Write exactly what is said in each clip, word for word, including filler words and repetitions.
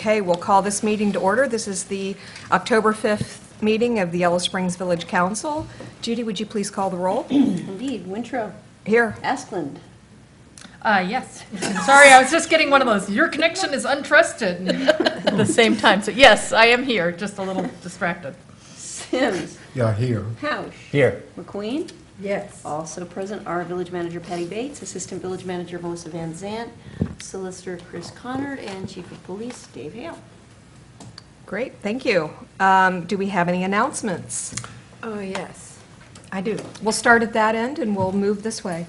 Okay, we'll call this meeting to order. This is the October fifth meeting of the Yellow Springs Village Council. Judy, would you please call the roll? Indeed. Winthrop. Here. Asplund. Uh, yes. Sorry, I was just getting one of those, your connection is untrusted at the same time. So yes, I am here, just a little distracted. Sims. Yeah, here. Hausch. Here. McQueen. Yes. Also present are Village Manager Patty Bates, Assistant Village Manager Melissa Van Zant, Solicitor Chris Connard, and Chief of Police Dave Hale. Great, thank you. Um, Do we have any announcements? Oh, yes. I do. We'll start at that end and we'll move this way.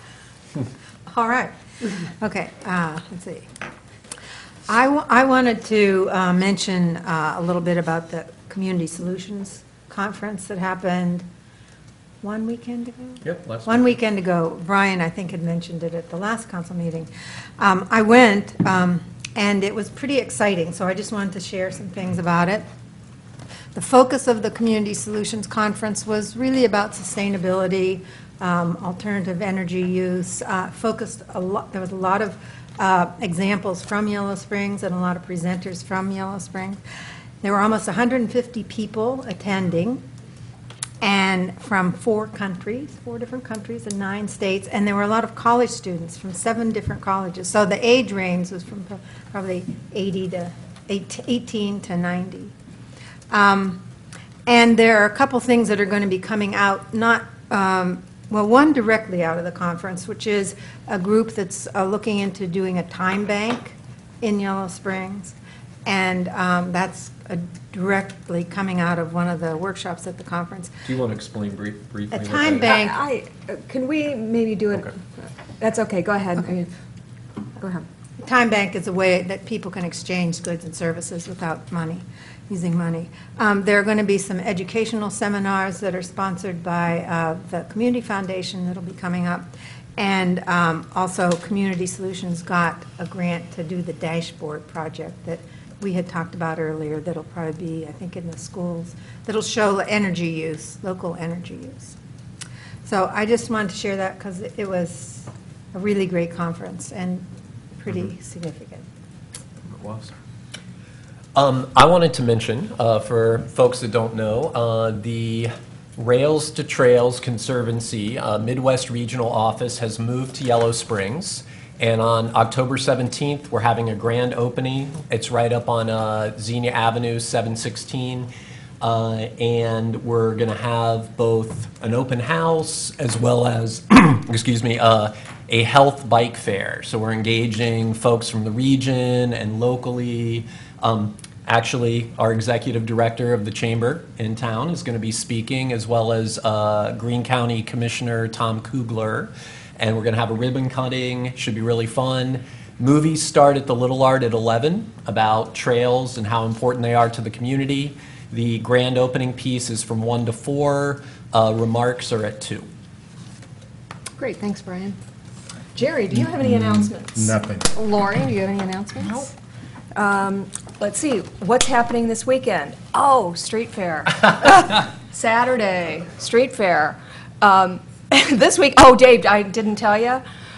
All right. Okay, uh, let's see. I, w I wanted to uh, mention uh, a little bit about the Community Solutions Conference that happened one weekend ago? Yep, last One weekend ago. Brian, I think, had mentioned it at the last council meeting. Um, I went, um, and it was pretty exciting, so I just wanted to share some things about it. The focus of the Community Solutions Conference was really about sustainability, um, alternative energy use, uh, focused a lot, there was a lot of uh, examples from Yellow Springs and a lot of presenters from Yellow Springs. There were almost one hundred fifty people attending, and from four countries, four different countries and nine states, and there were a lot of college students from seven different colleges. So the age range was from probably eighty to eighteen to ninety. Um, and there are a couple things that are going to be coming out, not, um, well, one directly out of the conference, which is a group that's uh, looking into doing a time bank in Yellow Springs, and um, that's uh, directly coming out of one of the workshops at the conference. Do you want to explain brief, briefly? A what time that is? bank. I, I- can we maybe do it? Okay. That's okay, go ahead. I mean, Go ahead. Time bank is a way that people can exchange goods and services without money, using money. Um, There are going to be some educational seminars that are sponsored by uh, the Community Foundation that'll be coming up. And um, also, Community Solutions got a grant to do the dashboard project that we had talked about earlier that'll probably be, I think, in the schools, that'll show energy use, local energy use. So I just wanted to share that because it was a really great conference and pretty Mhm. significant. It was. Um, I wanted to mention, uh, for folks that don't know, uh, the Rails to Trails Conservancy uh, Midwest Regional Office has moved to Yellow Springs. And on October seventeenth, we're having a grand opening. It's right up on uh, Xenia Avenue, seven sixteen. Uh, and we're going to have both an open house as well as, excuse me, uh, a health bike fair. So we're engaging folks from the region and locally. Um, actually, our executive director of the chamber in town is going to be speaking, as well as uh, Greene County Commissioner Tom Kugler. And we're going to have a ribbon cutting. Should be really fun. Movies start at the Little Art at eleven about trails and how important they are to the community. The grand opening piece is from one to four. Uh, remarks are at two. Great, thanks, Brian. Jerry, do you have any announcements? Nothing. Lori, do you have any announcements? Um, Let's see, what's happening this weekend? Oh, street fair. Saturday, street fair. Um, This week, oh, Dave, I didn't tell you.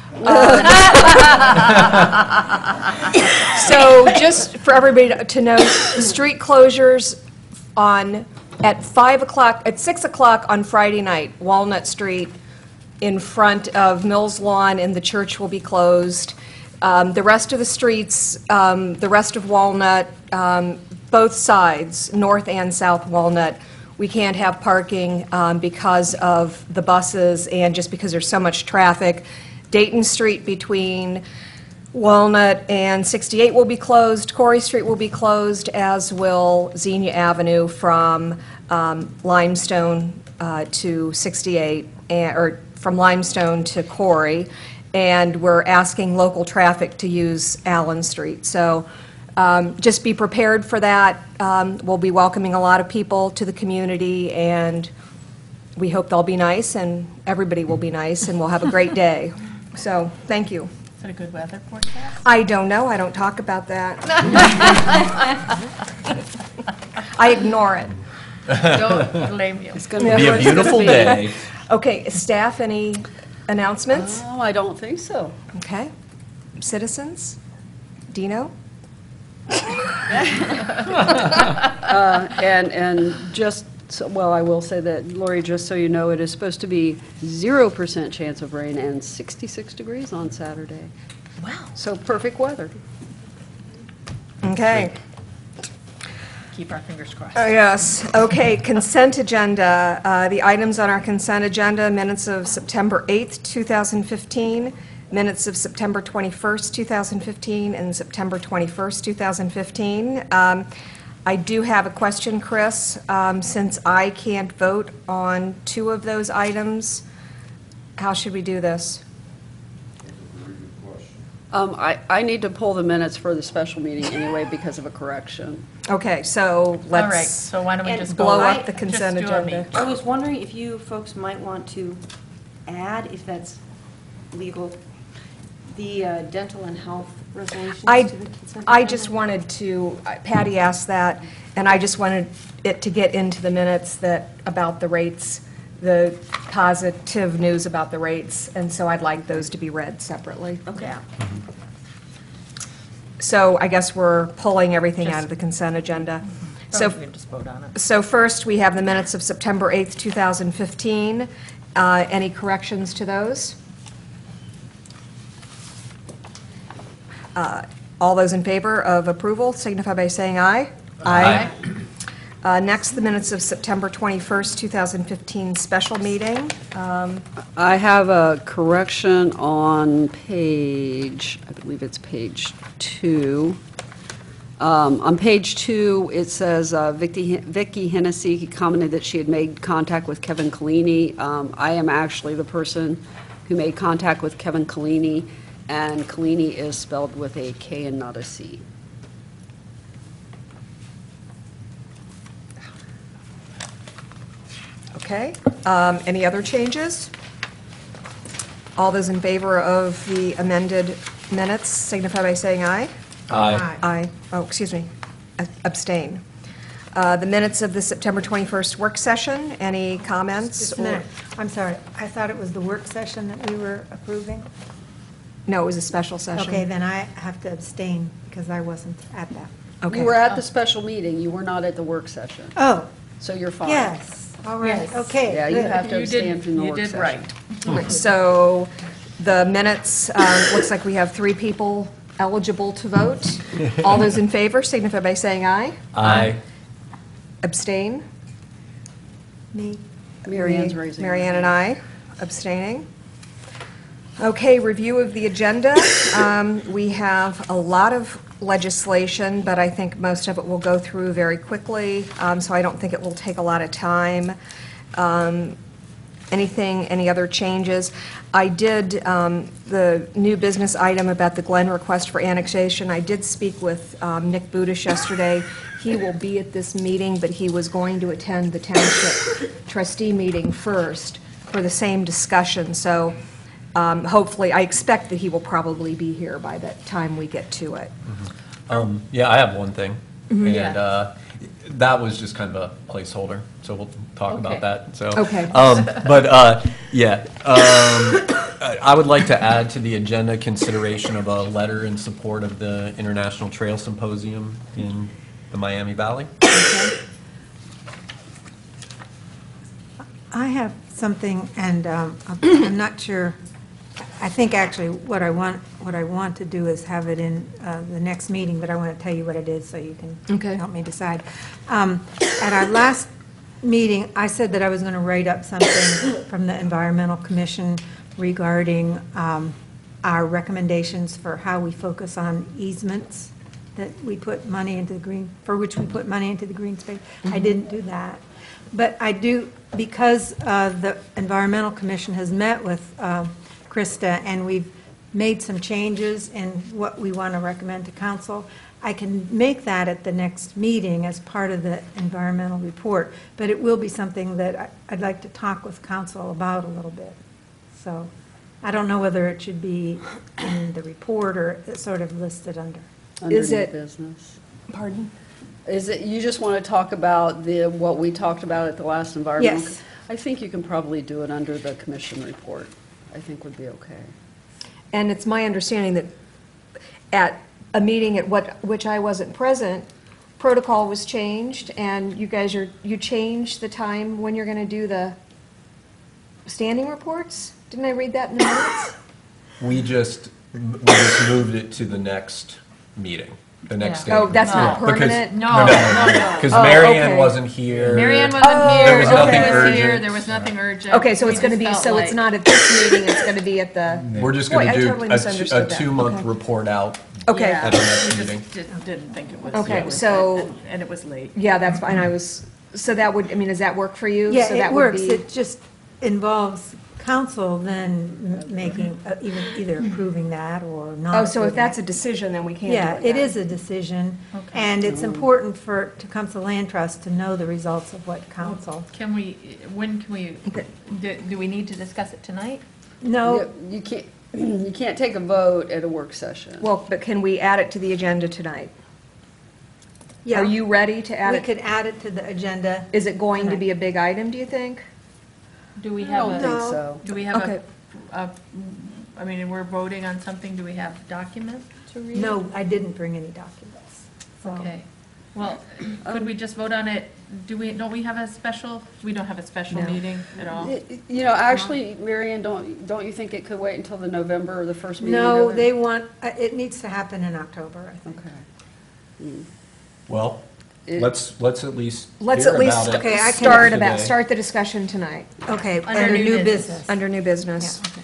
So just for everybody to- to know, street closures on, at five o'clock, at six o'clock on Friday night, Walnut Street in front of Mills Lawn, and the church will be closed. Um, The rest of the streets, um, the rest of Walnut, um, both sides, north and south Walnut, we can't have parking um, because of the buses and just because there's so much traffic. Dayton Street between Walnut and sixty-eight will be closed. Corey Street will be closed, as will Xenia Avenue from um, Limestone uh, to sixty-eight, and, or from Limestone to Corey. And we're asking local traffic to use Allen Street. So Um, just be prepared for that. Um, We'll be welcoming a lot of people to the community, and we hope they'll be nice, and everybody will be nice, and we'll have a great day. So, thank you. Is it a good weather forecast? I don't know, I don't talk about that. I ignore it. Don't blame you. It's It'll going to be a beautiful day. Okay, staff, any announcements? Oh, I don't think so. Okay. Citizens? Dino? Uh, And, and just, so- well, I will say that, Lori, just so you know, it is supposed to be zero percent chance of rain and sixty-six degrees on Saturday. Wow. So perfect weather. Okay. Keep our fingers crossed. Uh, Yes, okay, consent agenda. Uh, The items on our consent agenda, minutes of September eighth, two thousand fifteen, minutes of September twenty-first, two thousand fifteen, and September twenty-first, two thousand fifteen. Um, I do have a question, Chris. Um, Since I can't vote on two of those items, how should we do this? Um, I, I need to pull the minutes for the special meeting anyway because of a correction. Okay, so let's... All right, so why don't we And just go? blow I- up the just consent do a agenda. meet. I was wondering if you folks might want to add, if that's legal, the uh, dental and health resolutions I, to the consent I agenda? just wanted to, Patty asked that, and I just wanted it to get into the minutes that, about the rates, the positive news about the rates, and so I'd like those to be read separately. Okay. So I guess we're pulling everything out Just- of the consent agenda. So So, we can just vote on it. so first, we have the minutes of September eighth, two thousand fifteen. Uh, Any corrections to those? Uh, All those in favor of approval signify by saying aye. Aye. Uh, Next, the minutes of September twenty-first, two thousand fifteen special meeting. Um, I have a correction on page, I believe it's page two. Um, On page two, it says uh, Vicky Vicky Hennessy commented that she had made contact with Kevin Collini. Um, I am actually the person who made contact with Kevin Collini, and Collini is spelled with a K and not a C. Okay. Um, Any other changes? All those in favor of the amended minutes signify by saying aye. Aye. Aye. Oh, excuse me. Abstain. Uh, The minutes of the September twenty-first work session, any comments? Just a or- minute. I'm sorry. I thought it was the work session that we were approving. No, it was a special session. Okay, then I have to abstain because I wasn't at that. Okay. You were at the special meeting, you were not at the work session, Oh, so you're fine. yes. All right, Yes. okay. Yeah, you good. have to You abstain did, from the you work did session. right. Right, So the minutes, um, looks like we have three people eligible to vote. All those in favor signify by saying aye. Aye. Abstain? Me. Mary Ann's raising her Mary Ann and hand. I abstaining. Okay, review of the agenda. Um, We have a lot of legislation, but I think most of it will go through very quickly, um, so I don't think it will take a lot of time. Um, Anything, any other changes? I did, um, the new business item about the Glen request for annexation, I did speak with um, Nick Budish yesterday. He will be at this meeting, but he was going to attend the township trustee meeting first for the same discussion, so um, hopefully, I expect that he will probably be here by the time we get to it. Um, yeah, I have one thing, Yeah. and uh, that was just kind of a placeholder, so we'll talk Okay. about that, so. Okay. Um, But, uh, yeah, um, I I would like to add to the agenda consideration of a letter in support of the International Trail Symposium in the Miami Valley. I have something, and um, I'm I'm not sure, I think actually what I want, what I want to do is have it in uh, the next meeting, but I want to tell you what it is so you can Okay. help me decide. Um, At our last meeting, I said that I was going to write up something from the Environmental Commission regarding um, our recommendations for how we focus on easements that we put money into the green, for which we put money into the green space. I didn't do that. But I do, because uh, the Environmental Commission has met with uh, Krista, and we've made some changes in what we want to recommend to council, I can make that at the next meeting as part of the environmental report, but it will be something that I- I'd like to talk with council about a little bit. So I don't know whether it should be in the report or it's sort of listed under. Under Is new it- business. Pardon? Is it, you just want to talk about the, what we talked about at the last environmental? Yes. I think you can probably do it under the commission report, I think would be okay. And it's my understanding that at a meeting at what, which I wasn't present, protocol was changed, and you guys are, you changed the time when you're going to do the standing reports? Didn't I read that in the minutes? We just, we just moved it to the next meeting, the next Yeah. standing Oh, that's not report. Because- permanent? No, No, no, no, no, no. because Oh, Mary Ann okay. wasn't here. Mary Ann wasn't Oh, here. There was nobody nothing was here, urgent. There was nothing urgent. Okay, so We it's going to just be, felt so it's like- not at this meeting, it's going to be at the, We're just Boy, going I to do totally a two- misunderstood a that. two-month Okay. report out. okay. Yeah, At our next we just meeting. didn't- didn't think it was. Okay, it was- so- and- And it was late. Yeah, that's fine, I was, so that would, I mean, does that work for you? Yeah, So that it would works. be- It just involves council then m- making, uh, either either approving that or not. Oh, so if approving that's a it. decision, then we can't do it Yeah, it then. is a decision, Okay. and it's important for, to Council Land Trust to know the results of what council. Can we, when can we, do do we need to discuss it tonight? No, You you can't, you can't take a vote at a work session. Well, but can we add it to the agenda tonight? yeah. Are you ready to add We it? could add it to the agenda. Is it going to tonight. be a big item, do you think? Do we I have don't a, think No. so. do we have Okay. a, a, I mean, we're voting on something, do we have document to read? No, I didn't bring any documents. so- Okay, well, could we just vote on it, do we, don't we have a special, we don't have a special No. meeting at all? Y- You know, actually, Mary Ann, don't, don't you think it could wait until the November or the first meeting? in No, November? they want, uh, it needs to happen in October, I think. Okay. Well, It- let's, let's at least Let's hear at least about it Okay, I can- start about, today. start the discussion tonight, Okay, Under under new new business. business. under new Yeah, business. okay.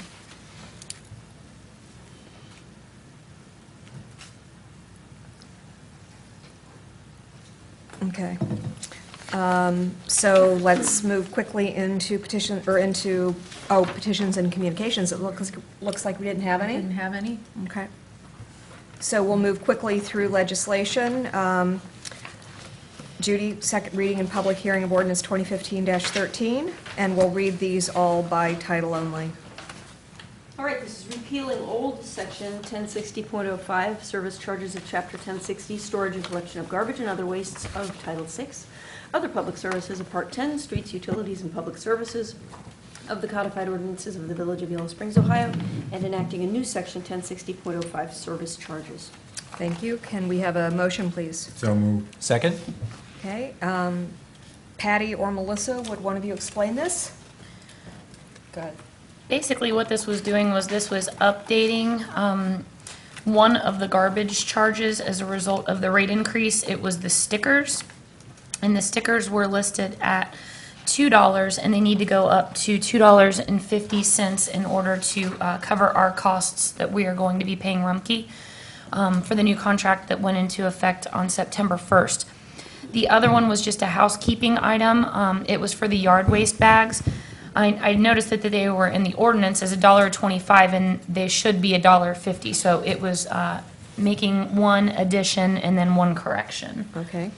Okay. Um, So let's move quickly into petition, or into, oh, petitions and communications. It looks, looks like we didn't have any. Didn't have any? Okay. So we'll move quickly through legislation. Um, Judy, second reading and public hearing of ordinance twenty fifteen thirteen, and we'll read these all by title only. All right, this is repealing old section ten sixty point oh five, service charges of chapter ten sixty, storage and collection of garbage and other wastes of title six, other public services of part ten, streets, utilities, and public services of the codified ordinances of the Village of Yellow Springs, Ohio, and enacting a new section ten sixty point oh five, service charges. Thank you. Can we have a motion, please? So moved. Second? Okay. um, Patty or Melissa, would one of you explain this? Go ahead. Basically, what this was doing was this was updating um, one of the garbage charges as a result of the rate increase. It was the stickers, and the stickers were listed at two dollars, and they need to go up to two dollars and fifty cents in order to uh, cover our costs that we are going to be paying Rumpke um, for the new contract that went into effect on September first. The other one was just a housekeeping item. Um, It was for the yard waste bags. I, I noticed that they were in the ordinance as a dollar twenty-five, and they should be a dollar fifty. So it was uh, making one addition and then one correction. Okay.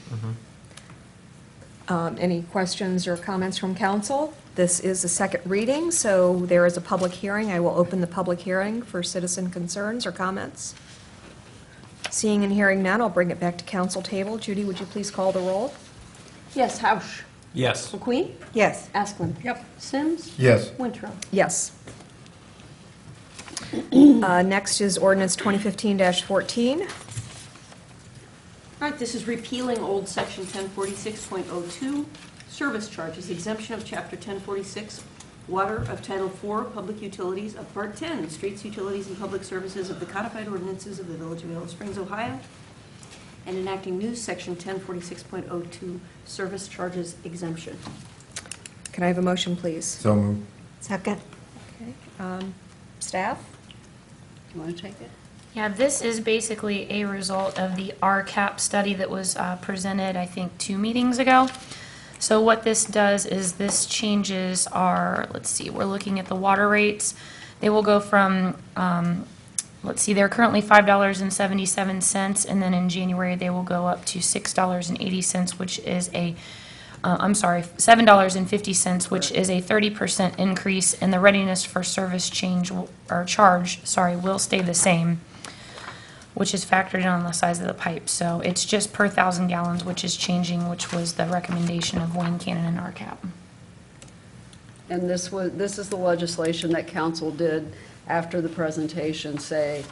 Um, Any questions or comments from council? This is a second reading, so there is a public hearing. I will open the public hearing for citizen concerns or comments. Seeing and hearing none, I'll bring it back to council table. Judy, would you please call the roll? Yes, Hausch. Yes. McQueen? Yes, Asplin? Yep. Sims? Yes. Wintrow? Yes. Uh, Next is ordinance twenty fifteen fourteen. All right, this is repealing old section ten forty-six point oh two, service charges, exemption of chapter ten forty-six, water of title four, public utilities of part ten, streets, utilities, and public services of the codified ordinances of the Village of Yellow Springs, Ohio, and enacting new section ten forty-six point oh two, service charges exemption. Can I have a motion, please? So moved. second. Okay. Um, Staff? You want to take it? Yeah, this is basically a result of the R CAP study that was uh, presented, I think, two meetings ago. So what this does is this changes our, let's see, we're looking at the water rates. They will go from, um, let's see, they're currently five dollars and seventy-seven cents, and then in January, they will go up to six dollars and eighty cents, which is a, uh, I'm sorry, seven dollars and fifty cents, which is a thirty percent increase, and the readiness for service change, will- or charge, sorry, will stay the same, which is factored in on the size of the pipe. So it's just per thousand gallons, which is changing, which was the recommendation of Wayne Cannon and R CAP. And this was, this is the legislation that council did after the presentation, say,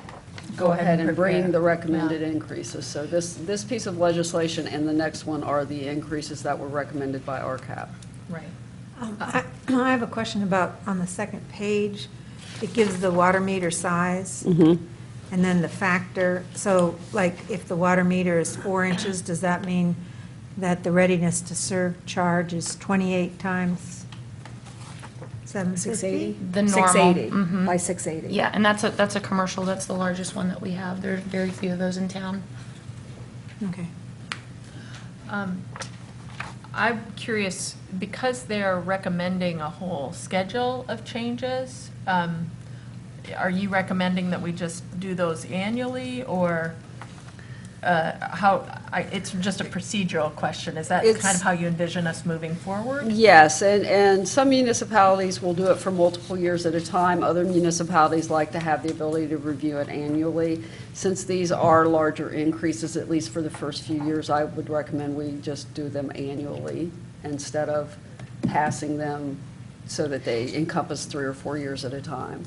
go ahead and bring prepare. the recommended increases. So this, this piece of legislation and the next one are the increases that were recommended by R CAP. Right. Um, I I have a question about, on the second page, it gives the water meter size, and then the factor. So, like, if the water meter is four inches, does that mean that the readiness to serve charge is twenty-eight times seven six fifty? eighty? The six normal, eighty mhm. by six eighty. Yeah, and that's a, that's a commercial, that's the largest one that we have. There's very few of those in town. Okay. Um, I'm curious, because they're recommending a whole schedule of changes, um, are you recommending that we just do those annually, or uh, how, I- it's just a procedural question. Is that It's- kind of how you envision us moving forward? Yes, and, and some municipalities will do it for multiple years at a time. Other municipalities like to have the ability to review it annually. Since these are larger increases, at least for the first few years, I would recommend we just do them annually instead of passing them so that they encompass three or four years at a time.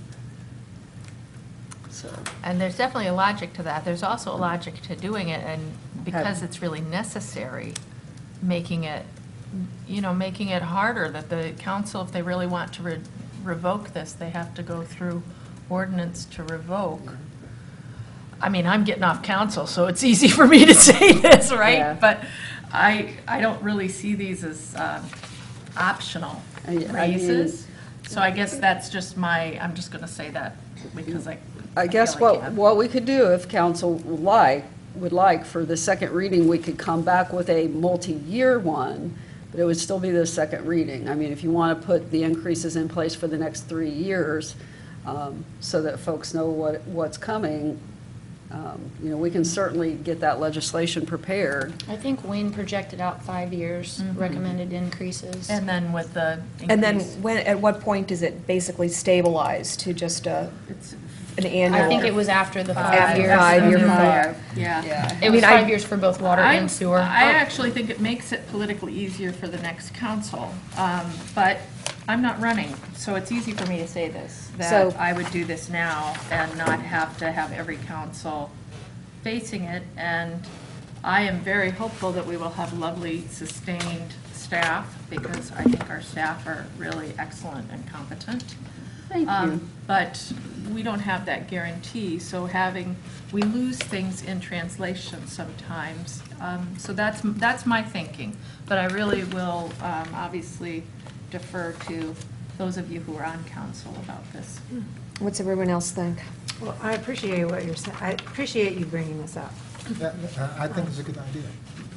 So, And there's definitely a logic to that. There's also a logic to doing it, and because it's really necessary, making it, you know, making it harder, that the council, if they really want to re- revoke this, they have to go through ordinance to revoke. I mean, I'm getting off council, so it's easy for me to say this, Yeah. right? But I, I don't really see these as um, optional I- I mean- raises. So I guess that's just my, I'm just going to say that because I. I guess feel I what, can. what we could do, if council would like, would like, for the second reading, we could come back with a multi-year one, but it would still be the second reading. I mean, if you want to put the increases in place for the next three years, um, so that folks know what, what's coming, um, you know, we can certainly get that legislation prepared. I think Wayne projected out five years, recommended increases. And then with the And then increase- when, at what point does it basically stabilize to just a, It's an annual? I think it was after the five After years. five, year Yeah. five. Yeah. It was I mean, I- five years for both water I- and sewer. I actually think it makes it politically easier for the next council, um, but I'm not running, so it's easy for me to say this, that So- I would do this now and not have to have every council facing it, and I am very hopeful that we will have lovely, sustained staff, because I think our staff are really excellent and competent. Thank Um, you. But we don't have that guarantee, so having, we lose things in translation sometimes. Um, So that's, that's my thinking, but I really will um, obviously defer to those of you who are on council about this. What's everyone else think? Well, I appreciate what you're saying. I appreciate you bringing this up. That- I I think it's a good idea.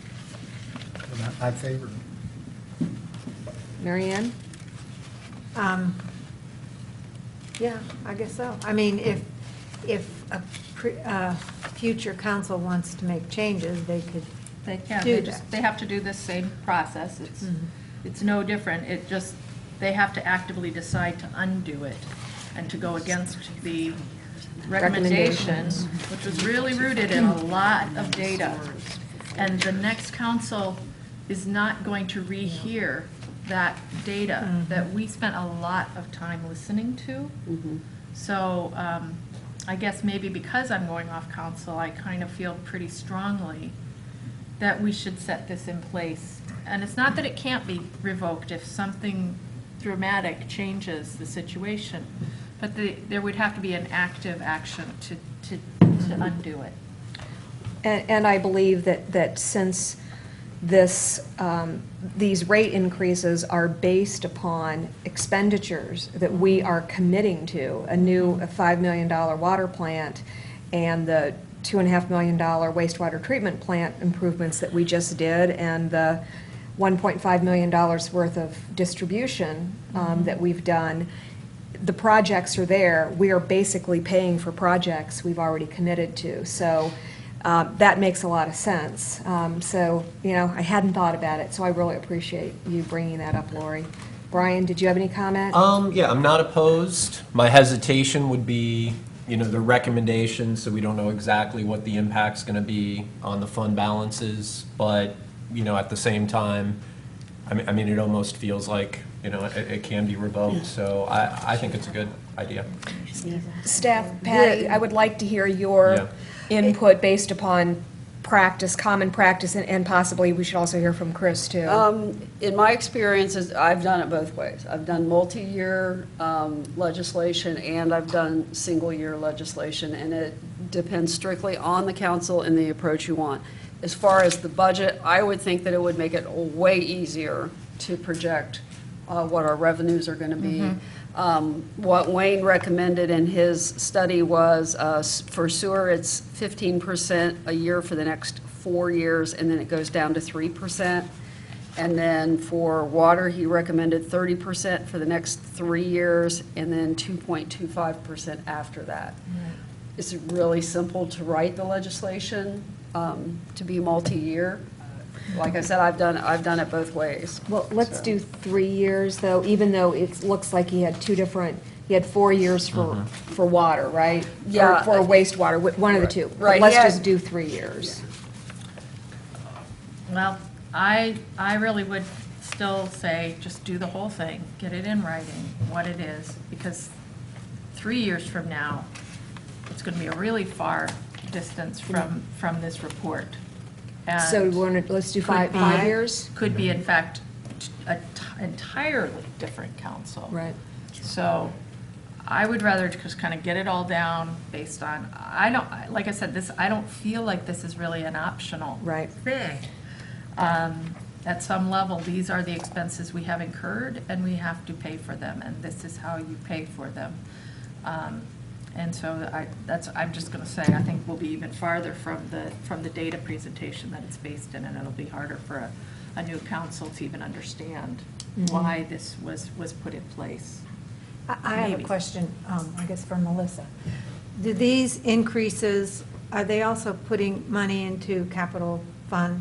And I I favor it. Mary Ann? Um, Yeah, I guess so. I mean, if, if a pre- uh, future council wants to make changes, they could, They can, Do they just, that. they have to do this same process. It's, it's no different. It just, they have to actively decide to undo it and to go against the recommendations, which was really rooted in a lot of data. And the next council is not going to rehear that data that we spent a lot of time listening to. So um, I guess maybe because I'm going off council, I kind of feel pretty strongly that we should set this in place. And it's not that it can't be revoked if something dramatic changes the situation, but the, there would have to be an active action to, to, to undo it. And, and I believe that, that since this, um, these rate increases are based upon expenditures that we are committing to, a new five million dollar water plant and the two and a half million dollar wastewater treatment plant improvements that we just did, and the one point five million dollars worth of distribution um, that we've done, the projects are there. We are basically paying for projects we've already committed to. So uh, that makes a lot of sense. Um, So, you know, I hadn't thought about it, so I really appreciate you bringing that up, Lori. Brian, did you have any comment? Um, yeah, I'm not opposed. My hesitation would be, you know, the recommendations, so we don't know exactly what the impact's gonna be on the fund balances, but, you know, at the same time, I mean, I mean, it almost feels like, you know, it, it can be revoked, so I, I think it's a good, idea. Staff, Patty, I would like to hear your input based upon practice, common practice, and- and possibly we should also hear from Chris, too. Um, In my experiences, I've done it both ways. I've done multi-year um, legislation, and I've done single-year legislation, and it depends strictly on the council and the approach you want. As far as the budget, I would think that it would make it way easier to project uh, what our revenues are going to be. Um, What Wayne recommended in his study was, uh, s- for sewer, it's fifteen percent a year for the next four years, and then it goes down to three percent. And then for water, he recommended thirty percent for the next three years, and then two point two five percent after that. It's really simple to write the legislation um, to be multi-year. Like I said, I've done, I've done it both ways. Well, let's So- do three years, though, even though it looks like he had two different, he had four years for, for water, right? Or Yeah. For wastewater, wh- one of the two. But Right, Let's he had- just do three years. Well, I, I really would still say, just do the whole thing, get it in writing, what it is, because three years from now, it's going to be a really far distance from, from this report. So And we want to, let's do five, be- five years? Could be, in fact, a t- entirely different council. Right. So I would rather just kind of get it all down based on, I don't, like I said, this, I don't feel like this is really an optional Right. thing. Um, At some level, these are the expenses we have incurred, and we have to pay for them, and this is how you pay for them. Um, And so I, that's, I'm just going to say, I think we'll be even farther from the, from the data presentation that it's based in, and it'll be harder for a, a new council to even understand why this was, was put in place. I I have a Maybe. question, um, I guess for Melissa. Do these increases, are they also putting money into capital fund?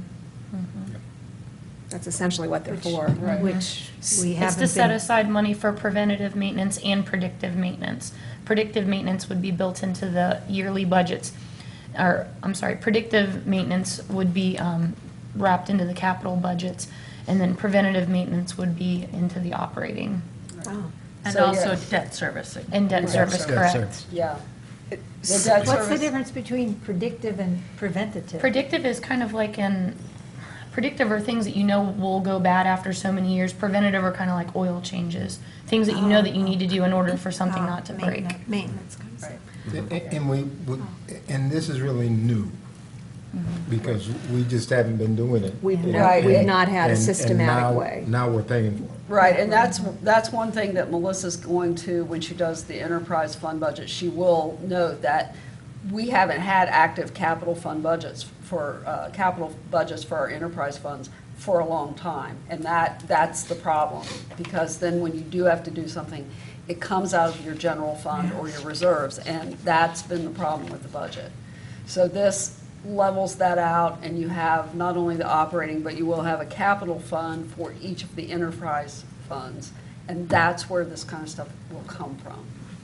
That's essentially what they're Which- for. Which we It's haven't to set been. aside money for preventative maintenance and predictive maintenance. Predictive maintenance would be built into the yearly budgets, or, I'm sorry, predictive maintenance would be um, wrapped into the capital budgets, and then preventative maintenance would be into the operating Oh. And So, also yeah. debt servicing. and debt service, correct. Yeah. The debt What's the service- difference between predictive and preventative? Predictive is kind of like an, predictive are things that you know will go bad after so many years. Preventative are kind of like oil changes, things that you know that you need to do in order for something Oh, not to break. maintenance- Maintenance kind of stuff. And- And we, we- and this is really new, because we just haven't been doing it. We've And- not, we've and- not had a and- and systematic now- way. Now we're paying for it. Right, and that's, that's one thing that Melissa's going to, when she does the enterprise fund budget, she will note that we haven't had active capital fund budgets for, uh, capital budgets for our enterprise funds for a long time. And that, that's the problem, because then when you do have to do something, it comes out of your general fund or your reserves, and that's been the problem with the budget. So this levels that out, and you have not only the operating, but you will have a capital fund for each of the enterprise funds, and that's where this kind of stuff will come from.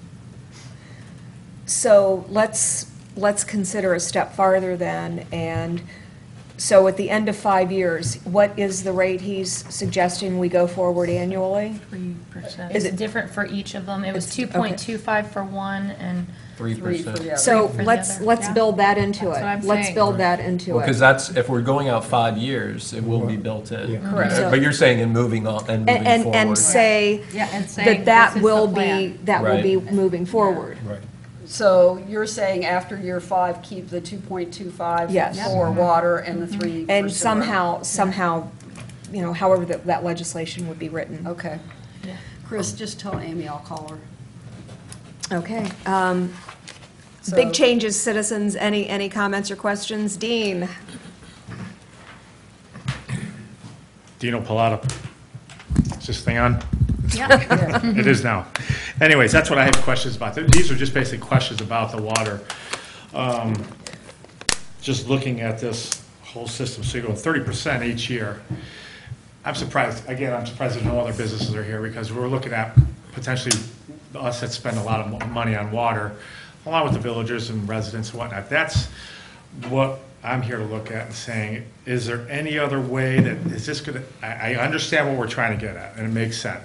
So let's, let's consider a step farther then, and so at the end of five years, what is the rate he's suggesting we go forward annually? Three percent. Is It's it- different for each of them. It was It's- two okay. point two five for one and Three Three for percent. the other. So for the let's, other. let's Yeah. build that into That's it. what I'm Let's saying. build that into Well, because it. that's, if we're going out five years, it will be built in. Yeah. Correct. Uh, But you're saying in moving on and And, moving and, forward. and say Yeah, and saying that that this is will the be, plan. that will be Right. moving forward. Right. So you're saying after year five, keep the two point two five Yes. for water and the three for And sewer? somehow, somehow, you know, however that, that legislation would be written. Okay. Chris, just tell Amy I'll call her. Okay. um, So- Big changes, citizens. Any, any comments or questions? Dean? Dino Pilata. Is this thing on? yeah. It is now. Anyways, that's what I have questions about. These are just basic questions about the water. Um, Just looking at this whole system, so you're going thirty percent each year. I'm surprised, again, I'm surprised that no other businesses are here, because we're looking at potentially us that spend a lot of mo- money on water, along with the villagers and residents and whatnot. That's what I'm here to look at and saying, is there any other way that, is this gonna, I, I understand what we're trying to get at, and it makes sense.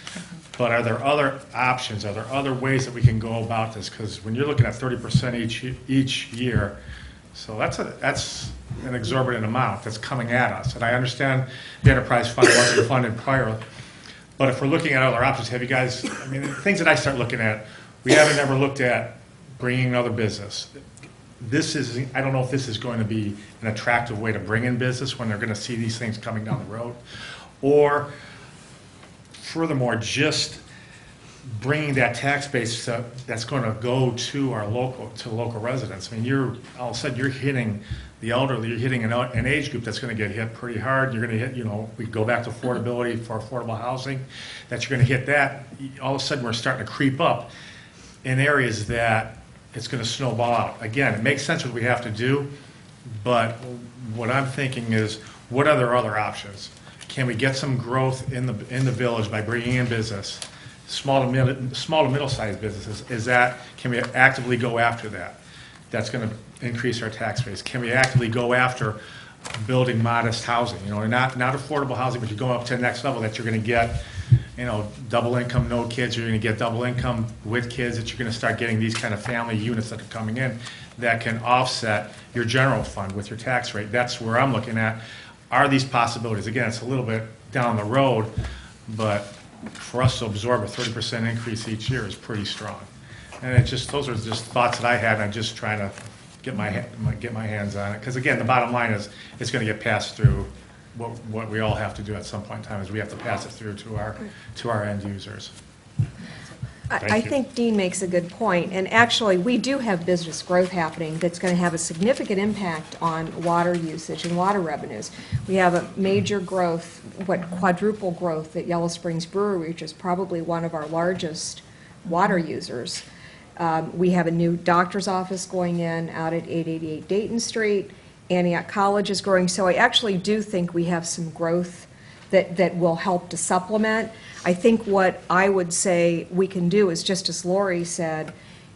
But are there other options? Are there other ways that we can go about this? Because when you're looking at thirty percent each, each year, so that's a, that's an exorbitant amount that's coming at us. And I understand the enterprise fund wasn't funded prior, but if we're looking at other options, have you guys, I mean, the things that I start looking at, we haven't ever looked at bringing another business. This is, I don't know if this is going to be an attractive way to bring in business when they're going to see these things coming down the road. Or furthermore, just bringing that tax base to, that's going to go to our local, to local residents. I mean, you're, all of a sudden, you're hitting the elderly, you're hitting an, an age group that's going to get hit pretty hard. You're going to hit, you know, we go back to affordability for affordable housing, that you're going to hit that. All of a sudden, we're starting to creep up in areas that it's going to snowball out. Again, it makes sense what we have to do, but what I'm thinking is, what are there other options? Can we get some growth in the in the village by bringing in business, small to middle, small to middle-sized businesses? Is that, can we actively go after that? That's going to increase our tax base. Can we actively go after building modest housing? You know, not not affordable housing, but you go up to the next level that you're going to get, you know, double income, no kids. You're going to get double income with kids. That you're going to start getting these kind of family units that are coming in that can offset your general fund with your tax rate. That's where I'm looking at. Are these possibilities? Again, it's a little bit down the road, but for us to absorb a thirty percent increase each year is pretty strong. And it just, those are just thoughts that I had, and I'm just trying to get my, ha- get my hands on it. Because again, the bottom line is, it's going to get passed through. What, what we all have to do at some point in time is we have to pass it through to our, to our end users. I Thank I you. think Dean makes a good point, and actually, we do have business growth happening that's going to have a significant impact on water usage and water revenues. We have a major growth, what quadruple growth at Yellow Springs Brewery, which is probably one of our largest water users. Um, We have a new doctor's office going in out at eight eighty-eight Dayton Street. Antioch College is growing, so I actually do think we have some growth that, that will help to supplement. I think what I would say we can do is, just as Lori said,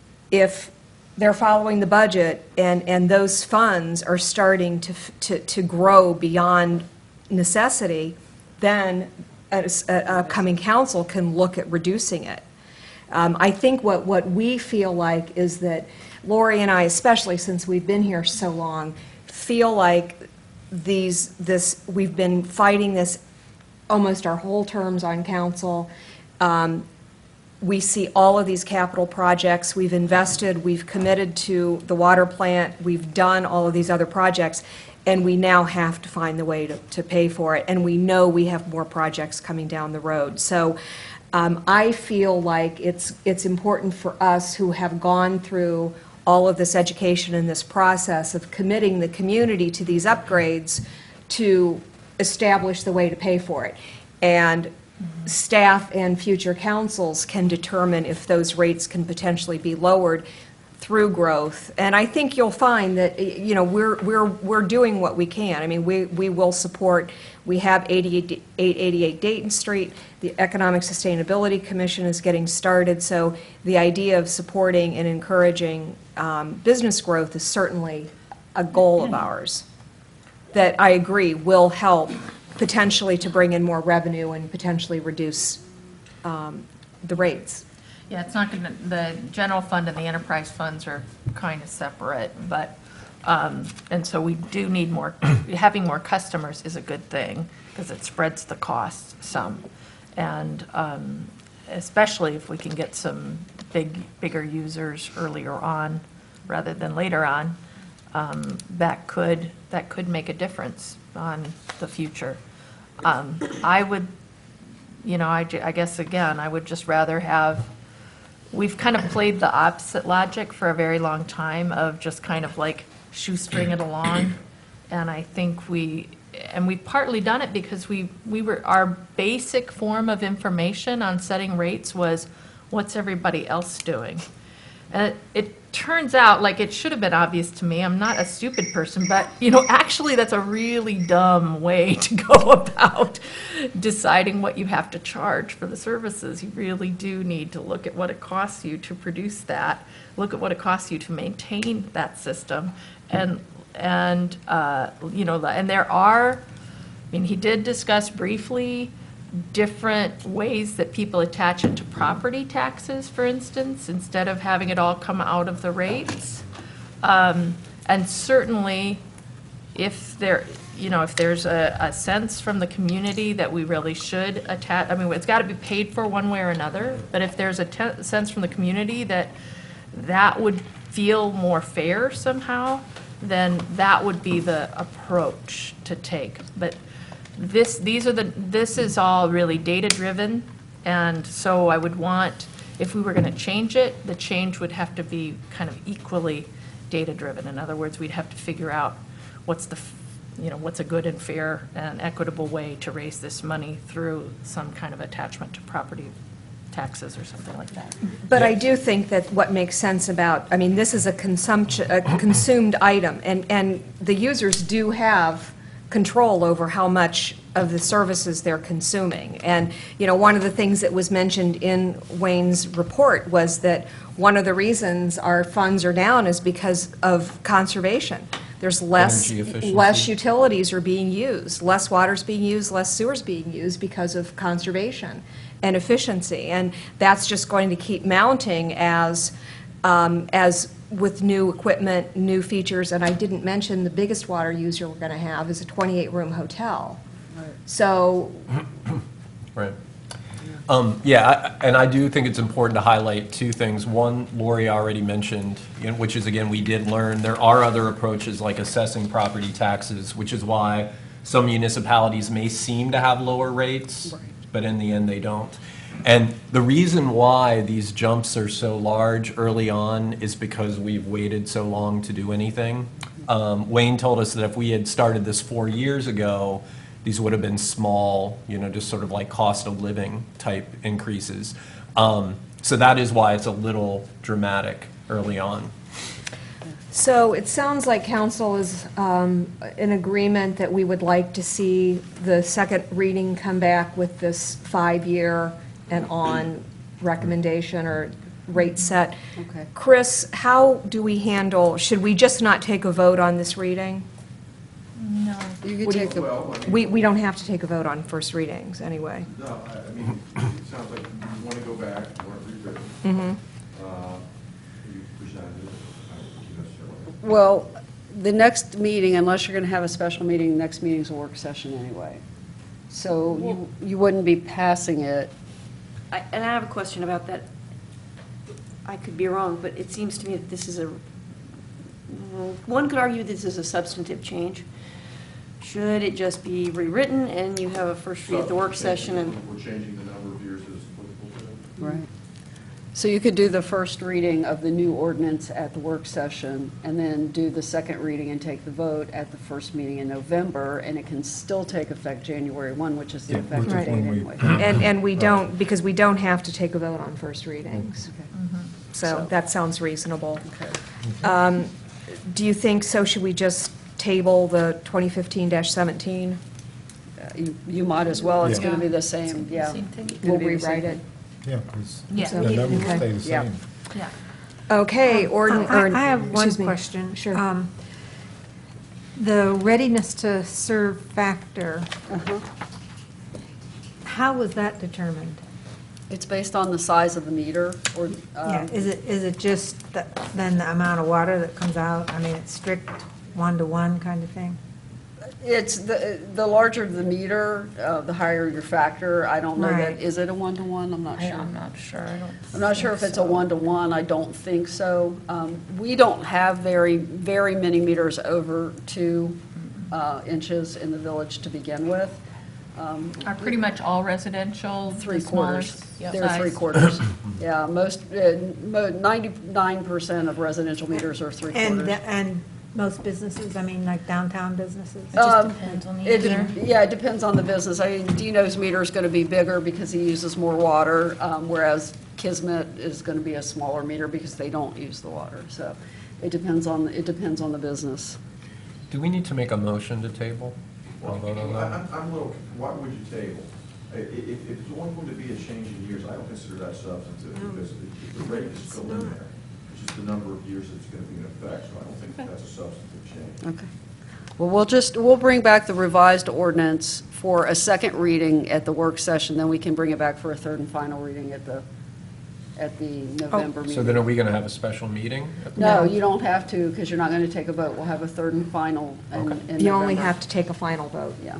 if they're following the budget and, and those funds are starting to, f- to, to grow beyond necessity, then a, a a coming council can look at reducing it. Um, I think what, what we feel like is that Lori and I, especially since we've been here so long, feel like these, this, we've been fighting this almost our whole terms on council. Um, we see all of these capital projects. We've invested, we've committed to the water plant, we've done all of these other projects, and we now have to find the way to, to pay for it. And we know we have more projects coming down the road. So um, I feel like it's, it's important for us who have gone through all of this education and this process of committing the community to these upgrades to establish the way to pay for it. And staff and future councils can determine if those rates can potentially be lowered through growth. And I think you'll find that, you know, we're, we're, we're doing what we can. I mean, we, we will support, we have eight eighty-eight Dayton Street, the Economic Sustainability Commission is getting started, so the idea of supporting and encouraging um, business growth is certainly a goal of ours that I agree will help potentially to bring in more revenue and potentially reduce um, the rates. Yeah, it's not going to, the general fund and the enterprise funds are kind of separate, but, um, and so we do need more, having more customers is a good thing, because it spreads the cost some. And um, especially if we can get some big, bigger users earlier on, rather than later on, um, that could, that could make a difference on the future. Um, I would, you know, I, ju- I guess, again, I would just rather have, we've kind of played the opposite logic for a very long time of just kind of like shoestring it along. And I think we, and we've partly done it because we, we were, our basic form of information on setting rates was, what's everybody else doing? And it, it turns out, like, it should have been obvious to me, I'm not a stupid person, but, you know, actually that's a really dumb way to go about deciding what you have to charge for the services. You really do need to look at what it costs you to produce that, look at what it costs you to maintain that system, and, and uh, you know, and there are, I mean, he did discuss briefly different ways that people attach it to property taxes, for instance, instead of having it all come out of the rates. Um, And certainly, if there, you know, if there's a, a sense from the community that we really should attach, I mean, it's got to be paid for one way or another, but if there's a te- sense from the community that that would feel more fair somehow, then that would be the approach to take. But this, these are the, this is all really data-driven, and so I would want, if we were going to change it, the change would have to be kind of equally data-driven. In other words, we'd have to figure out what's the, f- you know, what's a good and fair and equitable way to raise this money through some kind of attachment to property taxes or something like that. But I do think that what makes sense about, I mean, this is a consumption, a consumed item, and, and the users do have control over how much of the services they're consuming. And, you know, one of the things that was mentioned in Wayne's report was that one of the reasons our funds are down is because of conservation. There's less, Energy efficiency. less utilities are being used, less water's being used, less sewer's being used because of conservation and efficiency. And that's just going to keep mounting as, um, as with new equipment, new features. And I didn't mention the biggest water user we're going to have is a twenty-eight room hotel. So, Right. Um, Yeah, I- and I do think it's important to highlight two things. One, Lori already mentioned, you know, which is, again, we did learn, there are other approaches like assessing property taxes, which is why some municipalities may seem to have lower rates, but in the end, they don't. And the reason why these jumps are so large early on is because we've waited so long to do anything. Um, Wayne told us that if we had started this four years ago, these would have been small, you know, just sort of like cost of living type increases. Um, So that is why it's a little dramatic early on. so it sounds like council is um, in agreement that we would like to see the second reading come back with this five-year and on recommendation or rate set. Okay. Chris, how do we handle, should we just not take a vote on this reading? No. You could What do you- take the, Well, I mean, We, we don't have to take a vote on first readings, anyway. no, I I mean, it sounds like you want to go back, you want to rewritten. Mm-hmm. Uh, You presented it, I don't think you necessarily. well, the next meeting, unless you're going to have a special meeting, the next meeting's a work session anyway. So you, you wouldn't be passing it. I- And I have a question about that. I could be wrong, but it seems to me that this is a, one could argue this is a substantive change. Should it just be rewritten and you have a first read at the work session and, We're changing the number of years as applicable to them. Right. So you could do the first reading of the new ordinance at the work session, and then do the second reading and take the vote at the first meeting in November, and it can still take effect January first, which is the Yeah, effective which is date when we- anyway. And, and we don't, because we don't have to take a vote on first readings. Okay. So So- that sounds reasonable. Okay. Um, Do you think, so should we just table the twenty fifteen seventeen? Uh, You you might as well, it's Yeah. going to be the same, yeah. Same thing. It's gonna We'll be the same rewrite it. thing. Yeah, 'cause Yeah. So- the numbers Okay. stay the Yeah. same. Yeah. Okay, ordin, I or, I have one excuse me. question. Sure. Um, The readiness to serve factor, Uh-huh. how was that determined? It's based on the size of the meter, or, Yeah, um, is it, is it just the- then the amount of water that comes out? I mean, it's strict one-to-one kind of thing? it's, the the larger the meter, uh, the higher your factor. I don't know that, Right. is it a one-to-one? I'm not I- sure. I'm not sure, I don't. I'm not sure if think it's a so. one-to-one, I don't think so. Um, We don't have very, very many meters over two uh, inches in the village to begin with. Um, Are pretty much all residential, the Three smaller quarters. yeah, They're three size? quarters. Yeah, most, uh, mo- ninety-nine percent of residential meters are three And, quarters. the- and most businesses, I mean, like downtown businesses? It just Um, depends on the It user. de- Yeah, it depends on the business. I mean, Dino's meter is going to be bigger because he uses more water, um, whereas Kismet is going to be a smaller meter because they don't use the water. So it depends on, it depends on the business. Do we need to make a motion to table? Or vote on I- that? I'm, I'm a little, why would you table? I- i- If, if it's only going to be a change in years, I don't consider that substantive, because the- the rate is still in there. It's just the number of years it's going to be in effect, so I don't think that's a substantive change. Okay. Well, we'll just, we'll bring back the revised ordinance for a second reading at the work session, then we can bring it back for a third and final reading at the, at the November meeting. So then are we going to have a special meeting? No, you don't have to, because you're not going to take a vote. We'll have a third and final in in You only November. have to take a final vote. Yeah.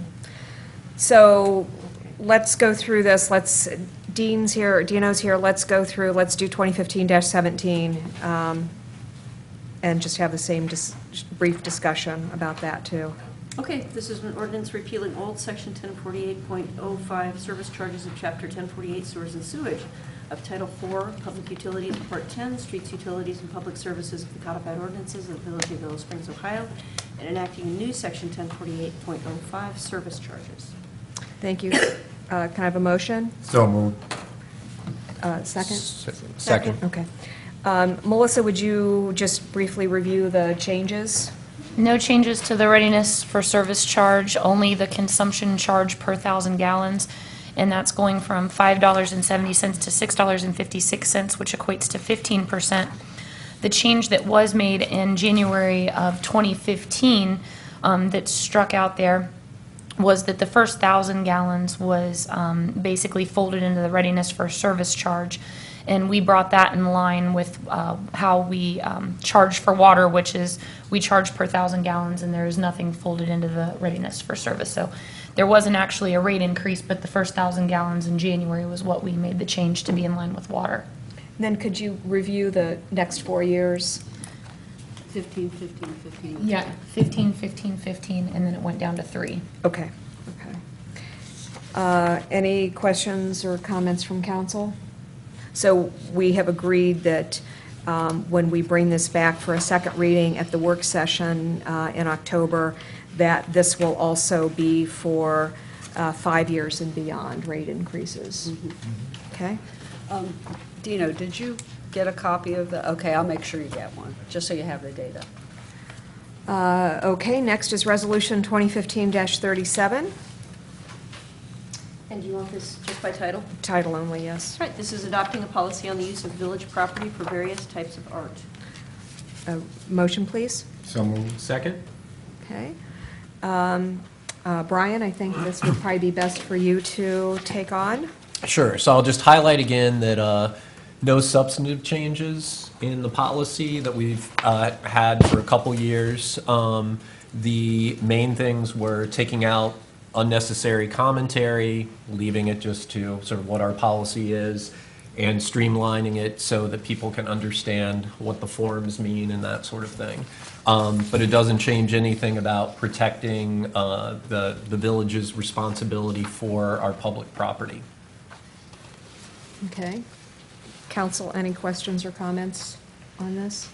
So let's go through this. Let's, Dean's here, Dino's here. Let's go through, let's do twenty fifteen seventeen um, and just have the same dis- brief discussion about that, too. Okay, this is an ordinance repealing old section ten forty-eight point oh five service charges of chapter ten forty-eight sewers and sewage of Title four Public Utilities, Part ten Streets, Utilities, and Public Services of the codified ordinances of the Village of Willow Springs, Ohio, and enacting a new section ten forty-eight point oh five service charges. Thank you. Uh, Can I have a motion? So moved. Uh, Second? Second. Okay. Um, Melissa, would you just briefly review the changes? No changes to the readiness for service charge, only the consumption charge per thousand gallons, and that's going from five dollars and seventy cents to six dollars and fifty-six cents, which equates to fifteen percent. The change that was made in January of twenty fifteen um, that struck out there was that the first thousand gallons was um, basically folded into the readiness for service charge. And we brought that in line with uh, how we um, charge for water, which is we charge per thousand gallons, and there is nothing folded into the readiness for service. So there wasn't actually a rate increase, but the first thousand gallons in January was what we made the change to be in line with water. Then could you review the next four years? fifteen, fifteen, fifteen. Yeah, fifteen, fifteen, fifteen, and then it went down to three. Okay, okay. Uh, Any questions or comments from council? So we have agreed that um, when we bring this back for a second reading at the work session uh, in October, that this will also be for uh, five years and beyond rate increases. Okay? Um, Dino, did you get a copy of the, okay, I'll make sure you get one, just so you have the data. Uh, Okay, next is Resolution twenty fifteen thirty-seven, And do you want this just by title? title only, yes. Right, this is adopting a policy on the use of village property for various types of art. Uh, Motion, please. So moved. Second? Okay. Um, uh, Brian, I think this would probably be best for you to take on. Sure. So I'll just highlight again that uh, no substantive changes in the policy that we've uh, had for a couple years. Um, The main things were taking out unnecessary commentary, leaving it just to sort of what our policy is, and streamlining it so that people can understand what the forms mean and that sort of thing. Um, But it doesn't change anything about protecting uh, the the village's responsibility for our public property. Okay. Council, any questions or comments on this?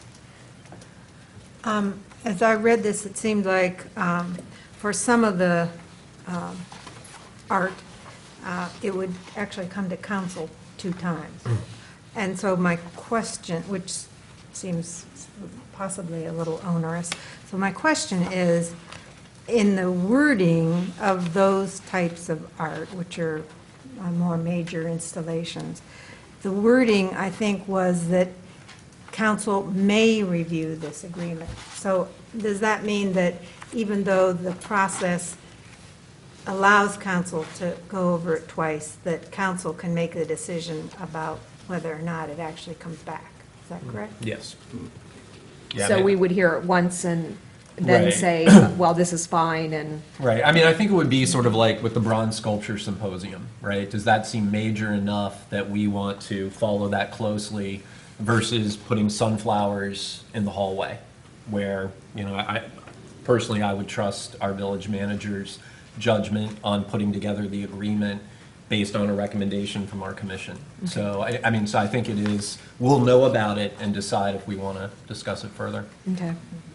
Um, As I read this, it seemed like um, for some of the um, art, uh, it would actually come to council two times. And so my question, which seems possibly a little onerous, so my question is, in the wording of those types of art, which are uh, more major installations, the wording, I think, was that council may review this agreement. So does that mean that even though the process allows council to go over it twice, that council can make a decision about whether or not it actually comes back? Is that correct? Yes. Yeah, I So mean- we would hear it once and then Right. say, well, this is fine, and, Right. I mean, I think it would be sort of like with the Bronze Sculpture Symposium, right? Does that seem major enough that we want to follow that closely versus putting sunflowers in the hallway? Where, you know, I, personally, I would trust our village manager's judgment on putting together the agreement based on a recommendation from our commission. So, I, I mean, so I think it is, we'll know about it and decide if we want to discuss it further. okay.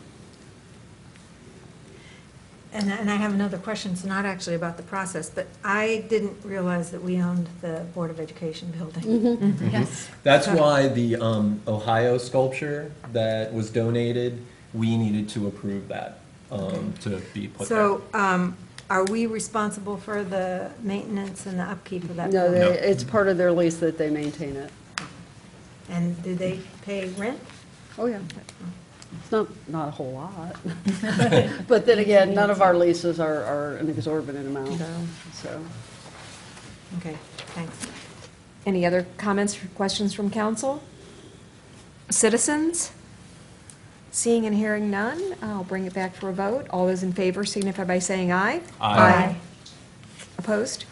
And, and I have another question. It's not actually about the process, but I didn't realize that we owned the Board of Education building. Yes. That's why the um, Ohio sculpture that was donated, we needed to approve that um, to be put there. So um, are we responsible for the maintenance and the upkeep of that? No, building? they- it's part of their lease that they maintain it. And do they pay rent? Oh, yeah. It's not, not a whole lot. But then again, none of our leases are, are an exorbitant amount, so. Okay, thanks. Any other comments or questions from council? Citizens? Seeing and hearing none, I'll bring it back for a vote. All those in favor signify by saying aye. Aye. Opposed?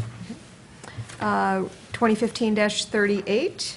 Uh, twenty fifteen dash thirty-eight.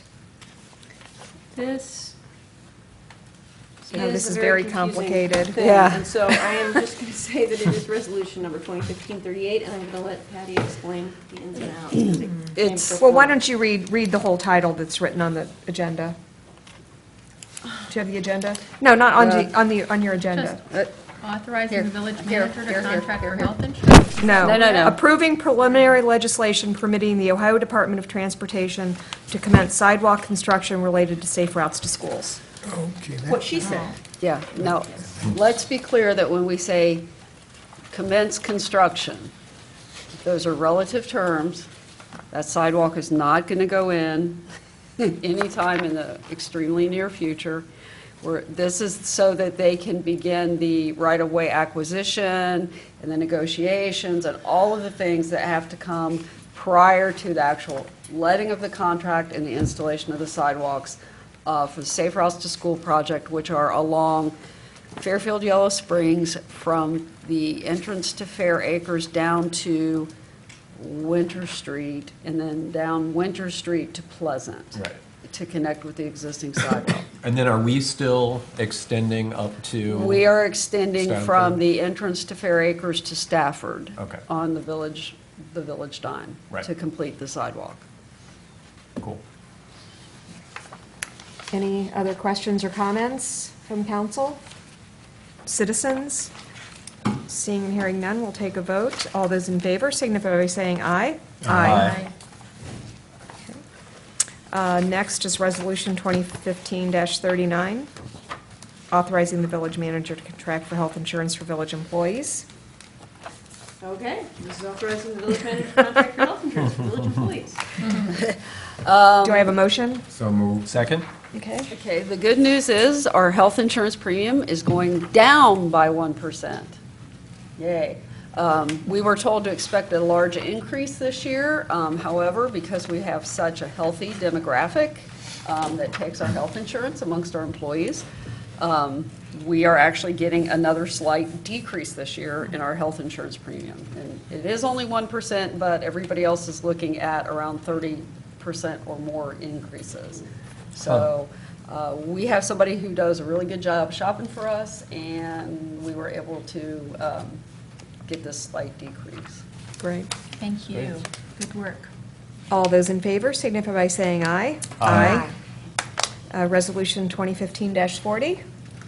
This No, this a is very confusing complicated. thing, Yeah. And so I am just going to say that it is resolution number twenty fifteen thrighty-eight, and I'm going to let Patty explain the ins and outs. 'cause it came It's- before. Well, why don't you read, read the whole title that's written on the agenda? Do you have the agenda? No, not on the, on the, on your agenda. Just authorizing the village here, manager here, to here, contract here, for here. health insurance? No. No, no, no. Approving preliminary legislation permitting the Ohio Department of Transportation to commence sidewalk construction related to safe routes to schools. Okay, that- What she said. Yeah, no, let's be clear that when we say commence construction, those are relative terms. That sidewalk is not going to go in anytime in the extremely near future. We're- This is so that they can begin the right-of-way acquisition and the negotiations and all of the things that have to come prior to the actual letting of the contract and the installation of the sidewalks uh, for the Safe Routes to School project, which are along Fairfield Yellow Springs from the entrance to Fair Acres down to Winter Street, and then down Winter Street to Pleasant. Right. To connect with the existing sidewalk. And then are we still extending up to? We are extending Stafford. from the entrance to Fair Acres to Stafford. Okay. On the village, the village dime. Right. To complete the sidewalk. Cool. Any other questions or comments from council? Citizens? Seeing and hearing none, we'll take a vote. All those in favor signify by saying aye. Aye. Uh, Next is Resolution twenty fifteen dash thirty-nine, authorizing the village manager to contract for health insurance for village employees. Okay, this is authorizing the village manager to contract for health insurance for village employees. Do I have a motion? So moved. Second? Okay. Okay, the good news is our health insurance premium is going down by one percent. Yay. Um, We were told to expect a large increase this year. Um, However, because we have such a healthy demographic um, that takes our health insurance amongst our employees, um, we are actually getting another slight decrease this year in our health insurance premium. And it is only one percent, but everybody else is looking at around thirty percent or more increases. So uh, we have somebody who does a really good job shopping for us, and we were able to um, get this slight decrease. Great. Thank you. Good work. All those in favor signify by saying aye. Aye. Uh, Resolution twenty fifteen dash forty.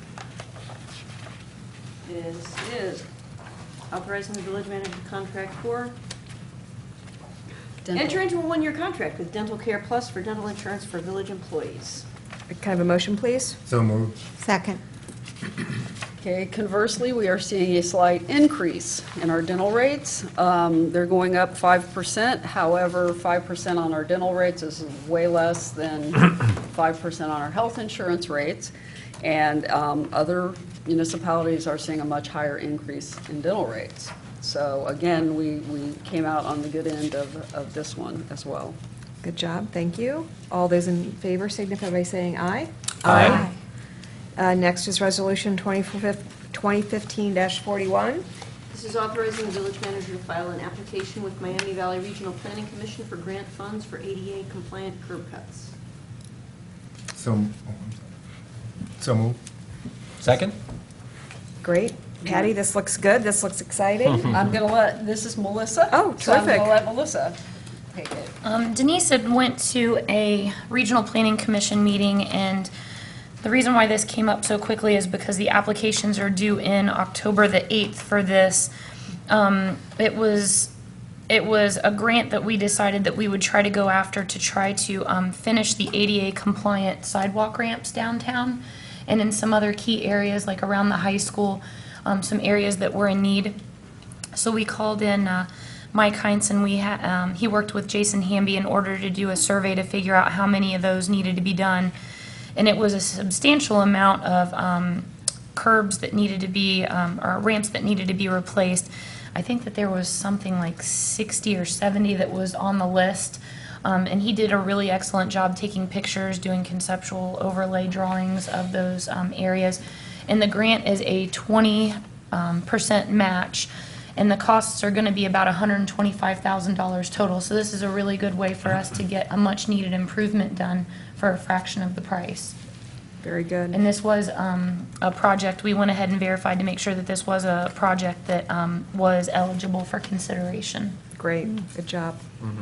This is authorizing the village manager to contract for, Dental. enter into a one-year contract with Dental Care Plus for dental insurance for village employees. Can I have a motion, please? So moved. Second. Okay, conversely, we are seeing a slight increase in our dental rates. Um, They're going up five percent. However, five percent on our dental rates is way less than five percent on our health insurance rates. And um, other municipalities are seeing a much higher increase in dental rates. So again, we, we came out on the good end of, of this one as well. Good job, thank you. All those in favor signify by saying aye. Aye. Uh, Next is Resolution twenty fifteen dash forty-one. This is authorizing the village manager to file an application with Miami Valley Regional Planning Commission for grant funds for A D A compliant curb cuts. So, oh, I'm sorry. So moved. Second? Great. Patty, this looks good, this looks exciting. I'm going to let, this is Melissa. Oh, So I'm going terrific. to let Melissa take it. Um, Denise had went to a regional planning commission meeting, and the reason why this came up so quickly is because the applications are due in October the eighth for this. Um, it was, it was a grant that we decided that we would try to go after to try to um, finish the A D A compliant sidewalk ramps downtown and in some other key areas like around the high school, um, some areas that were in need. So we called in uh, Mike Heinz, and we ha- um, he worked with Jason Hamby in order to do a survey to figure out how many of those needed to be done. And it was a substantial amount of um, curbs that needed to be, um, or ramps that needed to be replaced. I think that there was something like sixty or seventy that was on the list. Um, and he did a really excellent job taking pictures, doing conceptual overlay drawings of those um, areas. And the grant is a twenty um, percent match, and the costs are going to be about one hundred twenty-five thousand dollars total. So this is a really good way for us to get a much-needed improvement done for a fraction of the price. Very good. And this was um, a project, we went ahead and verified to make sure that this was a project that um, was eligible for consideration. Great, good job.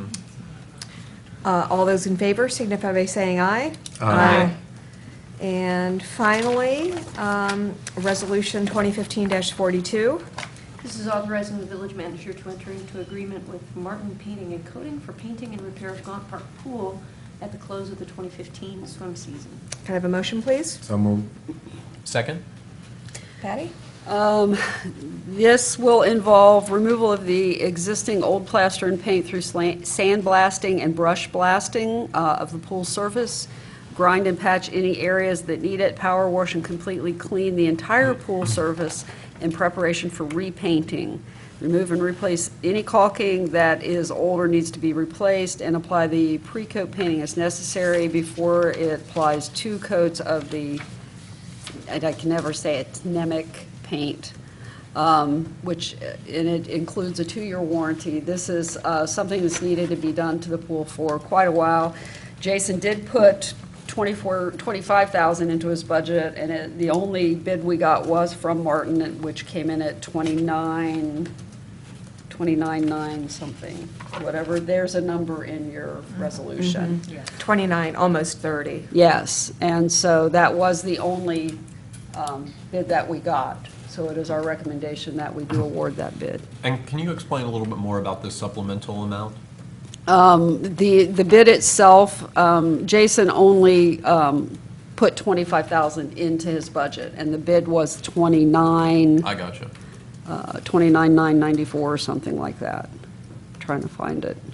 Uh, All those in favor signify by saying aye. Aye. And finally, um, Resolution twenty fifteen dash forty-two. This is authorizing the village manager to enter into agreement with Martin Painting and Coating for painting and repair of Gaunt Park Pool at the close of the twenty fifteen swim season. Can I have a motion, please? So moved. Second? Patty? Um, This will involve removal of the existing old plaster and paint through sla- sandblasting and brush blasting uh, of the pool surface, grind and patch any areas that need it, power wash and completely clean the entire pool surface in preparation for repainting. Remove and replace any caulking that is old or needs to be replaced, and apply the pre-coat painting as necessary before it applies two coats of the, and I can never say it, Nemic paint, um, which, and it includes a two-year warranty. This is uh, something that's needed to be done to the pool for quite a while. Jason did put twenty-four, twenty-five thousand into his budget, and it, the only bid we got was from Martin, which came in at twenty-nine, twenty-nine nine something, whatever. There's a number in your resolution. twenty-nine, almost thirty. Yes, and so that was the only um, bid that we got. So it is our recommendation that we do award that bid. And can you explain a little bit more about this supplemental amount? Um, The, the bid itself, um, Jason only um, put twenty-five thousand into his budget, and the bid was twenty-nine, I gotcha. uh, twenty-nine nine ninety-four or something like that. Trying to find it.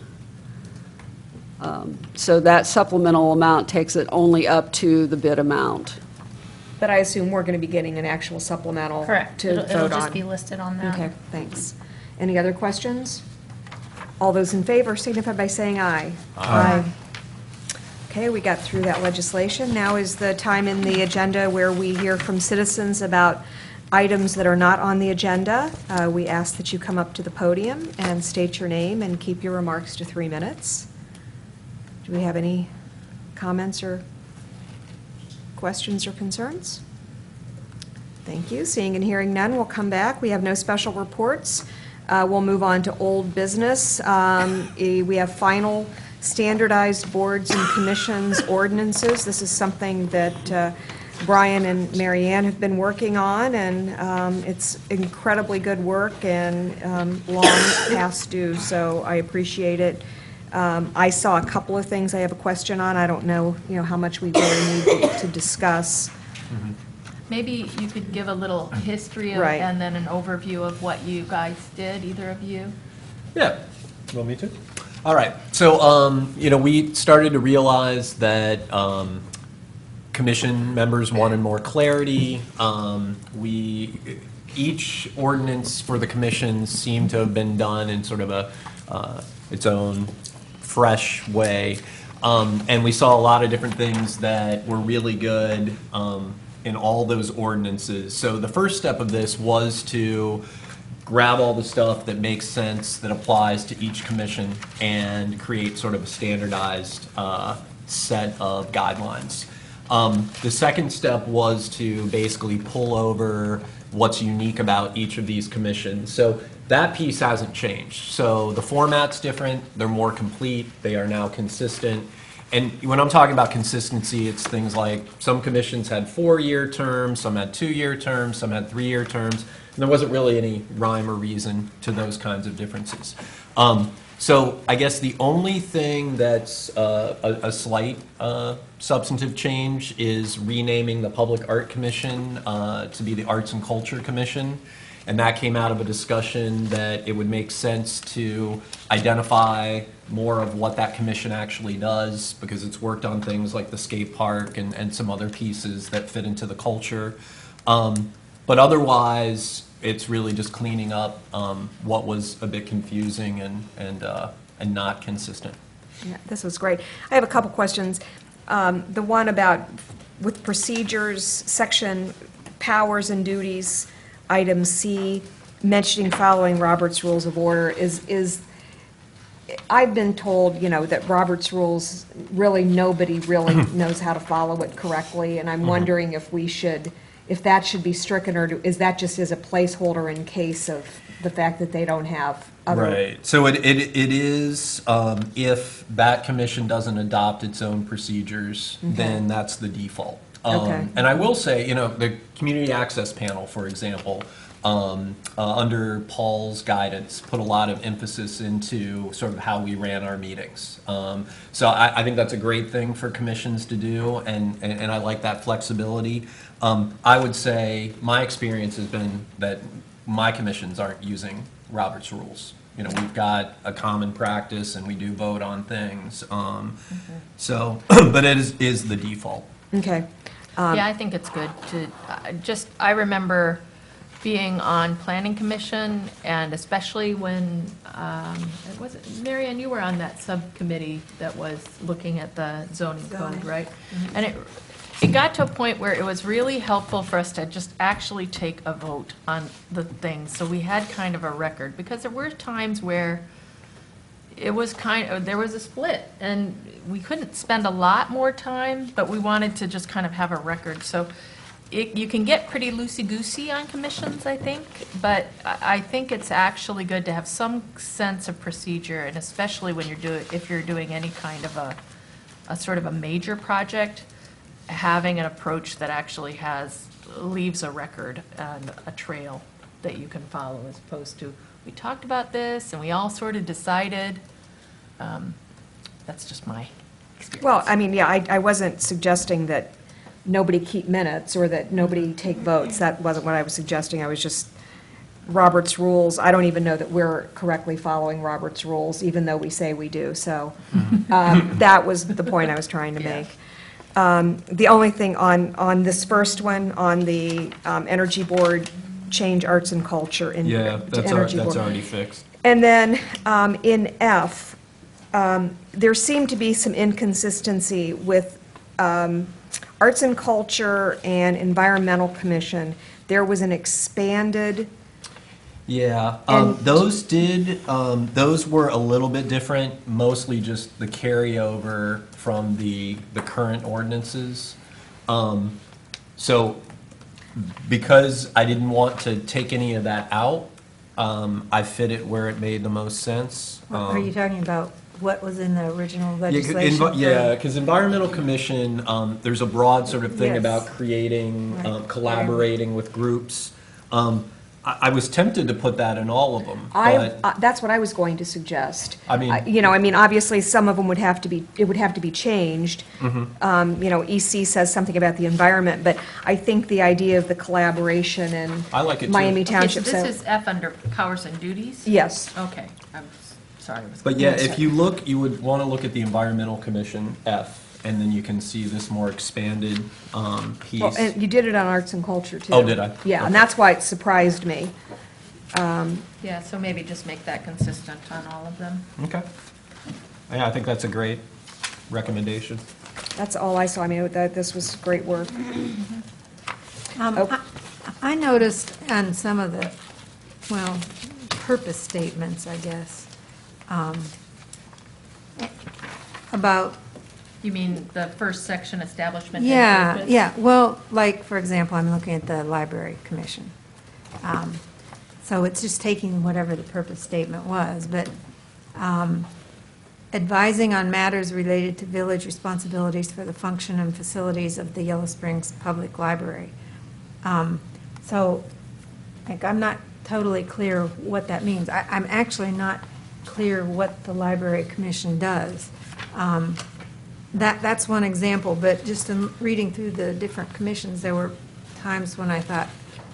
Um, So that supplemental amount takes it only up to the bid amount. But I assume we're going to be getting an actual supplemental Correct. to It'll it'll vote just be on. listed on that. Okay, thanks. Any other questions? All those in favor signify by saying aye. Aye. Okay, we got through that legislation. Now is the time in the agenda where we hear from citizens about items that are not on the agenda. Uh, We ask that you come up to the podium and state your name and keep your remarks to three minutes. Do we have any comments or questions or concerns? Thank you. Seeing and hearing none, we'll come back. We have no special reports. Uh, We'll move on to old business. Um, eh, We have final standardized boards and commissions ordinances. This is something that uh, Brian and Mary Ann have been working on, and um, it's incredibly good work and um, long past due, so I appreciate it. Um, I saw a couple of things I have a question on. I don't know, you know, how much we really need to- to discuss. Maybe you could give a little history of, Right. and then an overview of what you guys did, either of you. Yeah. You want me to? All right. So, um, you know, we started to realize that um, commission members wanted more clarity. Um, we, each ordinance for the commission seemed to have been done in sort of a, uh, its own fresh way. Um, and we saw a lot of different things that were really good um, in all those ordinances. So the first step of this was to grab all the stuff that makes sense, that applies to each commission, and create sort of a standardized uh, set of guidelines. Um, the second step was to basically pull over what's unique about each of these commissions. So that piece hasn't changed. So the format's different, they're more complete, they are now consistent. And when I'm talking about consistency, it's things like some commissions had four-year terms, some had two-year terms, some had three-year terms, and there wasn't really any rhyme or reason to those kinds of differences. Um, so I guess the only thing that's uh, a, a slight uh, substantive change is renaming the Public Art Commission uh, to be the Arts and Culture Commission. And that came out of a discussion that it would make sense to identify more of what that commission actually does, because it's worked on things like the skate park and, and some other pieces that fit into the culture. Um, but otherwise, it's really just cleaning up um, what was a bit confusing and, and, uh, and not consistent. Yeah, this was great. I have a couple questions. Um, The one about with procedures, section powers and duties, item C, mentioning following Robert's Rules of Order, is, is, I've been told, you know, that Robert's Rules, really, nobody really knows how to follow it correctly, and I'm wondering if we should, if that should be stricken, or do- is that just as a placeholder in case of the fact that they don't have other... Right. So it, it, it is, um, if that commission doesn't adopt its own procedures, then that's the default. Um, Okay. And I will say, you know, the Community Access Panel, for example, um, uh, under Paul's guidance, put a lot of emphasis into sort of how we ran our meetings. Um, so I, I think that's a great thing for commissions to do, and, and, and I like that flexibility. Um, I would say my experience has been that my commissions aren't using Robert's rules. You know, we've got a common practice and we do vote on things. Um, so, but it is, is the default. Okay. Yeah, I think it's good to, uh, just, I remember being on Planning Commission, and especially when, um, it was, Mary Ann, you were on that subcommittee that was looking at the zoning code, right? And it, it got to a point where it was really helpful for us to just actually take a vote on the things, so we had kind of a record, because there were times where it was kind of, there was a split, and we couldn't spend a lot more time, but we wanted to just kind of have a record. So it, you can get pretty loosey-goosey on commissions, I think, but I, I think it's actually good to have some sense of procedure, and especially when you're doing, if you're doing any kind of a, a sort of a major project, having an approach that actually has, leaves a record and a trail that you can follow, as opposed to, we talked about this and we all sort of decided. Um, That's just my experience. Well, I mean, yeah, I, I wasn't suggesting that nobody keep minutes or that nobody take votes. That wasn't what I was suggesting. I was just, Robert's rules, I don't even know that we're correctly following Robert's rules, even though we say we do. So um, that was the point I was trying to Yeah. make. Um, The only thing on, on this first one, on the um, Energy Board, change arts and culture in Yeah, to that's, al- Energy that's Board. already fixed. And then um, in F, um, there seemed to be some inconsistency with um, Arts and Culture and Environmental Commission. There was an expanded, Yeah, um, And- those did, um, those were a little bit different, mostly just the carryover from the, the current ordinances. Um, so, because I didn't want to take any of that out, um, I fit it where it made the most sense. Are Um, you talking about what was in the original Yeah, 'cause legislation? envi- for- Yeah, because Environmental Commission, um, there's a broad sort of thing Yes. about creating, Right. um, collaborating with groups. Um, I, I was tempted to put that in all of them, I, but, uh, that's what I was going to suggest. I mean- You know, I mean, obviously, some of them would have to be, it would have to be changed. Mm-hmm. Um, You know, E C says something about the environment, but I think the idea of the collaboration and I like it too. Miami Okay, so Township. this so- is F under powers and duties? Yes. Okay, I'm s- sorry. I was- but yeah, if you look, you would want to look at the Environmental Commission, F, and then you can see this more expanded, um, piece. Well, and you did it on arts and culture, too. Oh, did I? Yeah, and Okay. that's why it surprised me. Yeah, so maybe just make that consistent on all of them. Okay. Yeah, I think that's a great recommendation. That's all I saw. I mean, that, this was great work. Um, Oh. I I noticed on some of the, well, purpose statements, I guess, um, about, You mean the first section, establishment and yeah, purpose? yeah, well, like, for example, I'm looking at the Library Commission. Um, So it's just taking whatever the purpose statement was, but um, advising on matters related to village responsibilities for the function and facilities of the Yellow Springs Public Library. Um, So, like, I'm not totally clear what that means. I, I'm actually not clear what the Library Commission does. Um, That, that's one example, but just in reading through the different commissions, there were times when I thought,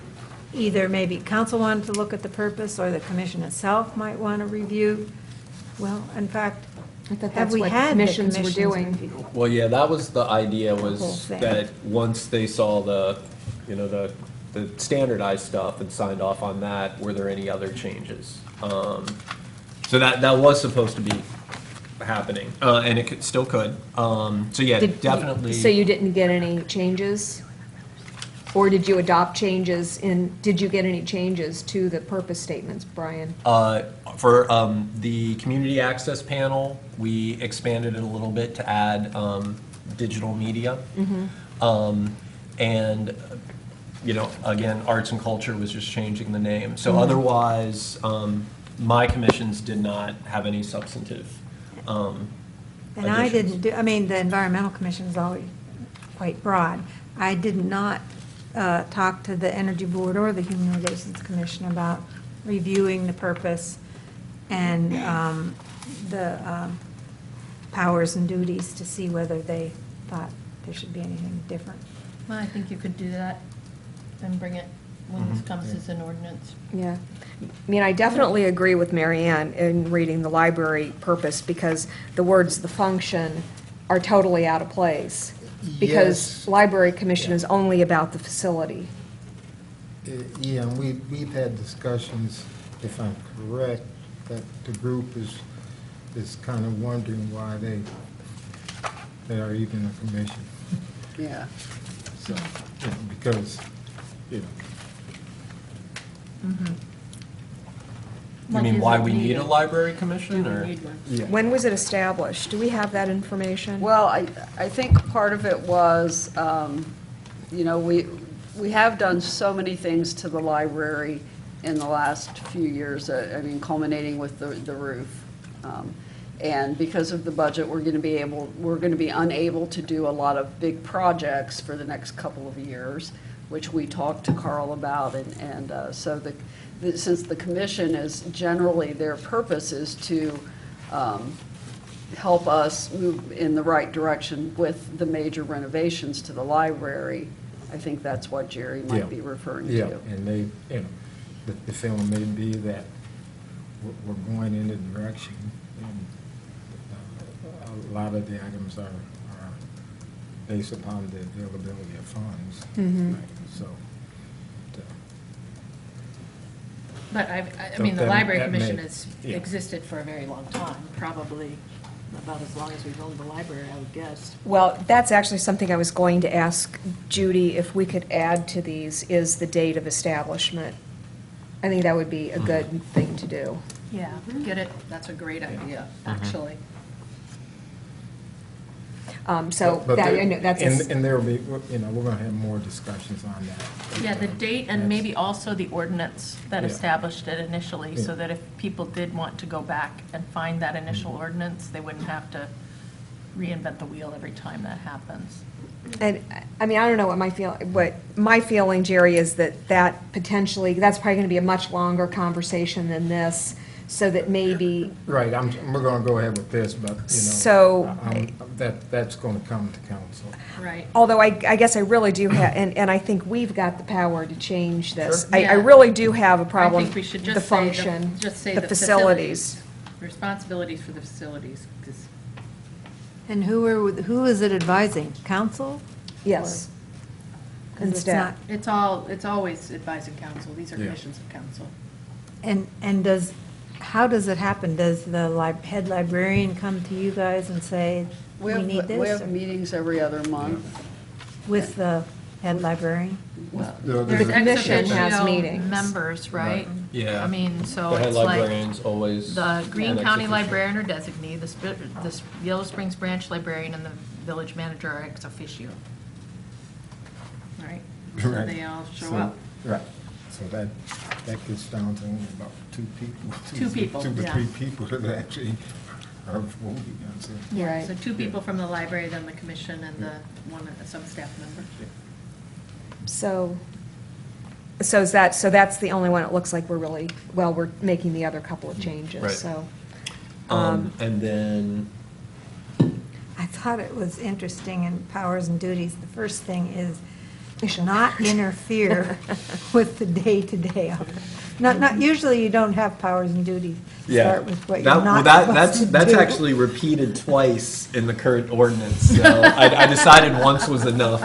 either maybe council wanted to look at the purpose, or the commission itself might want to review. Well, in fact, I thought have that's we what had the commissions were commissions doing. review? Well, yeah, that was the idea, whole was thing. that once they saw the, you know, the, the standardized stuff and signed off on that, were there any other changes? Um, So that, that was supposed to be happening, uh, and it could, still could. Um, So yeah, Did- definitely. So you didn't get any changes? Or did you adopt changes in, did you get any changes to the purpose statements, Brian? Uh, For um, the community access panel, we expanded it a little bit to add um, digital media. Um, And, you know, again, arts and culture was just changing the name. So otherwise, um, my commissions did not have any substantive um, And I additions. didn't do, I mean, the environmental commission is always quite broad. I did not uh, talk to the energy board or the human relations commission about reviewing the purpose and um, the um, powers and duties to see whether they thought there should be anything different. Well, I think you could do that and bring it when this comes as an ordinance. Yeah. I mean, I definitely agree with Mary Ann in reading the library purpose, because the words "the function" are totally out of place. Because Yes. library commission is only about the facility. Uh, Yeah, and we, we've had discussions, if I'm correct, that the group is, is kind of wondering why they, they are even a commission. Yeah. So, you know, because, you know, You Like, mean is why it we need needed? a library commission, Do we or? need one? yeah. When was it established? Do we have that information? Well, I, I think part of it was, um, you know, we, we have done so many things to the library in the last few years, uh, I mean, culminating with the, the roof. Um, And because of the budget, we're going to be able, we're going to be unable to do a lot of big projects for the next couple of years, which we talked to Carl about, and, and uh, so the, the- since the commission is generally, their purpose is to um, help us move in the right direction with the major renovations to the library, I think that's what Jerry Yeah. might be referring Yeah, to. and they, you know, the, the feeling may be that we're, we're going in the direction, and uh, a lot of the items are, are based upon the availability of funds. Mhm. Right, So, uh, But I, I So mean, the then library that may- commission has yeah. existed for a very long time, probably about as long as we've owned the library, I would guess. Well, that's actually something I was going to ask Judy if we could add to these, is the date of establishment. I think that would be a good thing to do. Yeah, get it, that's a great idea, actually. Um, So but that, there- I know that's, a And, s- and there'll be, you know, we're gonna have more discussions on that. Yeah, the date and maybe also the ordinance that Yeah. established it initially, so Yeah. that if people did want to go back and find that initial ordinance, they wouldn't have to reinvent the wheel every time that happens. and, I mean, I don't know what my feel, what, my feeling, Jerry, is that that potentially, that's probably going to be a much longer conversation than this, so that maybe, Right, I'm, we're gonna go ahead with this, but, you know. So- I'm- That, that's gonna come to council. Right. although I, I guess I really do have, and, and I think we've got the power to change this. Sure. I, I Yeah. really do have a problem, I think we should the just say, the- function, just say the the facilities. facilities. Responsibilities for the facilities, 'cause And who are, who is it advising? Council? Yes. Because it's Instead. not, it's all, it's always advising council, these are Yeah. commissions of council. and, and does, how does it happen? Does the li- head librarian come to you guys and say, we have- need We this? have meetings every other month. With the head librarian? Well, The- There's the- ex commission has officio meetings. members, right? Yeah. I mean, so The head it's like librarian's always. the Green an ex County officio. librarian or designee, the Sp- the S- Yellow Springs branch librarian, and the village manager are ex officio. Right? So Right. they all show So- up. Right, so that, that gets down to only about two people. Two people, Two to yeah. three people that actually are voting on it. Right. So two people from the library, then the commission, and the one, some staff member. So, so is that, so that's the only one it looks like we're really, well, we're making the other couple of changes, Right. so. Um, and then, I thought it was interesting in powers and duties. The first thing is not interfere with the day-to-day of it. Not, not, usually you don't have powers and duties. Start with what you're That- well, not that- supposed that's to that's do. actually repeated twice in the current ordinance. So I, I decided once was enough.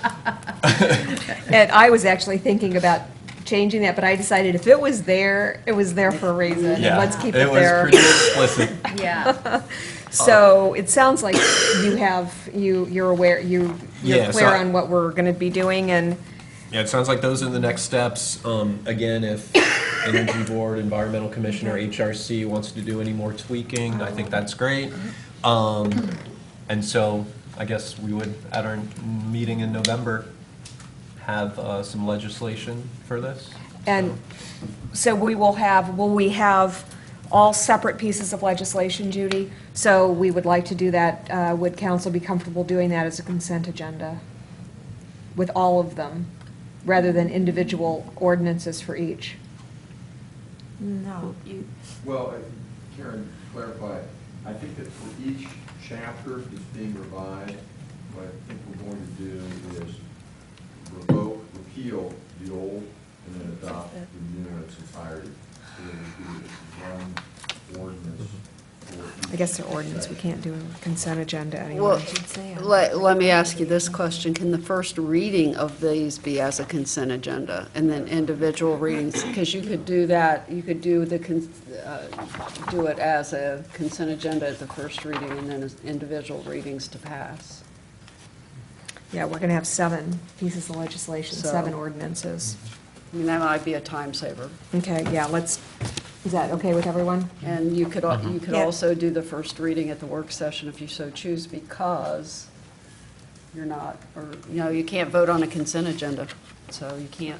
And I was actually thinking about changing that, but I decided if it was there, it was there for a reason, and Yeah, let's keep it was there. pretty explicit. Yeah. So it sounds like you have, you, you're aware, you, Yeah, you're so clear I- on what we're going to be doing, and Yeah, it sounds like those are the next steps. Um, again, if Energy Board, Environmental Commissioner, H R C wants to do any more tweaking, I think that's great. Um, and so I guess we would, at our meeting in November, have uh, some legislation for this. And so we will have, will we have all separate pieces of legislation, Judy? So we would like to do that, uh, would council be comfortable doing that as a consent agenda? With all of them, rather than individual ordinances for each? No. You- Well, uh, Karen, clarify, I think that for each chapter that's being revised, what I think we're going to do is revoke, repeal the old, and then adopt the new in its entirety. So it would be one ordinance for each. I guess they're ordinance, we can't do a consent agenda anyway. Well, let, let me ask you this question. Can the first reading of these be as a consent agenda? And then individual readings, because you could do that, you could do the, con- uh, do it as a consent agenda at the first reading and then as individual readings to pass. Yeah, we're going to have seven pieces of legislation, So- seven ordinances. I mean, that might be a time saver. Okay, yeah, let's, is that okay with everyone? And you could, al- you could Yeah. also do the first reading at the work session if you so choose, because you're not, or, you know, you can't vote on a consent agenda, so you can't.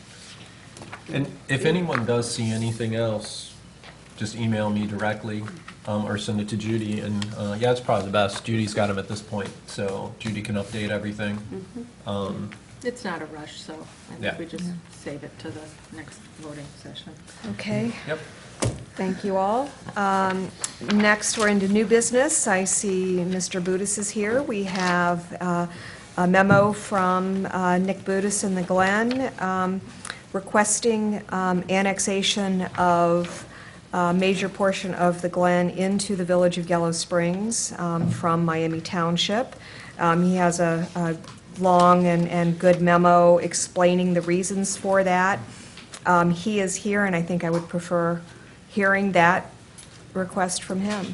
And if anyone does see anything else, just email me directly um, or send it to Judy. And uh, yeah, it's probably the best. Judy's got them at this point, so Judy can update everything. Um, It's not a rush, so I Yeah. think we just save it to the next voting session. Okay. Yep. Thank you all. Um, Next, we're into new business. I see Mister Budis is here. We have uh, a memo from uh, Nick Budis in the Glen um, requesting um, annexation of a major portion of the Glen into the village of Yellow Springs um, from Miami Township. Um, He has a a long and and good memo explaining the reasons for that. Um, He is here, and I think I would prefer hearing that request from him.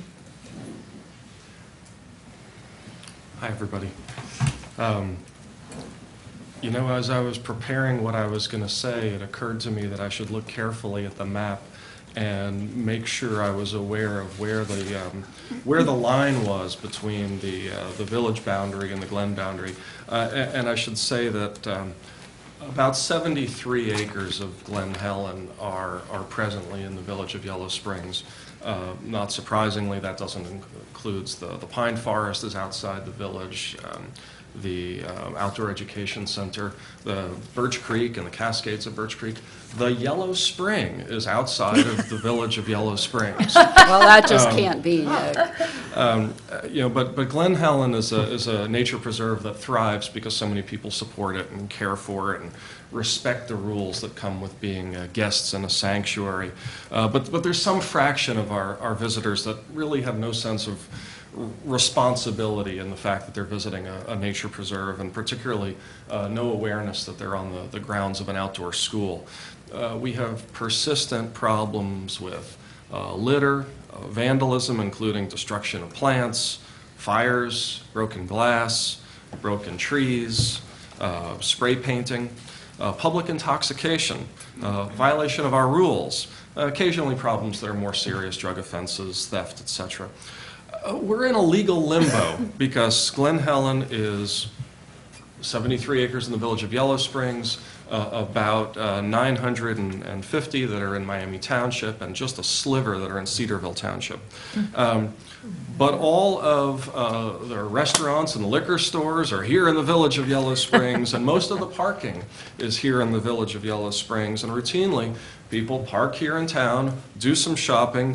Hi, everybody. Um, You know, as I was preparing what I was going to say, it occurred to me that I should look carefully at the map and make sure I was aware of where the, um, where the line was between the, uh, the village boundary and the Glen boundary. Uh, a- And I should say that um, about seventy-three acres of Glen Helen are, are presently in the village of Yellow Springs. Uh, Not surprisingly, that doesn't includes the, the pine forest is outside the village, um, the uh, outdoor education center, the Birch Creek and the Cascades of Birch Creek. The Yellow Spring is outside of the village of Yellow Springs. Well, that just can't be, Nick. Um, uh, You know, but, but Glen Helen is a, is a nature preserve that thrives because so many people support it and care for it and respect the rules that come with being uh, guests in a sanctuary. Uh, But, but there's some fraction of our, our visitors that really have no sense of r- responsibility in the fact that they're visiting a, a nature preserve, and particularly uh, no awareness that they're on the, the grounds of an outdoor school. Uh, We have persistent problems with uh, litter, uh, vandalism, including destruction of plants, fires, broken glass, broken trees, uh, spray painting, uh, public intoxication, uh, violation of our rules, uh, occasionally problems that are more serious, drug offenses, theft, et cetera. Uh, We're in a legal limbo because Glen Helen is seventy-three acres in the village of Yellow Springs, uh, about uh, nine hundred fifty that are in Miami Township, and just a sliver that are in Cedarville Township. Um, But all of uh, the restaurants and liquor stores are here in the village of Yellow Springs, and most of the parking is here in the village of Yellow Springs. And routinely, people park here in town, do some shopping,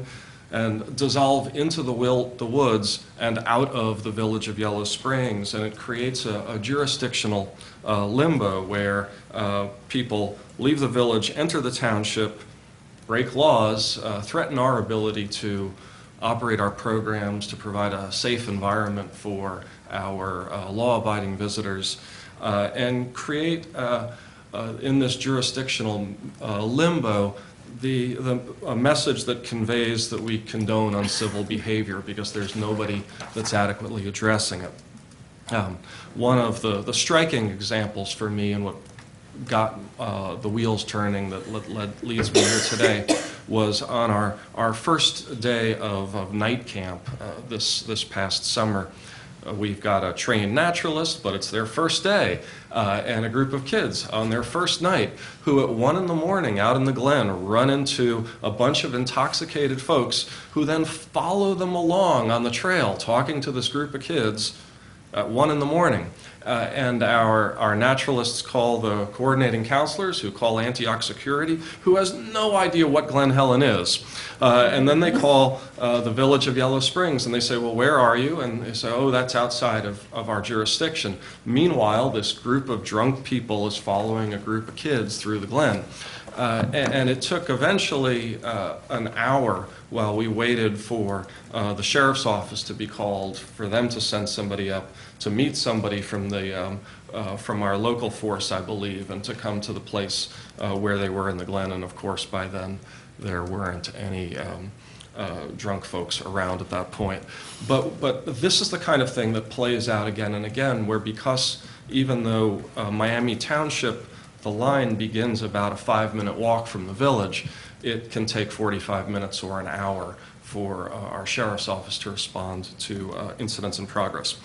and dissolve into the, will, the woods and out of the village of Yellow Springs. And it creates a, a jurisdictional uh, limbo where uh, people leave the village, enter the township, break laws, uh, threaten our ability to operate our programs, to provide a safe environment for our uh, law-abiding visitors, uh, and create, uh, uh, in this jurisdictional uh, limbo, the, the a message that conveys that we condone uncivil behavior because there's nobody that's adequately addressing it. Um, one of the, the striking examples for me and what got uh, the wheels turning that led, led, leads me here today was on our, our first day of, of night camp uh, this, this past summer. Uh, we've got a trained naturalist, but it's their first day, uh, and a group of kids on their first night who at one in the morning out in the Glen run into a bunch of intoxicated folks who then follow them along on the trail talking to this group of kids at one in the morning. Uh, and our, our naturalists call the coordinating counselors, who call Antioch Security, who has no idea what Glen Helen is. Uh, and then they call uh, the village of Yellow Springs, and they say, well, where are you? And they say, oh, that's outside of, of our jurisdiction. Meanwhile, this group of drunk people is following a group of kids through the Glen. Uh, and, and it took eventually uh, an hour while we waited for uh, the sheriff's office to be called, for them to send somebody up to meet somebody from the um, uh, from our local force, I believe, and to come to the place uh, where they were in the Glen. And of course, by then there weren't any um, uh, drunk folks around at that point. But but this is the kind of thing that plays out again and again, where because even though uh, Miami Township, the line begins about a five-minute walk from the village, it can take forty-five minutes or an hour for uh, our sheriff's office to respond to uh, incidents in progress.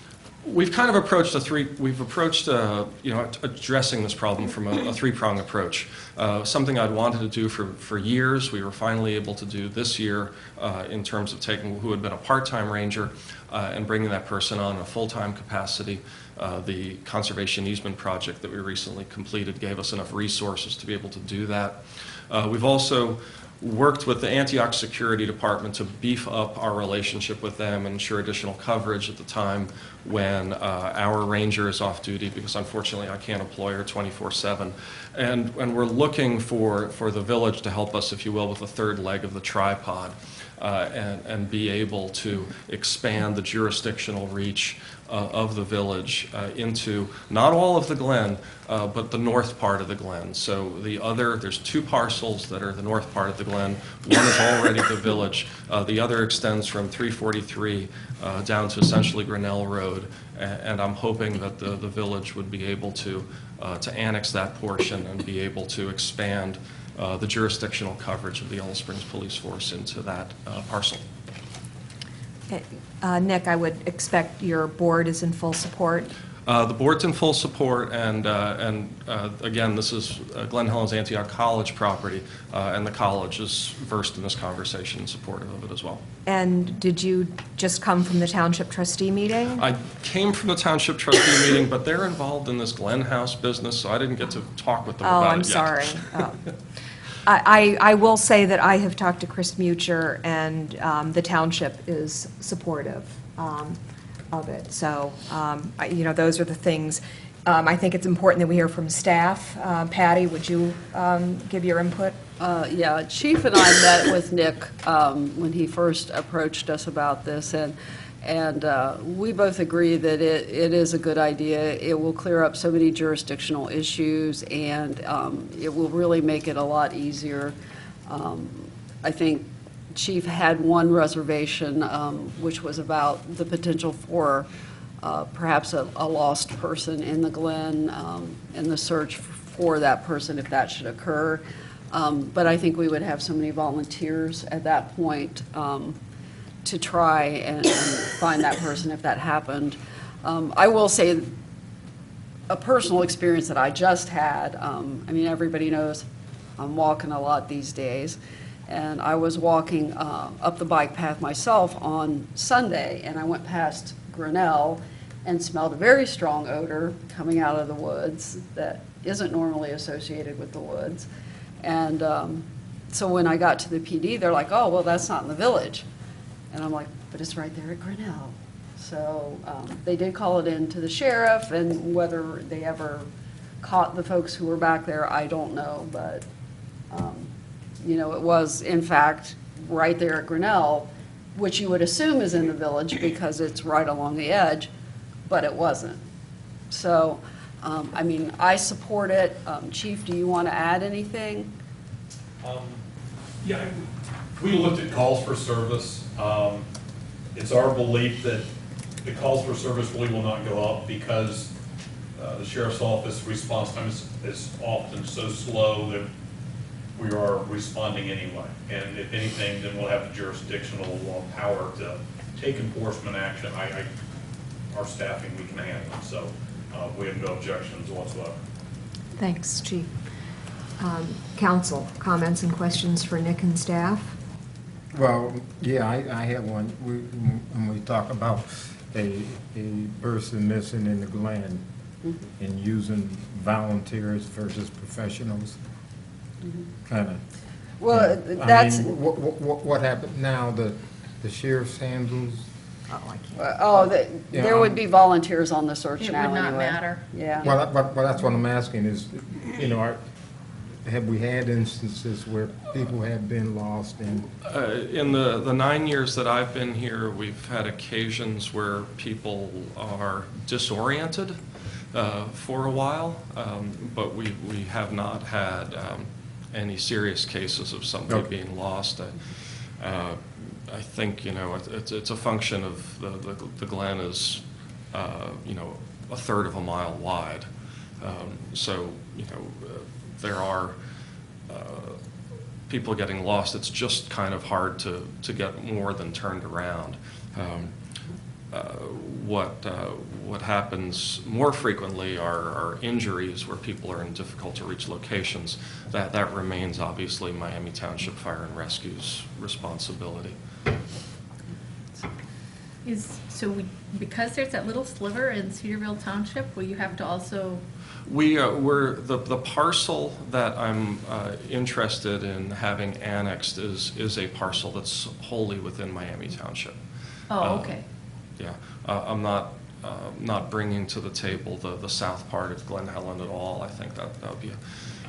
We've kind of approached a three. We've approached, uh, you know, addressing this problem from a, a three-prong approach. Uh, something I'd wanted to do for for years. We were finally able to do this year uh, in terms of taking who had been a part-time ranger uh, and bringing that person on in a full-time capacity. Uh, the conservation easement project that we recently completed gave us enough resources to be able to do that. Uh, we've also worked with the Antioch Security Department to beef up our relationship with them and ensure additional coverage at the time when uh, our ranger is off duty, because unfortunately I can't employ her twenty-four seven. And, and we're looking for, for the village to help us, if you will, with the third leg of the tripod uh, and, and be able to expand the jurisdictional reach Uh, of the village uh, into not all of the Glen, uh, but the north part of the Glen. So the other, there's two parcels that are the north part of the Glen. One is already the village. Uh, the other extends from three forty-three uh, down to essentially Grinnell Road. A- and I'm hoping that the, the village would be able to, uh, to annex that portion and be able to expand uh, the jurisdictional coverage of the Yellow Springs Police Force into that uh, parcel. Uh, Nick, I would expect your board is in full support. Uh, the board's in full support, and uh, and uh, again, this is uh, Glen Helen's Antioch College property, uh, and the college is versed in this conversation and supportive of it as well. And did you just come from the township trustee meeting? I came from the township trustee meeting, but they're involved in this Glen House business, so I didn't get to talk with them Oh, about I'm it yet. sorry. Oh. I, I I will say that I have talked to Chris Mucher, and um, the township is supportive um, of it. So, um, I- you know, those are the things. Um, I think it's important that we hear from staff. Uh, Patty, would you um, give your input? Uh, Yeah, Chief and I met with Nick um, when he first approached us about this, and, and uh, we both agree that it, it is a good idea. It will clear up so many jurisdictional issues, and um, it will really make it a lot easier. Um, I think Chief had one reservation, um, which was about the potential for uh, perhaps a, a lost person in the Glen, um, and the search for that person if that should occur. Um, But I think we would have so many volunteers at that point um, to try and and find that person if that happened. Um, I will say, a personal experience that I just had, um, I mean, everybody knows I'm walking a lot these days, and I was walking uh, up the bike path myself on Sunday, and I went past Grinnell and smelled a very strong odor coming out of the woods that isn't normally associated with the woods. And um, so when I got to the P D, they're like, oh, well, that's not in the village. And I'm like, but it's right there at Grinnell. So um, they did call it in to the sheriff, and whether they ever caught the folks who were back there, I don't know. But, um, you know, it was, in fact, right there at Grinnell, which you would assume is in the village because it's right along the edge, but it wasn't. So, um, I mean, I support it. Um, Chief, do you want to add anything? Um, Yeah, we looked at calls for service. Um, It's our belief that the calls for service really will not go up because uh, the sheriff's office response time is, is often so slow that we are responding anyway. And if anything, then we'll have the jurisdictional uh, power to take enforcement action. I, I, our staffing, we can handle it. So uh, we have no objections whatsoever. Thanks, Chief. Um, Council, comments and questions for Nick and staff? Well, yeah, I, I have one. We, when we talk about a, a person missing in the Glen and using volunteers versus professionals, kind of. Well, I that's, mean, what, what, what happened now, the, the sheriff's handles? Oh, I can't. uh, oh, the- Yeah, there would um, be volunteers on the search It now would anyway. not matter. Yeah. Well, that- but, but that's what I'm asking is, you know, are- have we had instances where people have been lost and, Uh, In the, the nine years that I've been here, we've had occasions where people are disoriented uh, for a while, um, but we, we have not had um, any serious cases of somebody Okay. being lost. I, uh, I think, you know, it- it's, it's a function of the, the the Glen is, uh, you know, a third of a mile wide. Um, So, you know, uh, there are uh, people getting lost. It's just kind of hard to, to get more than turned around. Um, uh, What, uh, what happens more frequently are, are injuries where people are in difficult-to-reach locations. That, that remains obviously Miami Township Fire and Rescue's responsibility. Is, so we, because there's that little sliver in Cedarville Township, will you have to also, We, uh, we're, the, the parcel that I'm uh, interested in having annexed is, is a parcel that's wholly within Miami Township. oh, Uh, okay. Yeah, uh, I'm not, uh, not bringing to the table the, the south part of Glen Helen at all. I think that, that would be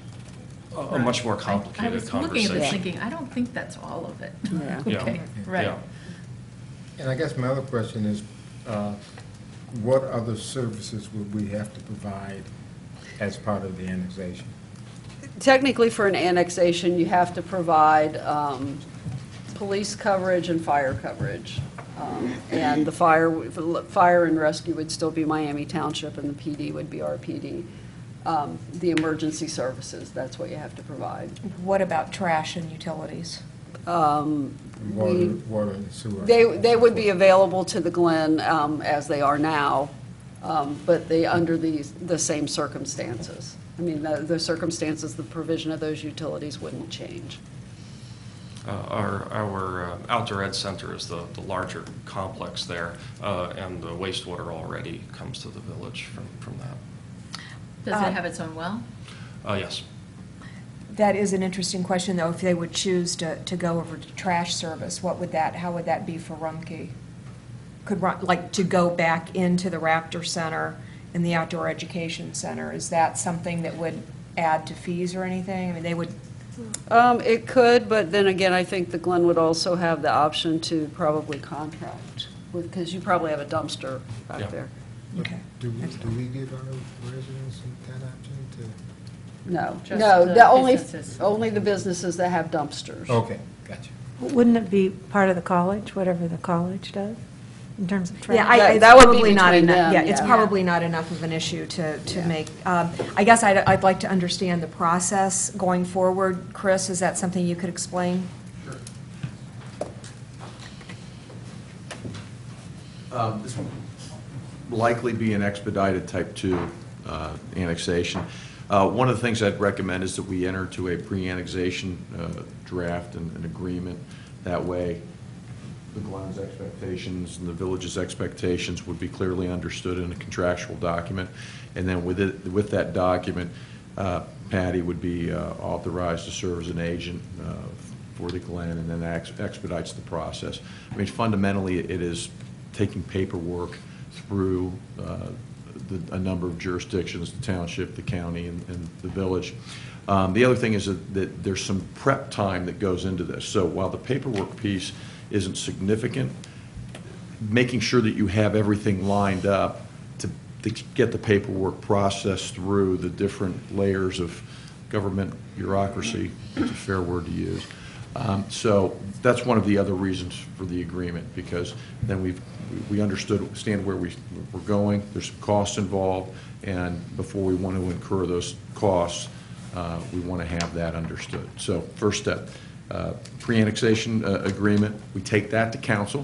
a, a much more I- complicated I was looking at this conversation. thinking, I don't think that's all of it. Yeah. Yeah. Okay, right. Yeah. and I guess my other question is, uh, what other services would we have to provide as part of the annexation? Technically, for an annexation, you have to provide um, police coverage and fire coverage. Um, And the fire, fire and rescue would still be Miami Township, and the P D would be our P D. Um, The emergency services, that's what you have to provide. What about trash and utilities? Um, Water, we- water and sewer. They, they would be available to the Glen um, as they are now, um, but they, under these, the same circumstances. I mean, the the circumstances, the provision of those utilities wouldn't change. Uh, Our, our uh, outdoor ed center is the, the larger complex there, uh, and the wastewater already comes to the village from, from that. Does Uh, it have its own well? Uh, Yes. That is an interesting question, though, if they would choose to, to go over to trash service, what would that, how would that be for Rumpke? Could, Rum- like, to go back into the Raptor Center and the Outdoor Education Center, is that something that would add to fees or anything? I mean, they would, Um, It could, but then again, I think the Glen would also have the option to probably contract, because you probably have a dumpster Yeah. back there. okay. Do we, do we give our residents that option to? No, Just no, the the only, businesses. only the businesses that have dumpsters. Okay, gotcha. Wouldn't it be part of the college, whatever the college does, in terms of trash? Yeah, I, That- it's that would be probably not between enough, them, yeah, it's yeah. probably not enough of an issue to, to Yeah. make. um, I guess I'd, I'd like to understand the process going forward. Chris, is that something you could explain? Um, This will likely be an expedited type two uh, annexation. Uh, One of the things I'd recommend is that we enter to a pre-annexation uh, draft and an agreement. That way, the Glen's expectations and the village's expectations would be clearly understood in a contractual document. And then with it, with that document, uh, Patty would be uh, authorized to serve as an agent uh, for the Glen, and then ex- expedites the process. I mean, fundamentally, it is taking paperwork through uh, the, a number of jurisdictions, the township, the county, and, and the village. Um, the other thing is that, that there's some prep time that goes into this. So while the paperwork piece isn't significant, making sure that you have everything lined up to, to get the paperwork processed through the different layers of government bureaucracy, it's a fair word to use. Um, so that's one of the other reasons for the agreement, because then we've, we understood, understand where we, we're going, there's some costs involved, and before we want to incur those costs, uh, we want to have that understood. So first step, uh, pre-annexation uh, agreement, we take that to council.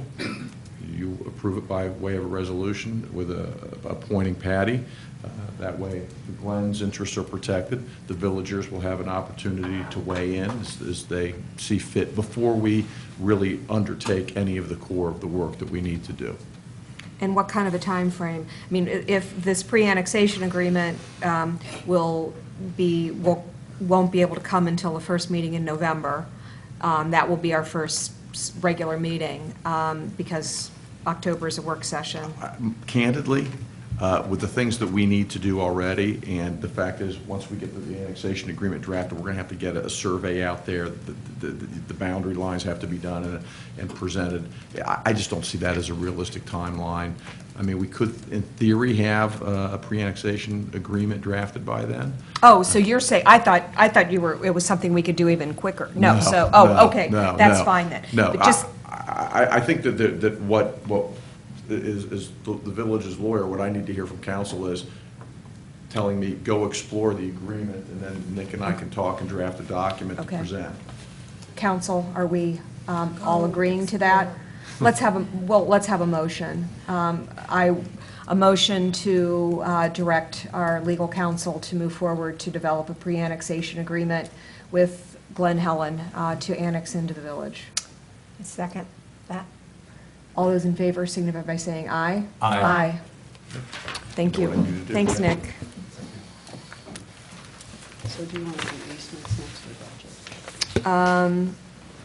You approve it by way of a resolution with a, appointing Patty. Uh, that way, the Glen's interests are protected. The villagers will have an opportunity to weigh in as, as they see fit before we really undertake any of the core of the work that we need to do. And what kind of a time frame? I mean, i- if this pre-annexation agreement um, will be, will, won't be able to come until the first meeting in November, um, that will be our first s- regular meeting, um, because October is a work session. Candidly, uh, with the things that we need to do already, and the fact is, once we get the annexation agreement drafted, we're going to have to get a, a survey out there. The, the, the, the boundary lines have to be done and, and presented. I, I just don't see that as a realistic timeline. I mean, we could, in theory, have uh, a pre-annexation agreement drafted by then. Oh, so you're saying, I thought, I thought you were, it was something we could do even quicker. No, so, oh, no, okay, no, that's no. fine then. No, But just, I, I, I think that, that that what, what is, is the the village's lawyer, what I need to hear from council is telling me, go explore the agreement, and then Nick and I can talk and draft a document to Okay. present. council, are we um, all agreeing to that? Let's have a, well, let's have a motion. Um, I, a motion to uh, direct our legal counsel to move forward to develop a pre-annexation agreement with Glen Helen uh, to annex into the village. A second, that. All those in favor signify by saying aye. Aye. Aye. Thank you. What I need to do. Thanks, Nick. So do you want to do easements next to the budget? Um,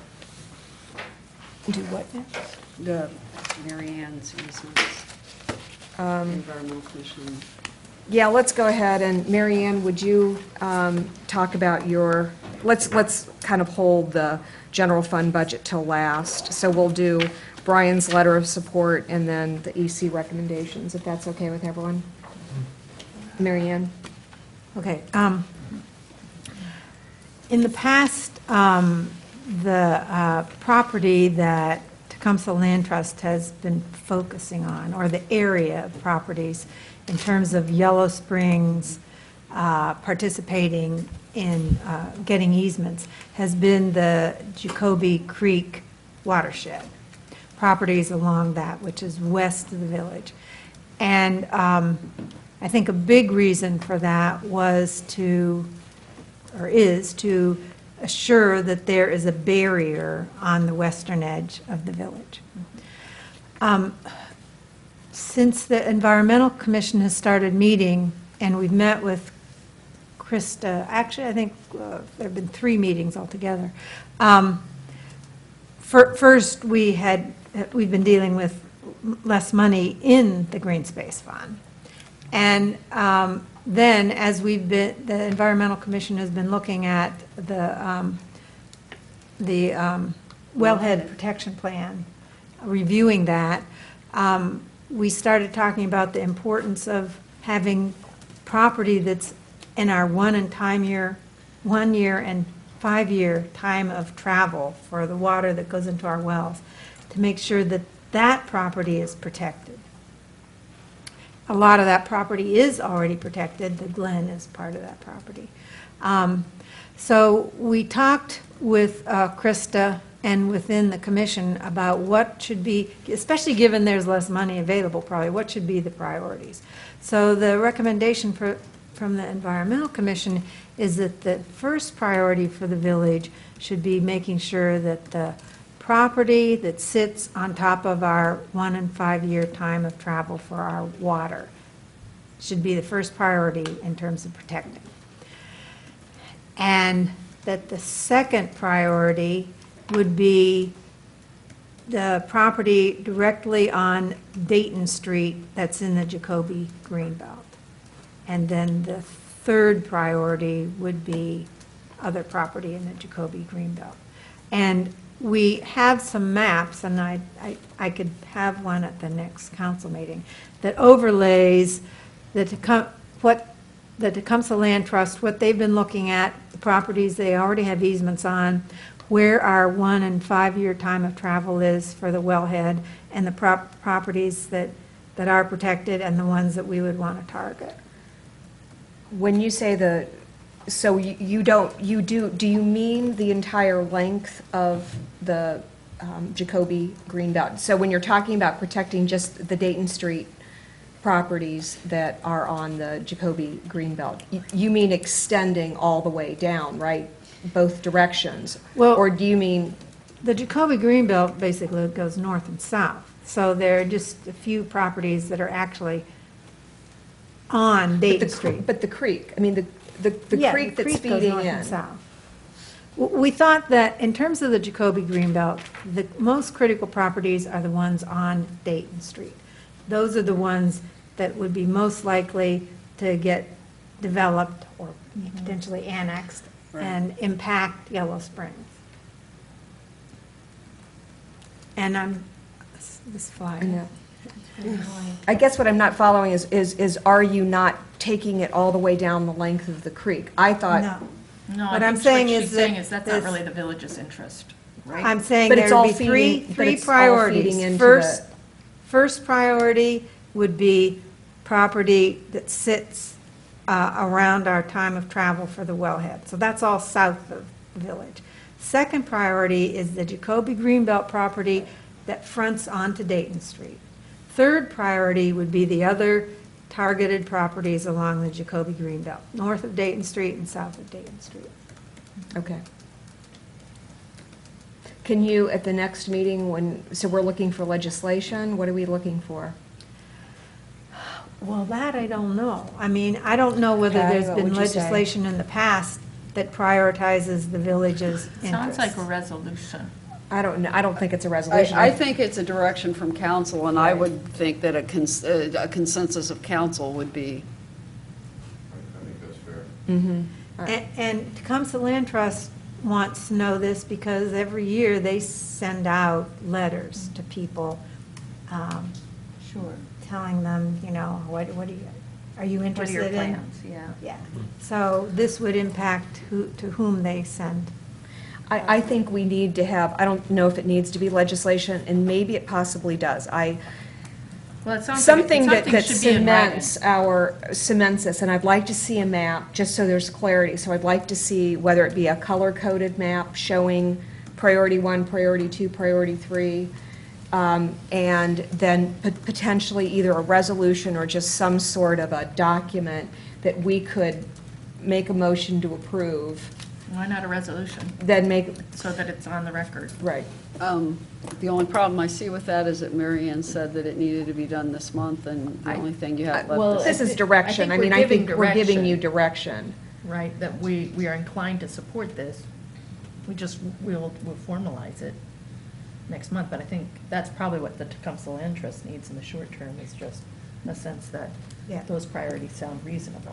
Do what next? The Mary Ann's easements, Um, Environmental Commission. Yeah, let's go ahead, and Mary Ann, would you um, talk about your, let's, let's kind of hold the general fund budget till last. So we'll do Brian's letter of support and then the E C recommendations, if that's okay with everyone. Mary Ann? Okay. um, In the past, um, the uh, property that Tecumseh Land Trust has been focusing on, or the area of properties in terms of Yellow Springs uh, participating in uh, getting easements, has been the Jacoby Creek watershed, properties along that, which is west of the village. And um, I think a big reason for that was to, or is to assure that there is a barrier on the western edge of the village. Um, Since the Environmental Commission has started meeting, and we've met with Krista, actually, I think uh, there have been three meetings altogether. Um, fir- First, we had, we've been dealing with less money in the Green Space Fund. And um, then, as we've been, the Environmental Commission has been looking at the, um, the um, wellhead protection plan, reviewing that, um, we started talking about the importance of having property that's in our one and time year, one year and five-year time of travel for the water that goes into our wells, to make sure that that property is protected. A lot of that property is already protected. The Glen is part of that property. Um, So we talked with uh, Krista and within the commission about what should be, especially given there's less money available probably, what should be the priorities. So the recommendation for, from the Environmental Commission is that the first priority for the village should be making sure that the property that sits on top of our one and five-year time of travel for our water should be the first priority in terms of protecting. and that the second priority would be the property directly on Dayton Street that's in the Jacoby Greenbelt. And then the third priority would be other property in the Jacoby Greenbelt. And we have some maps, and I, I, I could have one at the next council meeting, that overlays the Tecum, what the Tecumseh Land Trust, what they've been looking at, the properties they already have easements on, where our one and five-year time of travel is for the wellhead, and the prop, properties that, that are protected and the ones that we would want to target. When you say the, so you you don't, you do, do you mean the entire length of the um, Jacoby Greenbelt? So when you're talking about protecting just the Dayton Street properties that are on the Jacoby Greenbelt, you- you mean extending all the way down, right? Both directions? Well- Or do you mean, The Jacoby Greenbelt basically goes north and south, so there are just a few properties that are actually on but the, Dayton cr- Street. but the creek, I mean, the, the the Yeah, creek the that's creek goes feeding north and in? south. W- We thought that in terms of the Jacoby Greenbelt, the most critical properties are the ones on Dayton Street. Those are the ones that would be most likely to get developed or potentially annexed and impact Yellow Springs. And I'm, this I flag. know. I guess what I'm not following is, is, is are you not taking it all the way down the length of the creek? I thought, No. No, What I I'm think saying what is she's that saying is that's not this- really the village's interest, right? I'm saying But it's there would all be three, feeding- but three it's all feeding priorities. into First, the- first priority would be property that sits uh, around our time of travel for the wellhead. So that's all south of the village. Second priority is the Jacoby Greenbelt property that fronts onto Dayton Street. Third priority would be the other targeted properties along the Jacoby Greenbelt, north of Dayton Street and south of Dayton Street. okay. Can you, at the next meeting, when, so we're looking for legislation, what are we looking for? Well, that I don't know. I mean, I don't know whether Okay, there's what been would you say? legislation in the past that prioritizes the village's interests. Sounds like a resolution. I don't know, I don't think it's a I, resolution. I think it's a direction from council, and I would think that a cons- uh, a consensus of council would be, I think that's fair. Mm-hmm. And, and Tecumseh Land Trust wants to know this because every year they send out letters to people, um, Sure. telling them, you know, what, what do you, are you What are interested your in? plans? Yeah. Yeah. So this would impact who, to whom they send. I, I think we need to have, I don't know if it needs to be legislation, and maybe it possibly does. I, Well, it sounds like, something that, something that should be in writing. cements our, cements this, and I'd like to see a map, just so there's clarity. So I'd like to see whether it be a color-coded map showing priority one, priority two, priority three, um, and then pot- potentially either a resolution or just some sort of a document that we could make a motion to approve, Why not a resolution, then make, so that it's on the record? right. um, the only problem I see with that is that Mary Ann said that it needed to be done this month, and the I- only thing you have I- well, left is... This is I direction. think I we're mean, I giving think we're giving you direction. direction. Right, that we, we are inclined to support this. We just, we'll, we'll formalize it next month, but I think that's probably what the Tecumseh Land Trust needs in the short term, is just a sense that Yeah. those priorities sound reasonable.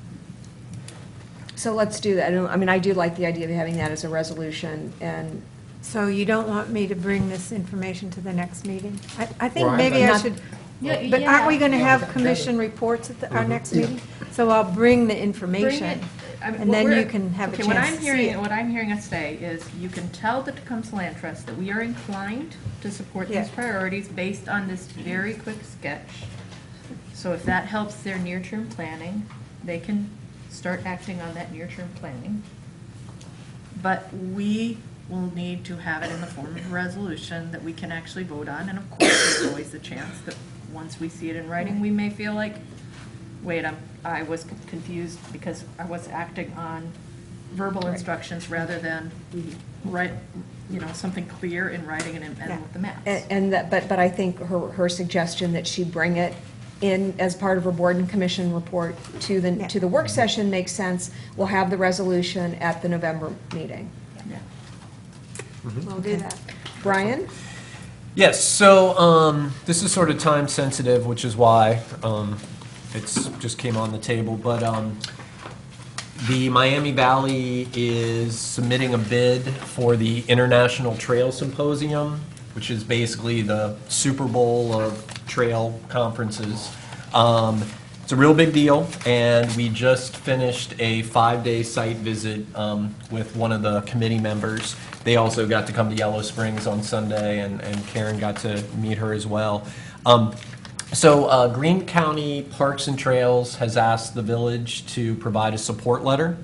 So let's do that. I don't- I mean, I do like the idea of having that as a resolution, and So you don't want me to bring this information to the next meeting? I, I think Right. maybe I Not- should, Yeah, but aren't we yeah. going to have commission reports at the- our next meeting? So I'll bring the Bring information. it. I mean, and what then we're- you can have a okay, what chance I'm to see hearing- it. What I'm hearing us say is, you can tell the Tecumseh Land Trust that we are inclined to support Yeah. these priorities based on this very quick sketch. So if that helps their near-term planning, they can start acting on that near-term planning. But we will need to have it in the form of a resolution that we can actually vote on, and of course, there's always the chance that once we see it in writing, we may feel like, wait, I'm, I was confused because I was acting on verbal instructions rather than write, you know, something clear in writing and, Yeah. and with the maps. And and that, but, but I think her, her suggestion that she bring it in, as part of a board and commission report to the, to the work session makes sense. We'll have the resolution at the November meeting. We'll do that. Brian? Yes, so um, this is sort of time sensitive, which is why um, it's just came on the table. But um, the Miami Valley is submitting a bid for the International Trail Symposium, which is basically the Super Bowl of trail conferences. Um, it's a real big deal, and we just finished a five-day site visit um, with one of the committee members. They also got to come to Yellow Springs on Sunday, and, and Karen got to meet her as well. Um, so uh, Greene County Parks and Trails has asked the village to provide a support letter,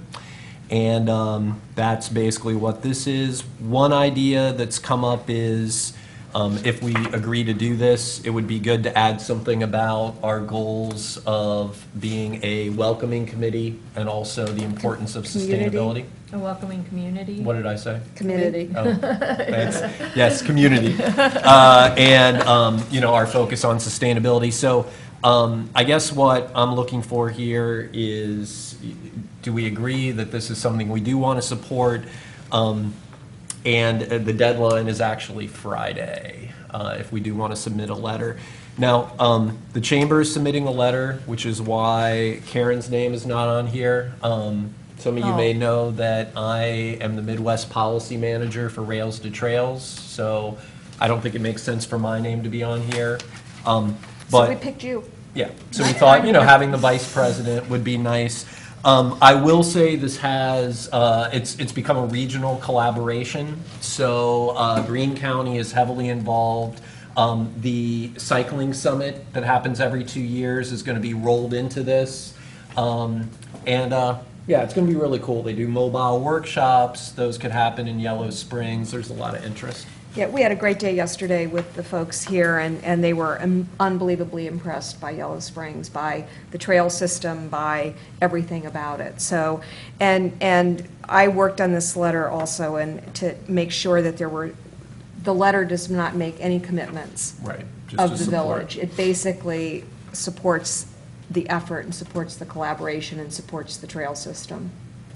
and um, that's basically what this is. One idea that's come up is Um, if we agree to do this, it would be good to add something about our goals of being a welcoming committee and also the importance of Community. sustainability. A welcoming community. What did I say? Committee. Oh, thanks. Yes, community. Uh, and, um, you know, our focus on sustainability. So um, I guess what I'm looking for here is, do we agree that this is something we do want to support? Um, And uh, the deadline is actually Friday, uh, if we do want to submit a letter. Now, um, the chamber is submitting a letter, which is why Karen's name is not on here. Um, Some of you may know that I am the Midwest Policy Manager for Rails to Trails, so I don't think it makes sense for my name to be on here. Um, So But we picked you. yeah, so we thought, you know, having the vice president would be nice. Um, I will say this has, uh, it's, it's become a regional collaboration, so uh, Greene County is heavily involved. Um, The cycling summit that happens every two years is going to be rolled into this. Um, And, uh, yeah, it's going to be really cool. They do mobile workshops, those could happen in Yellow Springs, there's a lot of interest. Yeah, we had a great day yesterday with the folks here, and, and they were um, unbelievably impressed by Yellow Springs, by the trail system, by everything about it. So, and, and I worked on this letter also, and to make sure that there were, the letter does not make any commitments Right. just of to the support. village. It basically supports the effort and supports the collaboration and supports the trail system.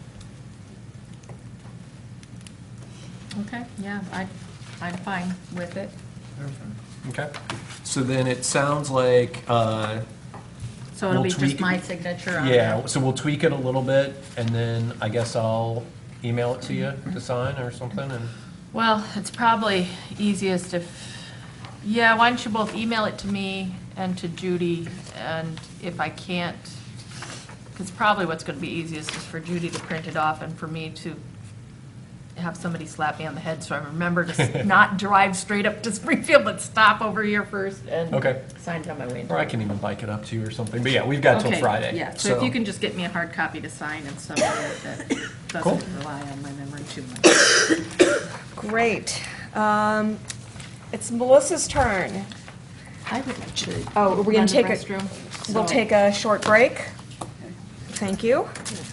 Okay, yeah, I, I'm fine with it. Okay, so then it sounds like, uh, So it'll We'll be tweak just it. my signature on it? yeah, so we'll tweak it a little bit, and then I guess I'll email it to you to sign or something, and, Well, it's probably easiest if, yeah, why don't you both email it to me and to Judy, and if I can't, because probably what's going to be easiest is for Judy to print it off and for me to have somebody slap me on the head so I remember to s- not drive straight up to Springfield, but stop over here first and Okay. sign it on my way. into or I it. can even bike it up to you or something, but yeah, we've got till Okay, Friday. Yeah, so if you can just get me a hard copy to sign and something that Cool. doesn't rely on my memory too much. Great. Um, It's Melissa's turn. I would like to. Oh, are we going run to the take a, restroom, we'll so- take a short break? Thank you.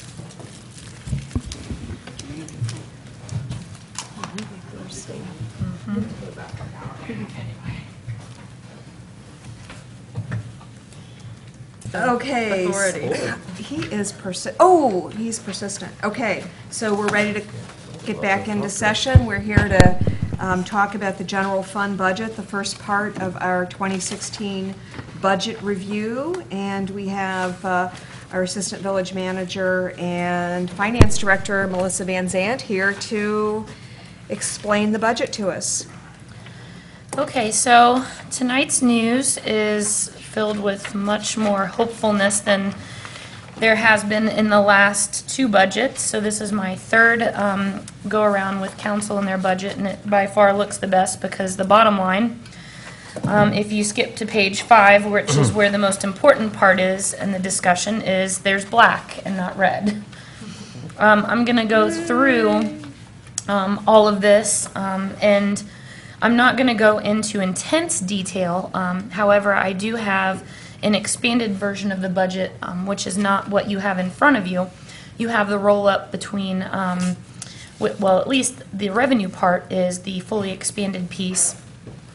Okay. Authority. He is persi, oh, he's persistent. Okay, so we're ready to get back into session. We're here to um, talk about the general fund budget, the first part of our twenty sixteen budget review. And we have uh, our Assistant Village Manager and Finance Director, Melissa Van Zant, here to explain the budget to us. Okay, so tonight's news is filled with much more hopefulness than there has been in the last two budgets. So this is my third um, go-around with council and their budget, and it by far looks the best because the bottom line, um, if you skip to page five, which is where the most important part is in the discussion, is there's black and not red. Um, I'm going to go through um, all of this, um, and I'm not going to go into intense detail. Um, however, I do have an expanded version of the budget, um, which is not what you have in front of you. You have the roll-up between, um, wi- well, at least the revenue part is the fully expanded piece.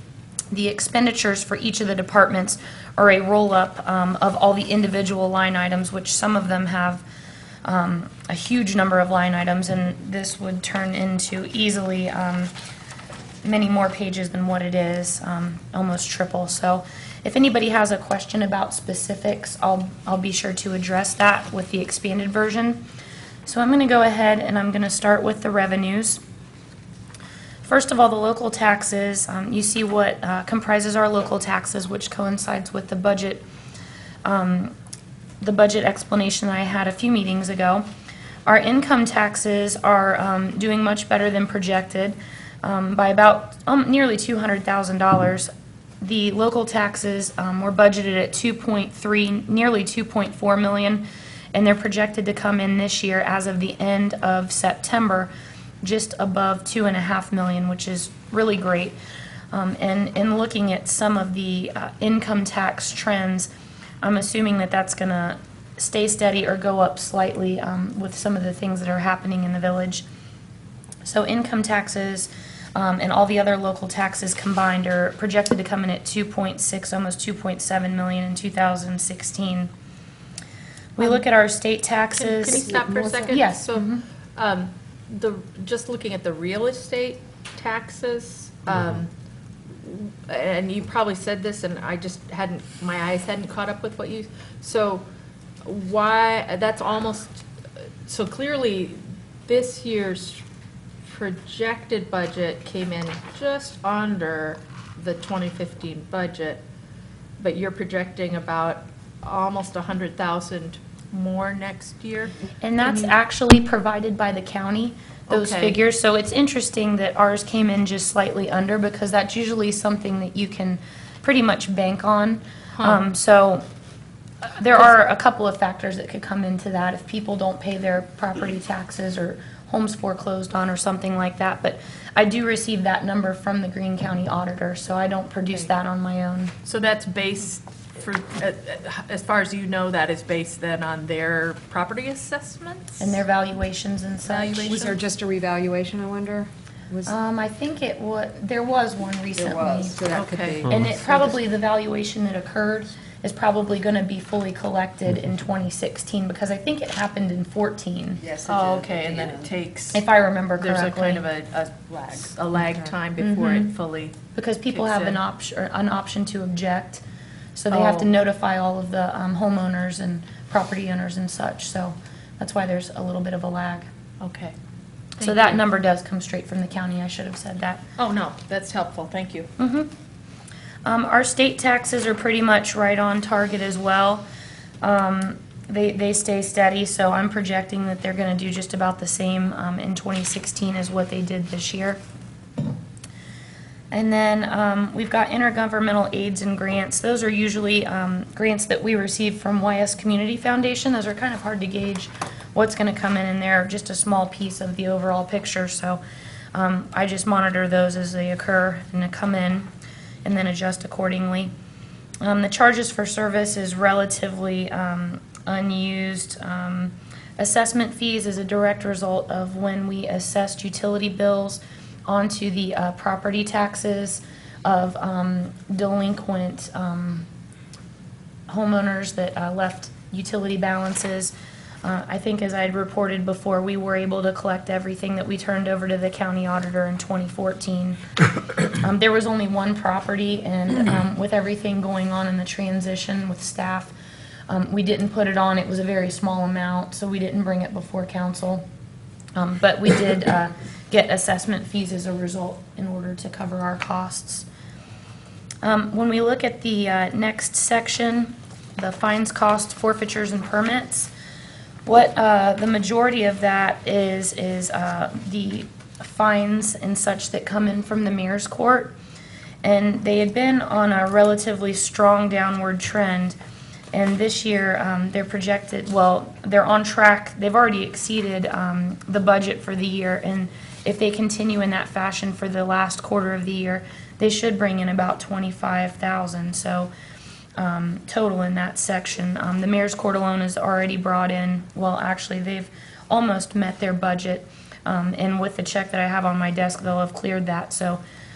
The expenditures for each of the departments are a roll-up um, of all the individual line items, which some of them have um, a huge number of line items, and this would turn into easily um, many more pages than what it is, um, almost triple. So if anybody has a question about specifics, I'll, I'll be sure to address that with the expanded version. So I'm going to go ahead and I'm going to start with the revenues. First of all, the local taxes, um, you see what uh, comprises our local taxes, which coincides with the budget, um, the budget explanation I had a few meetings ago. Our income taxes are um, doing much better than projected um, by about um, nearly two hundred thousand dollars. The local taxes um, were budgeted at two point three, nearly two point four million, and they're projected to come in this year as of the end of September just above two and a half million, which is really great. Um, and in looking at some of the uh, income tax trends, I'm assuming that that's going to stay steady or go up slightly um, with some of the things that are happening in the village. So income taxes um, and all the other local taxes combined are projected to come in at two point six, almost two point seven million in two thousand sixteen. We look at our state taxes. Can you stop for a second? Yes. So, um, the, just looking at the real estate taxes, um, and you probably said this, and I just hadn't, my eyes hadn't caught up with what you, so why, that's almost, so clearly, this year's projected budget came in just under the twenty fifteen budget, but you're projecting about almost a hundred thousand more next year? And that's actually provided by the county, those Okay. figures. So it's interesting that ours came in just slightly under, because that's usually something that you can pretty much bank on. Um, So uh, there are a couple of factors that could come into that if people don't pay their property taxes or homes foreclosed on or something like that. But I do receive that number from the Greene County Auditor, so I don't produce that on my own. So that's based, for, uh, uh, as far as you know, that is based then on their property assessments? And their valuations and such. Valuation? Was there just a revaluation, I wonder? Was Um, I think it was, there was one recently. So that could Okay. be. And it probably, the valuation that occurred is probably going to be fully collected in twenty sixteen, because I think it happened in fourteen, Yes, Oh, okay, and then it takes, if I remember there's a correctly. kind of a, a lag, a lag time before it fully, Because people kicks have an in. option, an option to object, so they have to Oh. notify all of the um, homeowners and property owners and such, so that's why there's a little bit of a lag. okay. So Thank that you. number does come straight from the county, I should have said that. Oh, no, that's helpful, thank you. Um, our state taxes are pretty much right on target as well. Um, they, they stay steady, so I'm projecting that they're gonna do just about the same, um, in twenty sixteen as what they did this year. And then, um, we've got intergovernmental aids and grants. Those are usually, um, grants that we receive from Y S Community Foundation. Those are kind of hard to gauge what's gonna come in, and they're just a small piece of the overall picture, so, um, I just monitor those as they occur and they come in, and then adjust accordingly. Um, the charges for service is relatively um, unused. Um, assessment fees is a direct result of when we assessed utility bills onto the uh, property taxes of um, delinquent um, homeowners that uh, left utility balances. Uh, I think, as I had reported before, we were able to collect everything that we turned over to the county auditor in twenty fourteen. Um, There was only one property, and um, with everything going on in the transition with staff, um, we didn't put it on. It was a very small amount, so we didn't bring it before council. Um, But we did uh, get assessment fees as a result in order to cover our costs. Um, When we look at the uh, next section, the fines, costs, forfeitures, and permits, what uh, the majority of that is, is uh, the fines and such that come in from the mayor's court. And they had been on a relatively strong downward trend. And this year, um, they're projected, well, they're on track. They've already exceeded um, the budget for the year. And if they continue in that fashion for the last quarter of the year, they should bring in about twenty-five thousand. So um, total in that section. Um, the mayor's court alone has already brought in, well, actually, they've almost met their budget. Um, and with the check that I have on my desk, they'll have cleared that. So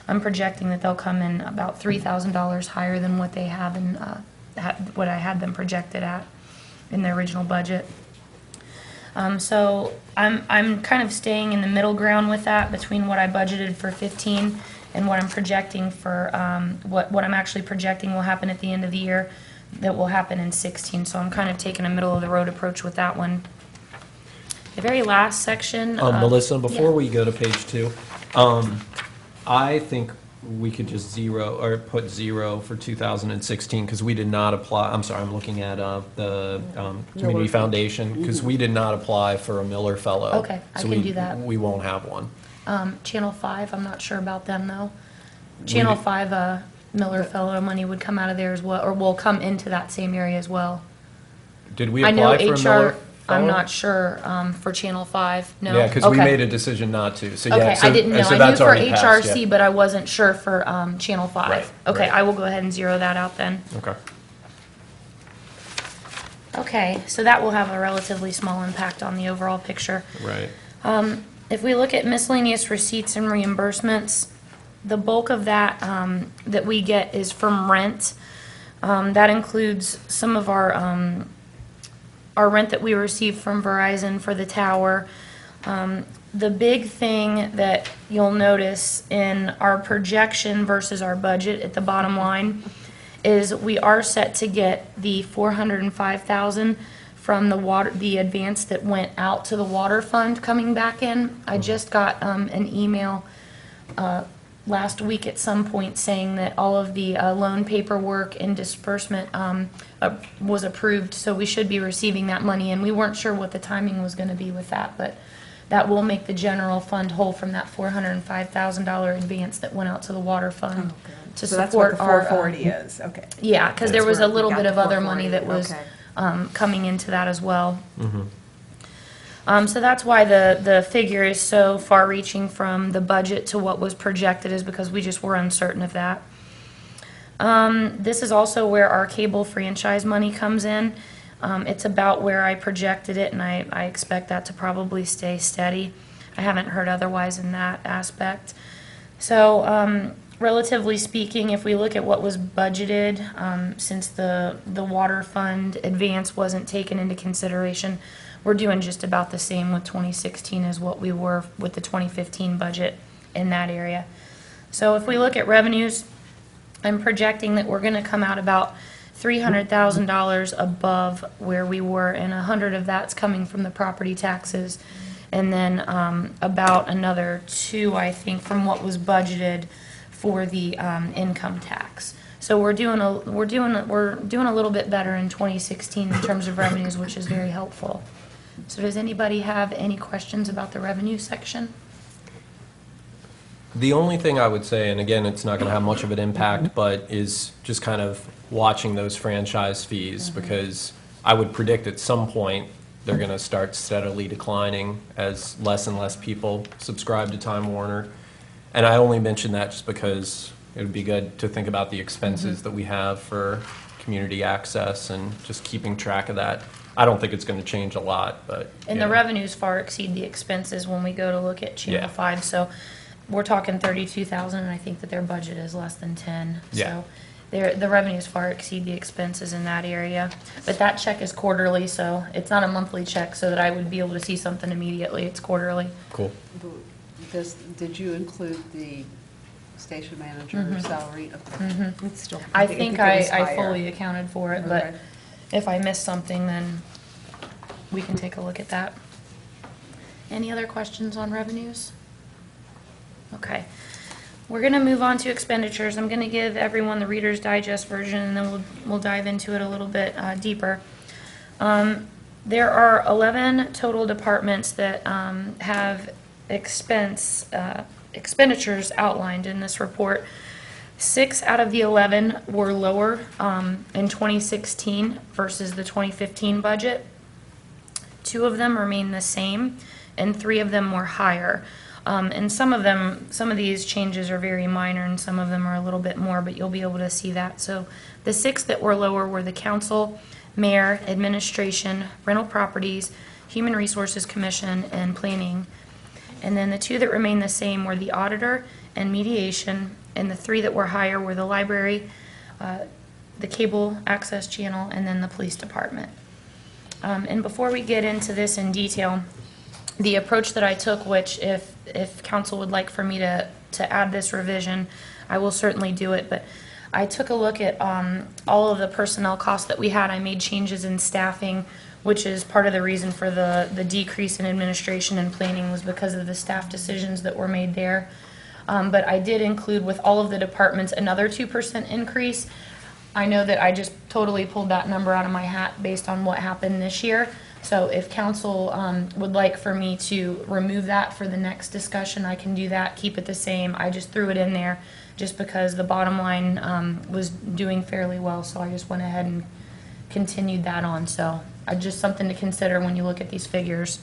I'm projecting that they'll come in about three thousand dollars higher than what they have in, uh, had- what I had them projected at in their original budget. Um, so I'm, I'm kind of staying in the middle ground with that between what I budgeted for fifteen and what I'm projecting for, um, what, what I'm actually projecting will happen at the end of the year that will happen in sixteen. So I'm kind of taking a middle of the road approach with that one. The very last section. Um, uh, Melissa, before yeah. we go to page two, um, I think we could just zero, or put zero for two thousand sixteen, because we did not apply, I'm sorry, I'm looking at, uh, the, um, Community Miller. Foundation, because we did not apply for a Miller Fellow. Okay, I So can we- do that. We won't have one. Um, Channel five, I'm not sure about them though. Channel did- five, uh, Miller Fellow money would come out of there as well, or will come into that same area as well. Did we I know apply for a H Miller R, Fellow? I'm not sure, um, for Channel five, no. Yeah, because we Okay. made a decision not to, so yeah. Okay, so- I didn't know. so I knew that's for already passed, H R C, yeah. but I wasn't sure for, um, Channel Right, five. Okay, right. I will go ahead and zero that out then. Okay. Okay, so that will have a relatively small impact on the overall picture. Right. Um, If we look at miscellaneous receipts and reimbursements, the bulk of that um, that we get is from rent. Um, That includes some of our, um, our rent that we receive from Verizon for the tower. Um, The big thing that you'll notice in our projection versus our budget at the bottom line is we are set to get the four hundred five thousand from the water, the advance that went out to the water fund coming back in. I just got um, an email uh, last week at some point saying that all of the uh, loan paperwork and disbursement um, uh, was approved, so we should be receiving that money, and we weren't sure what the timing was going to be with that, but that will make the general fund whole from that four hundred five thousand dollars advance that went out to the water fund to So that's what support the our. four uh, forty is, okay. Yeah, because there That's was a where we little got bit the of other four money forty, that was okay. um, coming into that as well. Um, So that's why the, the figure is so far-reaching from the budget to what was projected, is because we just were uncertain of that. Um, This is also where our cable franchise money comes in. Um, It's about where I projected it, and I, I expect that to probably stay steady. I haven't heard otherwise in that aspect. So, um, relatively speaking, if we look at what was budgeted, um, since the, the water fund advance wasn't taken into consideration, we're doing just about the same with twenty sixteen as what we were with the twenty fifteen budget in that area. So if we look at revenues, I'm projecting that we're gonna come out about three hundred thousand dollars above where we were, and a hundred of that's coming from the property taxes. And then, um, about another two, I think, from what was budgeted for the, um, income tax. So we're doing a, we're doing, a- we're doing a little bit better in twenty sixteen in terms of revenues, which is very helpful. So does anybody have any questions about the revenue section? The only thing I would say, and again, it's not going to have much of an impact, but is just kind of watching those franchise fees, because I would predict at some point they're going to start steadily declining as less and less people subscribe to Time Warner. And I only mention that just because it would be good to think about the expenses that we have for community access and just keeping track of that. I don't think it's going to change a lot, but. And you the know. revenues far exceed the expenses when we go to look at Channel Yeah. five. So we're talking thirty-two thousand, and I think that their budget is less than ten. Yeah. So their, the revenues far exceed the expenses in that area. But that check is quarterly, so it's not a monthly check so that I would be able to see something immediately. It's quarterly. Cool. This, did you include the station manager Mhm. salary? Mhm. It's still, I think think it I, was I higher. fully accounted for it, but Okay. if I missed something, then we can take a look at that. Any other questions on revenues? Okay. We're gonna move on to expenditures. I'm gonna give everyone the Reader's Digest version, and then we'll, we'll dive into it a little bit uh, deeper. Um, There are eleven total departments that um, have expense, uh, expenditures outlined in this report. Six out of the eleven were lower um, in twenty sixteen versus the twenty fifteen budget. Two of them remain the same, and three of them were higher. Um, And some of them, some of these changes are very minor, and some of them are a little bit more, but you'll be able to see that. So the six that were lower were the council, mayor, administration, rental properties, human resources commission, and planning. And then the two that remain the same were the auditor and mediation, and the three that were higher were the library, uh, the cable access channel, and then the police department. Um, And before we get into this in detail, the approach that I took, which if, if council would like for me to, to add this revision, I will certainly do it, but I took a look at um, all of the personnel costs that we had. I made changes in staffing, which is part of the reason for the, the decrease in administration and planning was because of the staff decisions that were made there. Um, But I did include with all of the departments another two percent increase. I know that I just totally pulled that number out of my hat based on what happened this year. So if council um, would like for me to remove that for the next discussion, I can do that, keep it the same. I just threw it in there just because the bottom line um, was doing fairly well, so I just went ahead and continued that on. So uh, just something to consider when you look at these figures.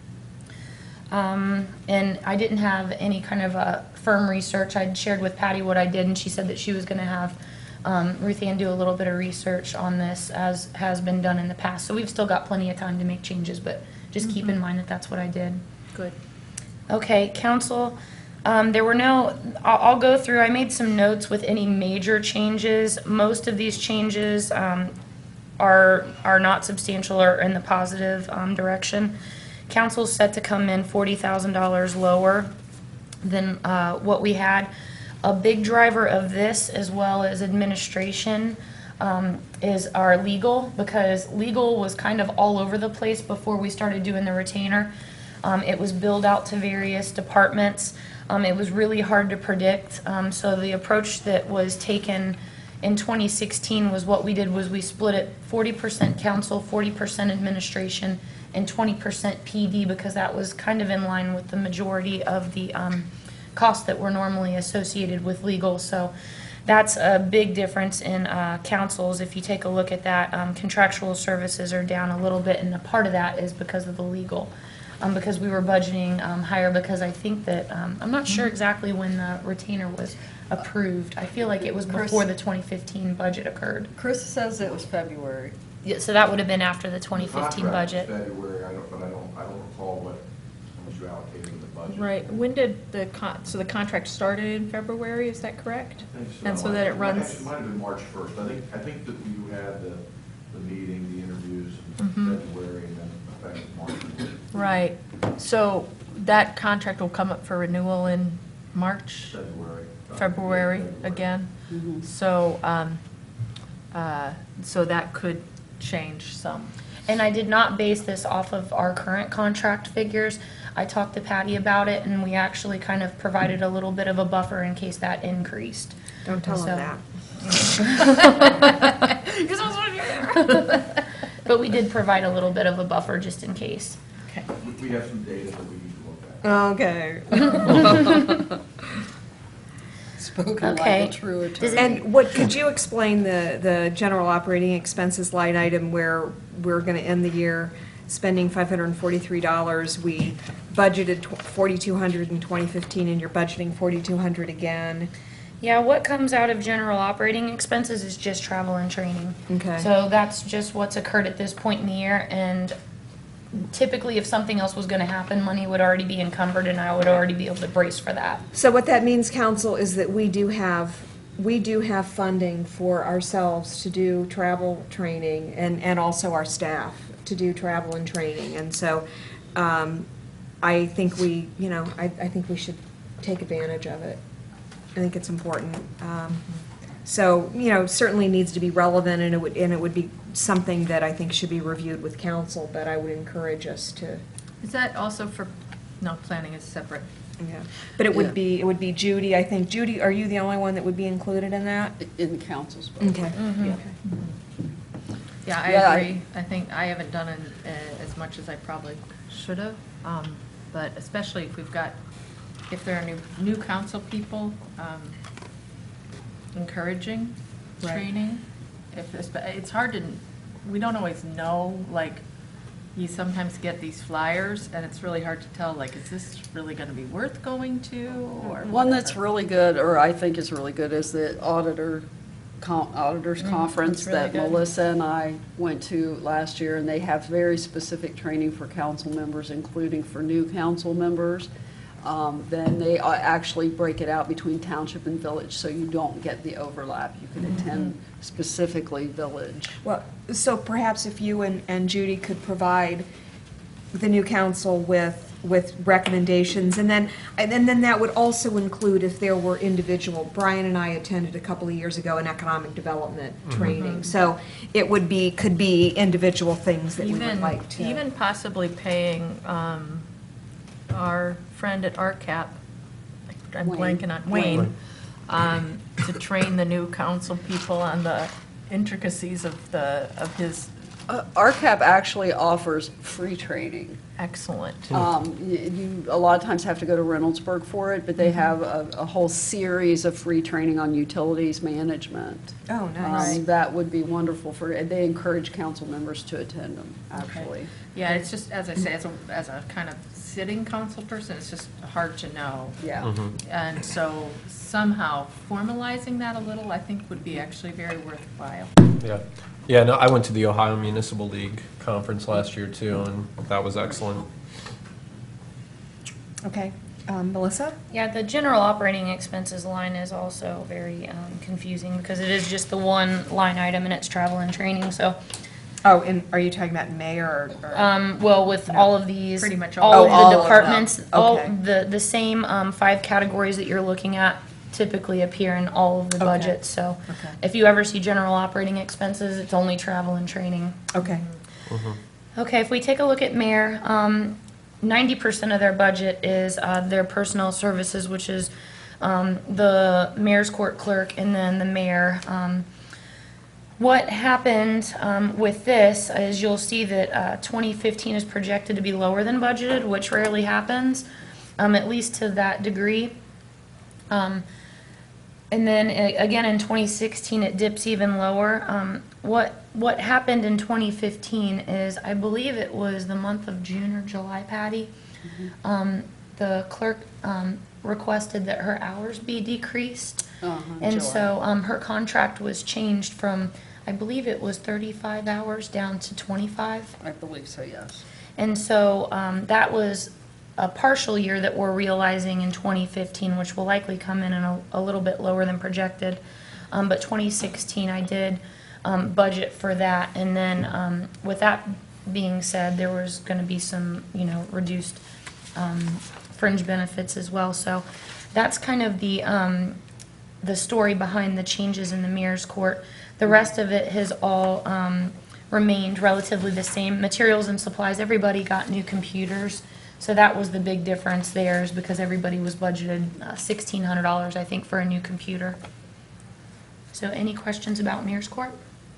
Um, and I didn't have any kind of a firm research. I'd shared with Patty what I did, and she said that she was going to have um, Ruth Ann do a little bit of research on this, as has been done in the past. So we've still got plenty of time to make changes, but just keep in mind that that's what I did. Good. Okay, council, um, there were no, I'll, I'll go through, I made some notes with any major changes. Most of these changes um, are, are not substantial or in the positive um, direction. Council's set to come in forty thousand dollars lower than uh, what we had. A big driver of this, as well as administration, um, is our legal, because legal was kind of all over the place before we started doing the retainer. Um, it was billed out to various departments. Um, it was really hard to predict. Um, so the approach that was taken in twenty sixteen was what we did was we split it forty percent council, forty percent administration, and twenty percent P D, because that was kind of in line with the majority of the um, costs that were normally associated with legal. So that's a big difference in uh, councils. If you take a look at that, um, contractual services are down a little bit, and a part of that is because of the legal. Um, because we were budgeting um, higher, because I think that, um, I'm not sure exactly when the retainer was approved. I feel like it was before the twenty fifteen budget occurred. Chris says it was February. Yeah, so that would have been after the twenty fifteen Contract is budget. February, I don't, but I don't, I don't recall what, how much you allocated in the budget. Right, when did the con, so the contract started in February, is that correct? I think so. And so that it runs, Actually, it might have been March first. I think, I think that you had the, the meeting, the interviews in Mhm. February, and then effective March. right, so that contract will come up for renewal in March? February. February February. again? Mhm. So, um, uh, so that could change some. And I did not base this off of our current contract figures. I talked to Patty about it, and we actually kind of provided a little bit of a buffer in case that increased. Don't tell So- them that. But we did provide a little bit of a buffer just in case. Okay. We- We have some data that we need to look at. Okay. Spoken like Okay. a true Does attorney. it- And what, could you explain the, the general operating expenses line item where we're going to end the year spending five hundred forty-three dollars? We budgeted forty-two hundred in twenty fifteen, and you're budgeting forty-two hundred again. Yeah, what comes out of general operating expenses is just travel and training. Okay. So that's just what's occurred at this point in the year, and typically if something else was gonna happen, money would already be encumbered and I would already be able to brace for that. So what that means, council, is that we do have, we do have funding for ourselves to do travel training, and, and also our staff to do travel and training. And so um, I think we, you know, I, I think we should take advantage of it. I think it's important. Um, So, you know, certainly needs to be relevant, and it would, and it would be something that I think should be reviewed with council, but I would encourage us to, Is that also for, no, planning is separate. yeah. But it Yeah. would be, it would be Judy, I think. Judy, are you the only one that would be included in that? In the council's budget. Okay. Mhm. Yeah. Yeah, I Yeah, I- agree. I think I haven't done it uh, as much as I probably should have, um, but especially if we've got, if there are new, new council people, um, encouraging Right. training. If, it's it's hard to, we don't always know, like, you sometimes get these flyers, and it's really hard to tell, like, is this really going to be worth going to, or? One that's really good, or I think is really good, is the auditor, con- auditors Mm, conference that's really that good. Melissa and I went to last year, and they have very specific training for council members, including for new council members. um, then they uh, actually break it out between township and village, so you don't get the overlap. You can attend specifically village. Well, so perhaps if you and, and Judy could provide the new council with, with recommendations, and then, and then then that would also include if there were individual, Brian and I attended a couple of years ago an economic development training, so it would be, could be individual things that we would Even, like to. even possibly paying um, our friend at R CAP, I'm Wayne. blanking on, Wayne, um, to train the new council people on the intricacies of the, of his Uh, R CAP actually offers free training. excellent. Um, y- You, a lot of times have to go to Reynoldsburg for it, but they have a, a whole series of free training on utilities management. Oh, Um, nice. That would be wonderful for, and they encourage council members to attend them, actually. Yeah, it's just, as I say, as a, as a kind of sitting council person, it's just hard to know. Yeah. And so somehow formalizing that a little, I think would be actually very worthwhile. Yeah. Yeah, no, I went to the Ohio Municipal League conference last year too, and that was excellent. Okay, um, Melissa? Yeah, the general operating expenses line is also very um, confusing because it is just the one line item and it's travel and training, so, Oh, and are you talking about mayor or? or- um, well, with all of these. Pretty much all All of them. Oh, all of of the them. departments, all, Okay. the, the same um, five categories that you're looking at typically appear in all of the Okay. budgets, so. Okay. If you ever see general operating expenses, it's only travel and training. Okay, Okay, if we take a look at mayor, um, ninety percent of their budget is, uh, their personnel services, which is, um, the mayor's court clerk and then the mayor. Um, what happened, um, with this is you'll see that, uh, twenty fifteen is projected to be lower than budgeted, which rarely happens, um, at least to that degree. Um, and then a- again in twenty sixteen it dips even lower. Um, what what happened in twenty fifteen is I believe it was the month of June or July, Patty. Um, the clerk um, requested that her hours be decreased, Uh-huh, and July. so um, her contract was changed from I believe it was thirty-five hours down to twenty-five. I believe so, yes. And so um, that was a partial year that we're realizing in twenty fifteen, which will likely come in a, a little bit lower than projected. Um, But twenty sixteen, I did um, budget for that. And then um, with that being said, there was going to be some, you know, reduced um, fringe benefits as well. So that's kind of the, um, the story behind the changes in the mayor's court. The rest of it has all um, remained relatively the same. Materials and supplies, everybody got new computers. So that was the big difference there, is because everybody was budgeted uh, sixteen hundred dollars, I think, for a new computer. So any questions about Mayor's Court?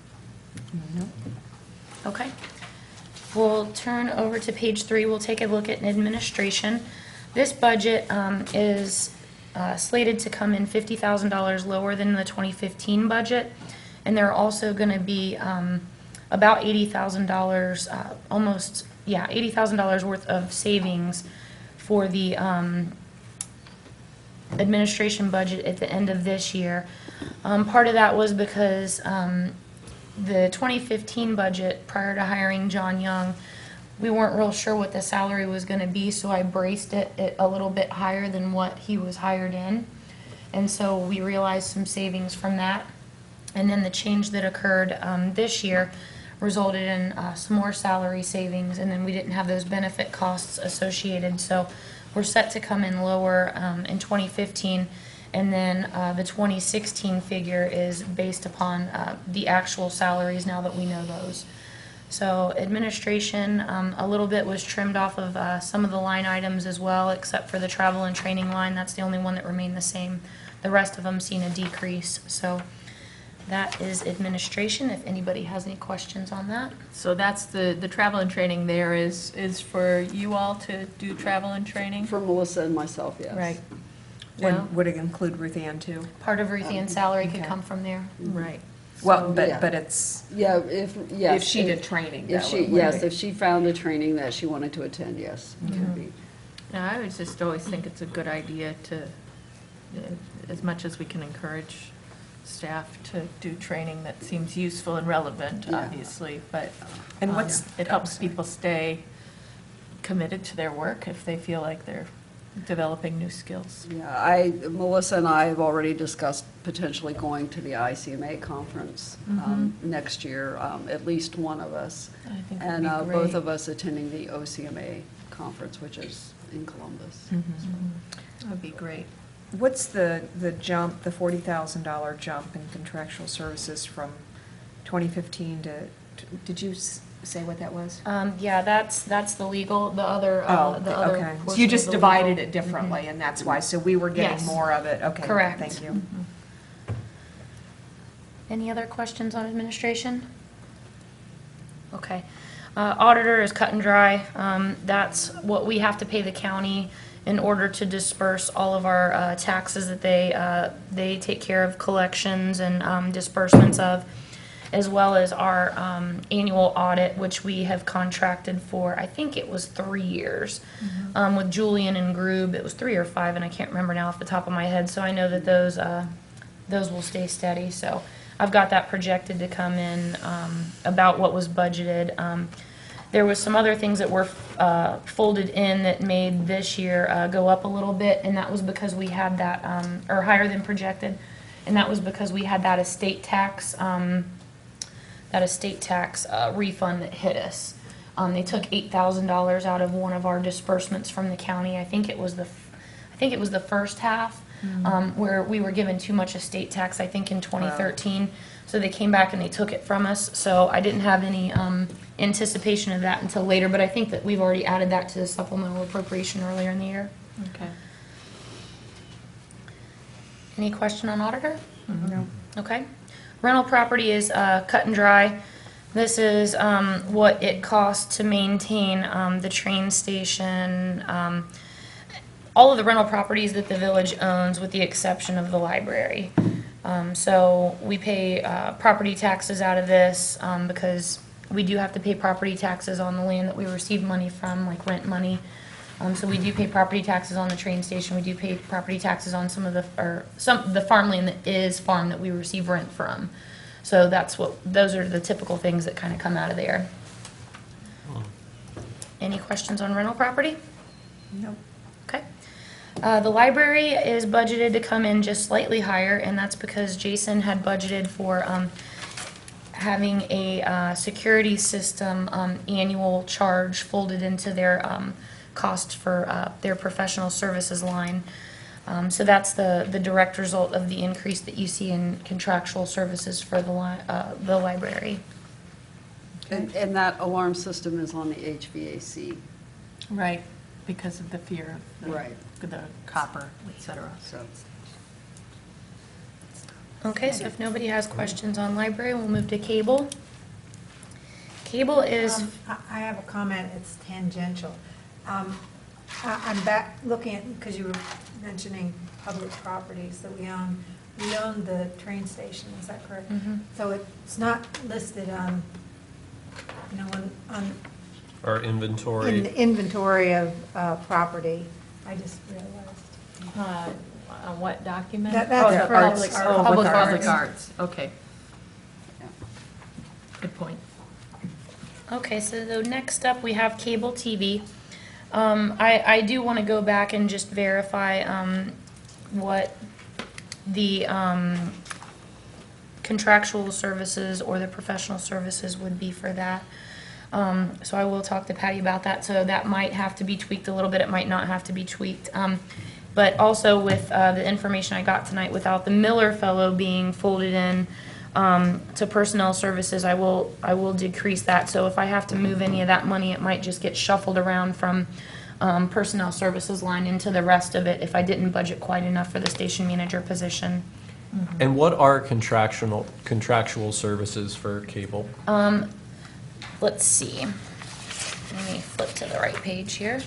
Okay. We'll turn over to page three. We'll take a look at administration. This budget um, is uh, slated to come in fifty thousand dollars lower than the twenty fifteen budget. And there are also going to be um, about eighty thousand dollars, uh, almost, yeah, eighty thousand dollars worth of savings for the um, administration budget at the end of this year. Um, Part of that was because um, the twenty fifteen budget, prior to hiring John Young, we weren't real sure what the salary was going to be, so I braced it at a little bit higher than what he was hired in. And so we realized some savings from that. And then the change that occurred um, this year resulted in uh, some more salary savings, and then we didn't have those benefit costs associated. So we're set to come in lower um, in twenty fifteen, and then uh, the twenty sixteen figure is based upon uh, the actual salaries now that we know those. So administration, um, a little bit was trimmed off of uh, some of the line items as well, except for the travel and training line. That's the only one that remained the same. The rest of them seen a decrease. So that is administration, if anybody has any questions on that. So that's the, the travel and training there is, is for you all to do travel and training? For Melissa and myself, yes. Right. Joe? would, would it include Ruth Ann too? Part of Ruth Ann's salary could okay. come from there. Right. Well, yeah. but, but it's, Yeah, if, yes. if she did training, If that she, would. yes, if she found a training that she wanted to attend, yes. it could be. No, I would just always think it's a good idea to, uh, as much as we can encourage staff to do training that seems useful and relevant, Yeah. obviously, but And um, what's- it helps people stay committed to their work if they feel like they're developing new skills. Yeah, I, Melissa and I have already discussed potentially going to the I C M A conference um, next year, um, at least one of us. I think that'd And be uh, both great. of us attending the O C M A conference, which is in Columbus. That would be great. What's the, the jump, the forty thousand dollar jump in contractual services from twenty fifteen to, to- did you s- say what that was? Um, yeah, that's, that's the legal, the other, uh, Oh, the other okay. So portion you of just the divided legal. it differently, and that's why, so we were getting Yes. more of it, okay. Correct. Thank you. Any other questions on administration? Okay. Uh, Auditor is cut and dry. Um, That's what we have to pay the county in order to disperse all of our uh, taxes that they, uh, they take care of collections and um, disbursements of, as well as our um, annual audit, which we have contracted for, I think it was three years. Um, With Julian and Grube, it was three or five, and I can't remember now off the top of my head, so I know that those, uh, those will stay steady. So I've got that projected to come in um, about what was budgeted. Um, There was some other things that were uh, folded in that made this year uh, go up a little bit, and that was because we had that, um, or higher than projected, and that was because we had that estate tax, um, that estate tax uh, refund that hit us. Um, They took eight thousand dollars out of one of our disbursements from the county. I think it was the, f- I think it was the first half, um, where we were given too much estate tax, I think in twenty thirteen. So they came back and they took it from us. So I didn't have any um, anticipation of that until later, but I think that we've already added that to the supplemental appropriation earlier in the year. Okay. Any question on auditor? No. Okay. Rental property is uh, cut and dry. This is um, what it costs to maintain um, the train station, um, all of the rental properties that the village owns, with the exception of the library. Um, So we pay uh, property taxes out of this um, because we do have to pay property taxes on the land that we receive money from, like rent money. Um, So we do pay property taxes on the train station. We do pay property taxes on some of the, or some, the farmland that is farm that we receive rent from. So that's what, those are the typical things that kind of come out of there. Any questions on rental property? Nope. Okay. Uh, The library is budgeted to come in just slightly higher, and that's because Jason had budgeted for um, having a uh, security system um, annual charge folded into their um, cost for uh, their professional services line. Um, So that's the, the direct result of the increase that you see in contractual services for the li, uh, the library. And, and that alarm system is on the H V A C. Right, because of the fear of the, Right. the copper, et cetera. So, Okay, so if nobody has questions on library, we'll move to cable. Cable is, Um, I I have a comment, it's tangential. Um, I- I'm back looking at, because you were mentioning public properties that we own. We own the train station, is that correct? Mhm. So it's not listed on, you know, on, on, Our in inventory. the inventory of uh, property. I just realized. Uh, uh, What document? That- that's Oh, the for public- arts. oh, Public Public arts. arts, okay. yeah. Good point. okay, so the next up, we have cable T V. Um, I, I do want to go back and just verify um, what the um, contractual services or the professional services would be for that. Um, So I will talk to Patty about that, so that might have to be tweaked a little bit, it might not have to be tweaked. Um, But also with uh, the information I got tonight, without the Miller Fellow being folded in um, to personnel services, I will, I will decrease that. So if I have to move any of that money, it might just get shuffled around from um, personnel services line into the rest of it if I didn't budget quite enough for the station manager position. And what are contractual, contractual services for cable? Um, let's see. Let me flip to the right page here.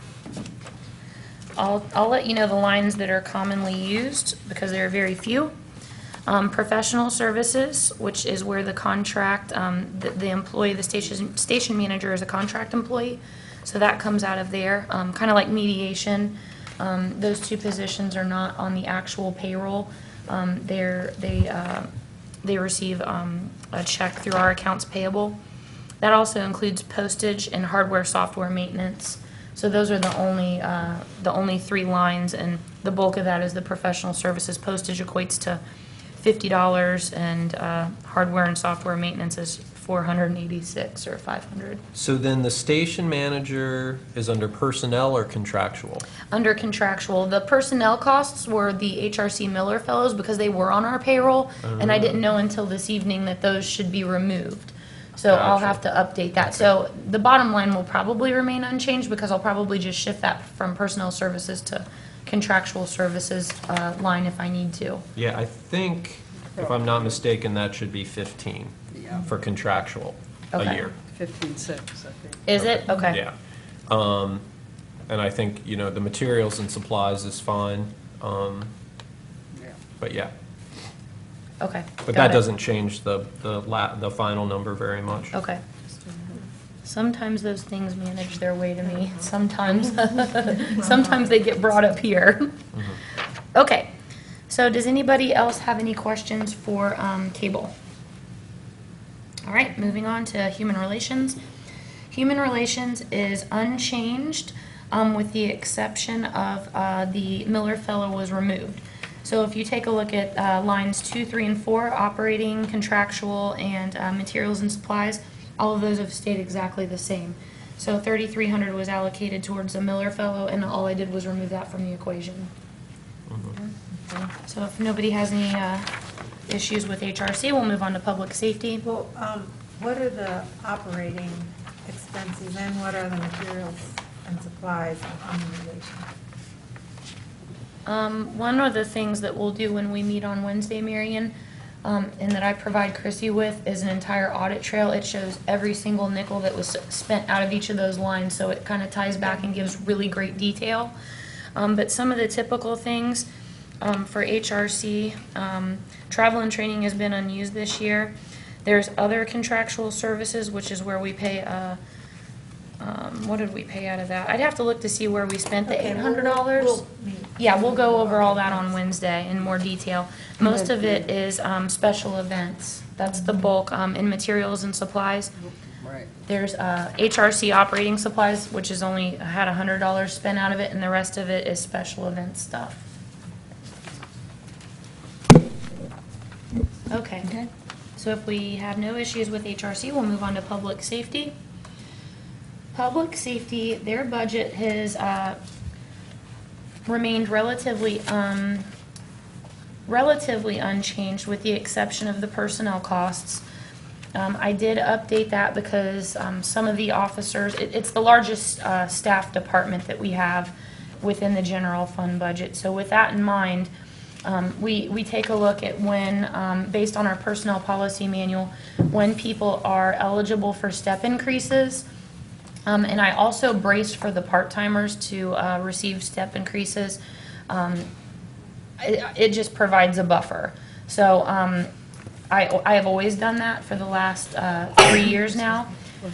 I'll, I'll let you know the lines that are commonly used, because there are very few. Um, professional services, which is where the contract, um, the, the employee, the station, station manager is a contract employee, so that comes out of there. Um, kind of like mediation, um, those two positions are not on the actual payroll. Um, they're, they, uh, they receive, um, a check through our accounts payable. That also includes postage and hardware, software maintenance. So those are the only, uh, the only three lines, and the bulk of that is the professional services. Postage equates to fifty dollars, and uh, hardware and software maintenance is four hundred eighty-six or five hundred. So then the station manager is under personnel or contractual? Under contractual. The personnel costs were the H R C Miller Fellows because they were on our payroll, and I didn't know until this evening that those should be removed. So I'll Gotcha. have to update that. So the bottom line will probably remain unchanged because I'll probably just shift that from personnel services to contractual services uh, line if I need to. Yeah, I think, if I'm not mistaken, that should be fifteen Yeah. for contractual a Okay. year. fifteen six, I think. Is it? Okay. Yeah. Um, And I think, you know, the materials and supplies is fine. um, Yeah. But yeah, Okay. but got that it. doesn't change the, the la, the final number very much. Okay. Sometimes those things manage their way to me. Sometimes, sometimes they get brought up here. Okay. So does anybody else have any questions for um, cable? All right, moving on to human relations. Human relations is unchanged, um, with the exception of uh, the Miller Fellow was removed. So if you take a look at uh, lines two, three, and four, operating, contractual, and uh, materials and supplies, all of those have stayed exactly the same. So thirty-three hundred was allocated towards a Miller Fellow, and all I did was remove that from the equation. So if nobody has any uh, issues with H R C, we'll move on to public safety. Well, um, what are the operating expenses and what are the materials and supplies in relation? Um, one of the things that we'll do when we meet on Wednesday, Marion, um, and that I provide Chrissy with, is an entire audit trail. It shows every single nickel that was spent out of each of those lines, so it kind of ties back and gives really great detail. Um, but some of the typical things um, for H R C, um, travel and training has been unused this year. There's other contractual services, which is where we pay, uh, um, what did we pay out of that? I'd have to look to see where we spent the Okay, eight well, hundred we'll- dollars. we'll meet. Yeah, we'll go over all that on Wednesday in more detail. Most of it is um, special events. That's the bulk, um, in materials and supplies. Right. There's uh, H R C operating supplies, which is only had one hundred dollars spent out of it, and the rest of it is special event stuff. Okay. So if we have no issues with H R C, we'll move on to public safety. Public safety, their budget has uh, remained relatively, um, relatively unchanged with the exception of the personnel costs. Um, I did update that because um, some of the officers, it, it's the largest uh, staff department that we have within the general fund budget. So with that in mind, um, we, we take a look at when, um, based on our personnel policy manual, when people are eligible for step increases. Um, and I also braced for the part-timers to uh, receive step increases. Um, it, it just provides a buffer. So um, I, I have always done that for the last uh, three years now.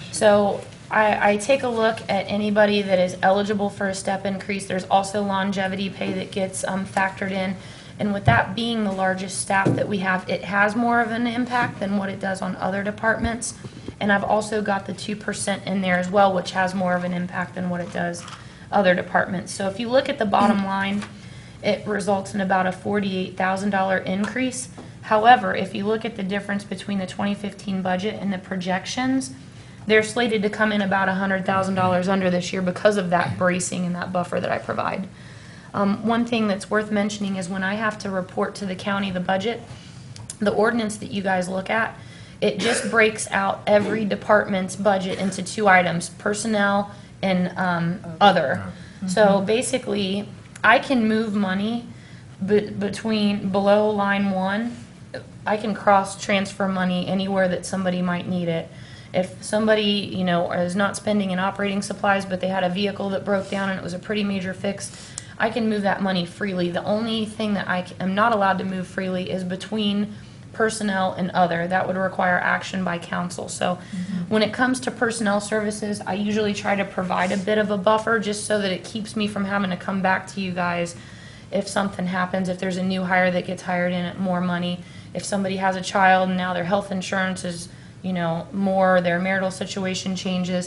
So I, I take a look at anybody that is eligible for a step increase. There's also longevity pay that gets um, factored in. And with that being the largest staff that we have, it has more of an impact than what it does on other departments. And I've also got the two percent in there as well, which has more of an impact than what it does other departments. So if you look at the bottom line, it results in about a forty-eight thousand dollar increase. However, if you look at the difference between the twenty fifteen budget and the projections, they're slated to come in about one hundred thousand dollars under this year because of that bracing and that buffer that I provide. Um, one thing that's worth mentioning is when I have to report to the county the budget, the ordinance that you guys look at, it just breaks out every department's budget into two items, personnel and um, other. So basically, I can move money be- between, below line one, I can cross-transfer money anywhere that somebody might need it. If somebody, you know, is not spending in operating supplies, but they had a vehicle that broke down and it was a pretty major fix, I can move that money freely. The only thing that I c- am not allowed to move freely is between personnel and other. That would require action by council. So when it comes to personnel services, I usually try to provide a bit of a buffer just so that it keeps me from having to come back to you guys if something happens, if there's a new hire that gets hired in at more money, if somebody has a child and now their health insurance is, you know, more, their marital situation changes.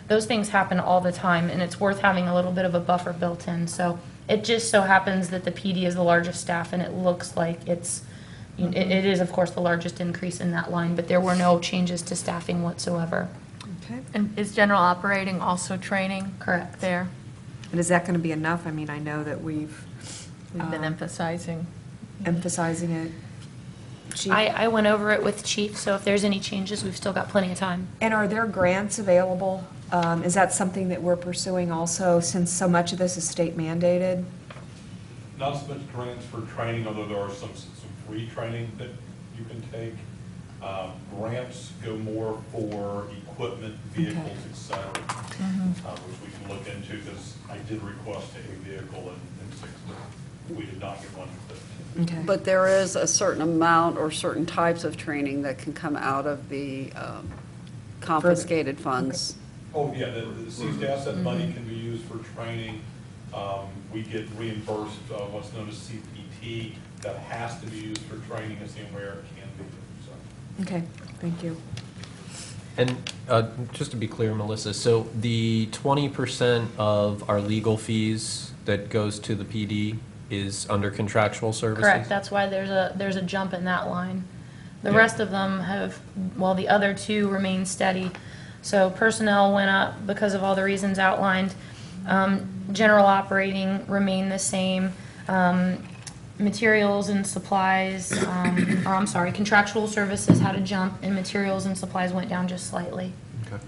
those things happen all the time, and it's worth having a little bit of a buffer built in. So it just so happens that the P D is the largest staff, and it looks like it's, you know, it, it is, of course, the largest increase in that line, but there were no changes to staffing whatsoever. Okay. And is general operating also training? Correct. There? And is that going to be enough? I mean, I know that we've We've been Um, emphasizing. emphasizing it. Chief? I, I went over it with Chief, so if there's any changes, we've still got plenty of time. And are there grants available? Um, Is that something that we're pursuing also, since so much of this is state mandated? Not so much grants for training, although there are some, some free training that you can take. Um, Grants go more for equipment, vehicles, et cetera, uh, which we can look into, because I did request a vehicle in, in sixteen. We did not get one in fifteen. Okay. But there is a certain amount or certain types of training that can come out of the um, confiscated funds. Oh, yeah, the, the seized asset money can be used for training. Um, we get reimbursed, uh, what's known as C P T, that has to be used for training, as the where it can be, so. Okay, thank you. And uh, just to be clear, Melissa, so the twenty percent of our legal fees that goes to the P D is under contractual services? Correct, that's why there's a, there's a jump in that line. The Yeah. rest of them have, well, the other two remain steady. So personnel went up because of all the reasons outlined. Um, General operating remained the same. Um, Materials and supplies, um, or I'm sorry, contractual services had a jump, and materials and supplies went down just slightly. Okay.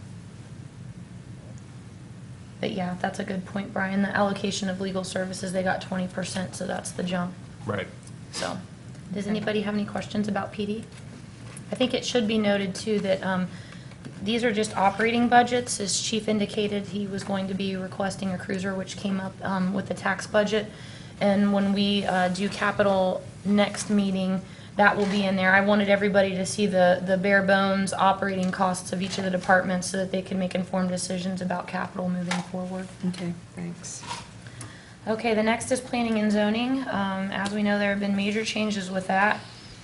But yeah, that's a good point, Brian. The allocation of legal services, they got twenty percent, so that's the jump. Right. So, does anybody have any questions about P D? I think it should be noted too that um, these are just operating budgets. As Chief indicated, he was going to be requesting a cruiser, which came up um, with the tax budget. And when we uh, do capital next meeting, that will be in there. I wanted everybody to see the, the bare bones operating costs of each of the departments so that they can make informed decisions about capital moving forward. Okay, thanks. Okay, the next is planning and zoning. Um, As we know, there have been major changes with that.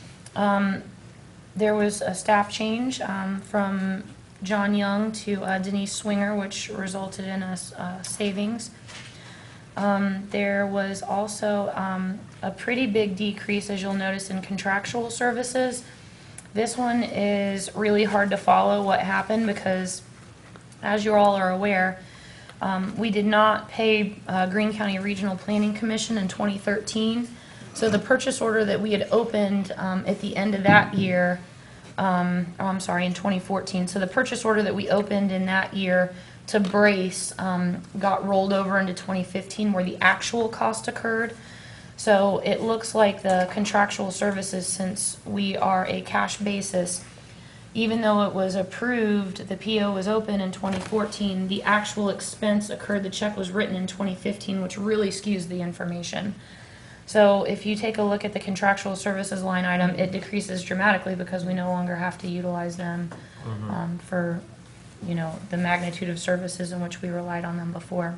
Um, There was a staff change um, from John Young to uh, Denise Swinger, which resulted in a s- uh, savings. Um, There was also um, a pretty big decrease, as you'll notice, in contractual services. This one is really hard to follow what happened because, as you all are aware, um, we did not pay uh, Greene County Regional Planning Commission in twenty thirteen. So the purchase order that we had opened um, at the end of that year, um, oh, I'm sorry, in twenty fourteen. So the purchase order that we opened in that year to brace um, got rolled over into twenty fifteen where the actual cost occurred. So it looks like the contractual services, since we are a cash basis, even though it was approved, the P O was open in twenty fourteen, the actual expense occurred, the check was written in twenty fifteen, which really skews the information. So if you take a look at the contractual services line item, it decreases dramatically because we no longer have to utilize them um, for, you know, the magnitude of services in which we relied on them before.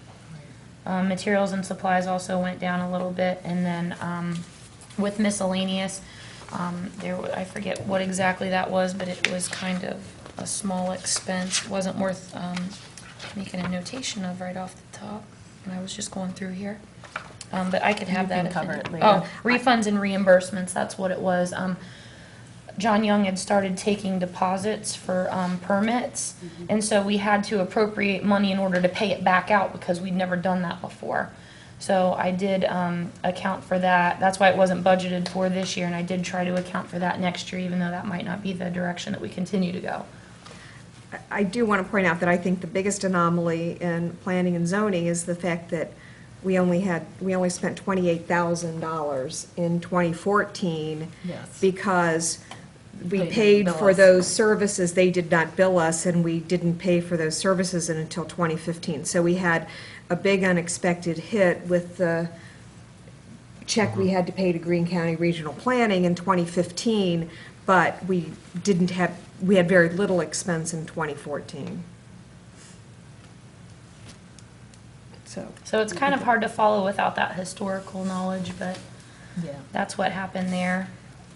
Um, Materials and supplies also went down a little bit, and then um, with miscellaneous, um, there, wa- I forget what exactly that was, but it was kind of a small expense. It wasn't worth um, making a notation of right off the top, and I was just going through here. Um, But I could have You that. can if cover it later. Oh, refunds and reimbursements, that's what it was. Um, John Young had started taking deposits for um, permits, and so we had to appropriate money in order to pay it back out because we'd never done that before. So I did um, account for that. That's why it wasn't budgeted for this year, and I did try to account for that next year, even though that might not be the direction that we continue to go. I- I do want to point out that I think the biggest anomaly in planning and zoning is the fact that we only had, we only spent twenty-eight thousand dollars in twenty fourteen. Yes. Because we They didn't paid bill for us. those services, they did not bill us, and we didn't pay for those services until twenty fifteen. So we had a big unexpected hit with the check we had to pay to Greene County Regional Planning in twenty fifteen, but we didn't have, we had very little expense in twenty fourteen. So, So it's kind of hard to follow without that historical knowledge, but Yeah. that's what happened there.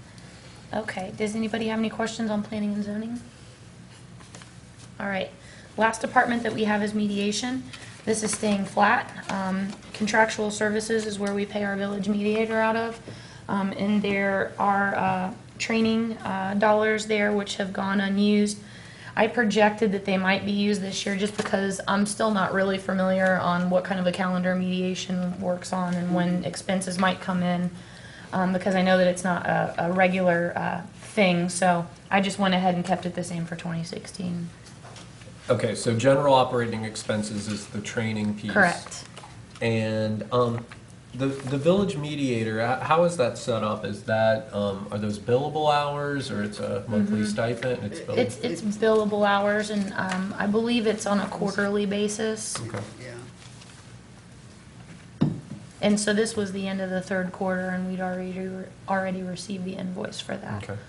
Okay, does anybody have any questions on planning and zoning? All right, Last department that we have is mediation. This is staying flat. Um, Contractual services is where we pay our village mediator out of. Um, And there are uh, training uh, dollars there which have gone unused. I projected that they might be used this year just because I'm still not really familiar on what kind of a calendar mediation works on and when expenses might come in, um, because I know that it's not a, a regular uh, thing. So I just went ahead and kept it the same for twenty sixteen. Okay, so general operating expenses is the training piece. Correct. And um, the, the village mediator, h- how is that set up? Is that, um, are those billable hours, or it's a monthly stipend? It's billable? It's, it's billable hours, and um, I believe it's on a quarterly basis. Okay. Yeah. And so this was the end of the third quarter, and we'd already, already received the invoice for that. Okay.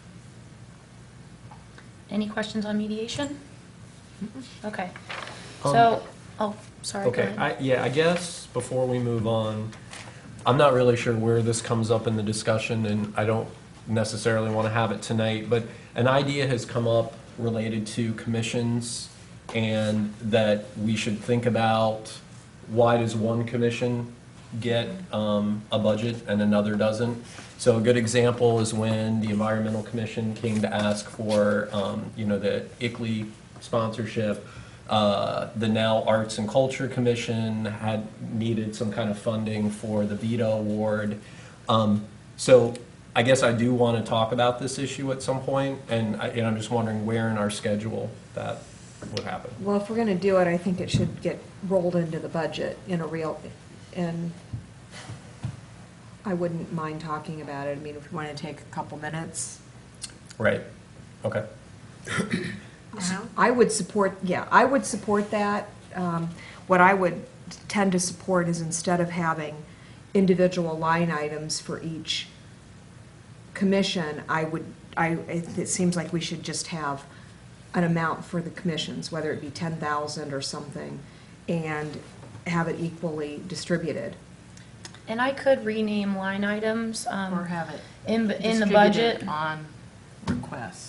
Any questions on mediation? Okay. Um, So, oh, sorry, go Okay, ahead. I, yeah, I guess before we move on, I'm not really sure where this comes up in the discussion, and I don't necessarily want to have it tonight, but an idea has come up related to commissions, and that we should think about why does one commission get um, a budget and another doesn't? So a good example is when the Environmental Commission came to ask for, um, you know, the I C L E sponsorship. Uh, The now Arts and Culture Commission had needed some kind of funding for the Vito Award. Um, So I guess I do want to talk about this issue at some point, and I- and I'm just wondering where in our schedule that would happen. Well, if we're going to do it, I think it should get rolled into the budget in a real, and I wouldn't mind talking about it. I mean, if we want to take a couple minutes. Right, okay. I would support, yeah, I would support that. Um, What I would tend to support is instead of having individual line items for each commission, I would, I, it it seems like we should just have an amount for the commissions, whether it be ten thousand or something, and have it equally distributed. And I could rename line items. um, Or have it In, in the distributed budget. on request.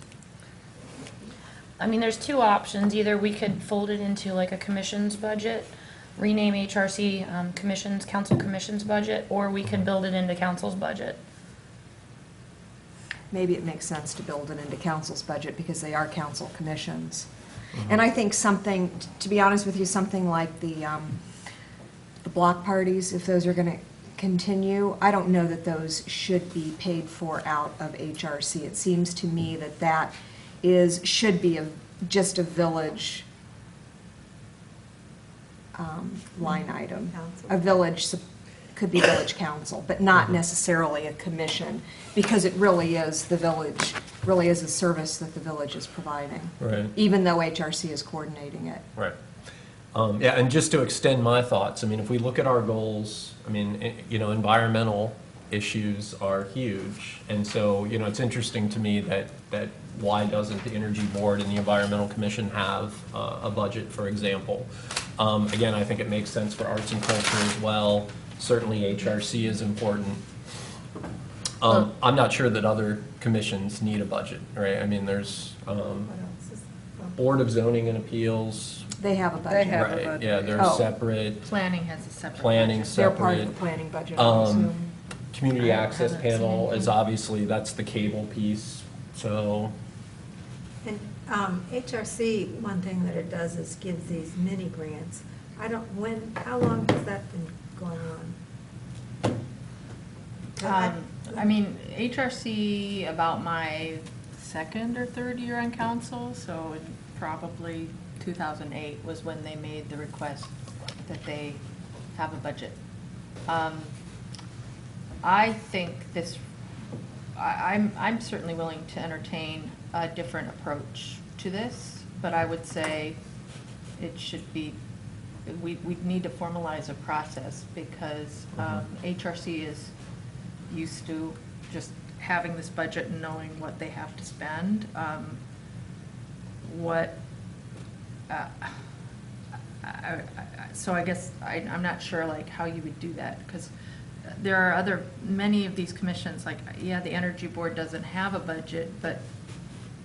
I mean, there's two options. Either we could fold it into like a commission's budget, rename H R C um, commissions, council commission's budget, or we could build it into council's budget. Maybe it makes sense to build it into council's budget because they are council commissions. And I think something, to be honest with you, something like the, um, the block parties, if those are going to continue, I don't know that those should be paid for out of H R C. It seems to me that that is, should be a, just a village um, line item. Council. A village, sup- could be village council, but not necessarily a commission, because it really is the village, really is a service that the village is providing. Right. Even though H R C is coordinating it. Right. Um, Yeah, and just to extend my thoughts, I mean, if we look at our goals, I mean, i- you know, environmental issues are huge. And so, you know, it's interesting to me that, that why doesn't the Energy Board and the Environmental Commission have uh, a budget, for example? Um, Again, I think it makes sense for arts and culture as well. Certainly H R C is important. Um, I'm not sure that other commissions need a budget, right? I mean, there's um, Board of Zoning and Appeals. They have a budget. have a Right, budget. yeah, they're Oh. separate, Planning has a separate. planning budget. They're part of separate. the planning budget, I Um, assume. Community I access haven't seen panel is anything. obviously, that's the cable piece, so, And um, H R C, one thing that it does is gives these mini grants. I don't, when, how long has that been going on? Um, I mean, H R C, about my second or third year on council, so in probably two thousand eight was when they made the request that they have a budget. Um, I think this, I, I'm, I'm certainly willing to entertain a different approach to this, but I would say it should be, we, we need to formalize a process because um, H R C is used to just having this budget and knowing what they have to spend. Um, What, uh, I- I- I- so I guess I, I'm not sure like how you would do that, because there are other, many of these commissions, like, yeah, the Energy Board doesn't have a budget, but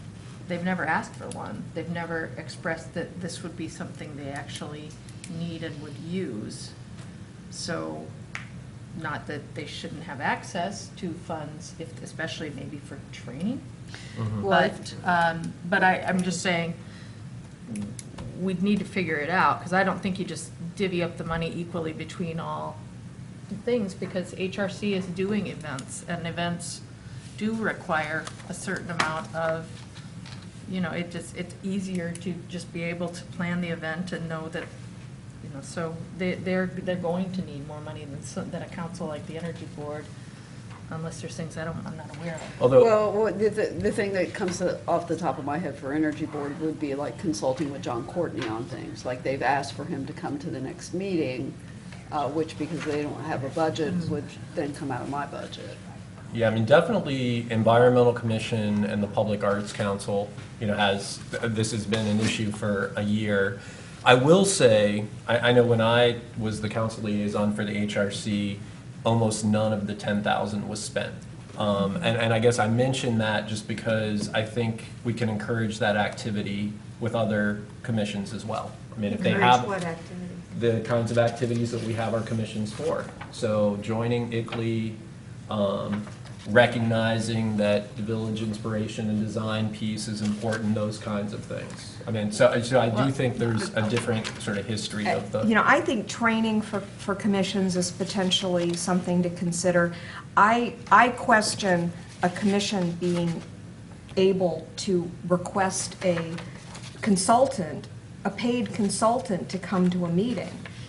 they've never asked for one. They've never expressed that this would be something they actually need and would use. So, not that they shouldn't have access to funds, if, especially maybe for training. But, um, but I, I'm just saying, we'd need to figure it out, because I don't think you just divvy up the money equally between all things, because H R C is doing events, and events do require a certain amount of, you know, it just, it's easier to just be able to plan the event and know that, you know, so they, they're, they're going to need more money than, some- than a council like the Energy Board, unless there's things I don't, I'm not aware of. Although, Well, what- the, the the thing that comes to- off the top of my head for Energy Board would be like consulting with John Courtney on things. Like they've asked for him to come to the next meeting, uh, which because they don't have a budget would then come out of my budget. yeah, I mean, definitely Environmental Commission and the Public Arts Council, you know, has, this has been an issue for a year. I will say, I, I know when I was the council liaison for the H R C, almost none of the ten thousand was spent. Um, and, and I guess I mention that just because I think we can encourage that activity with other commissions as well. I mean, if they Encourage have what activity? the kinds of activities that we have our commissions for. So joining I C L E, um, recognizing that the village inspiration and design piece is important, those kinds of things. I mean, so, so I do think there's a different sort of history of the. You know, I think training for, for commissions is potentially something to consider. I, I question a commission being able to request a consultant, a paid consultant to come to a meeting.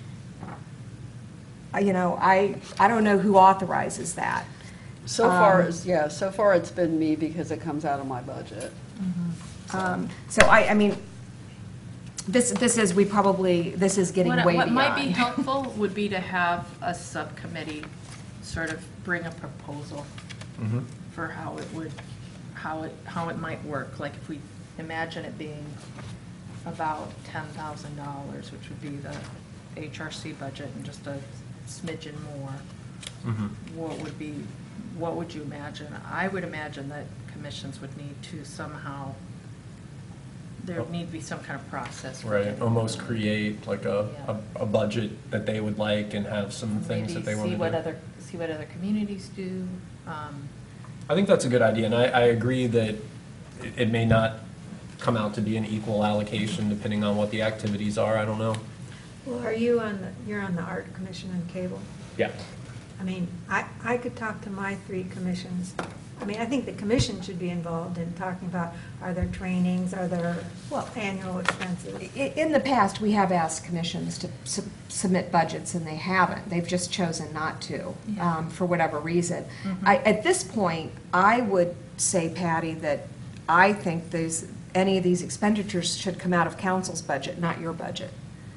Uh, You know, I, I don't know who authorizes that. So far, Um, it's- yeah, so far it's been me because it comes out of my budget. Um, So I, I mean, this, this is, we probably, this is getting What, way what might be beyond. helpful would be to have a subcommittee sort of bring a proposal Mhm. for how it would, how it, how it might work. Like if we imagine it being about ten thousand dollars, which would be the H R C budget, and just a smidgen more, Mhm. what would be, what would you imagine? I would imagine that commissions would need to somehow, there would need to be some kind of process. for Right, getting- almost create like a, a, a budget that they would like and have some things that they want Maybe to see do. what other, see what other communities do. Um, I think that's a good idea, and I, I agree that it, it may not come out to be an equal allocation depending on what the activities are, I don't know. Well, are you on, the you're on the Art Commission on Cable? Yeah. I mean, I, I could talk to my three commissions. I mean, I think the commission should be involved in talking about, are there trainings, are there Well, annual expenses? I- In the past, we have asked commissions to sub- submit budgets, and they haven't. They've just chosen not to, Yeah. um, for whatever reason. Mhm. I- At this point, I would say, Patty, that I think these, any of these expenditures should come out of council's budget, not your budget.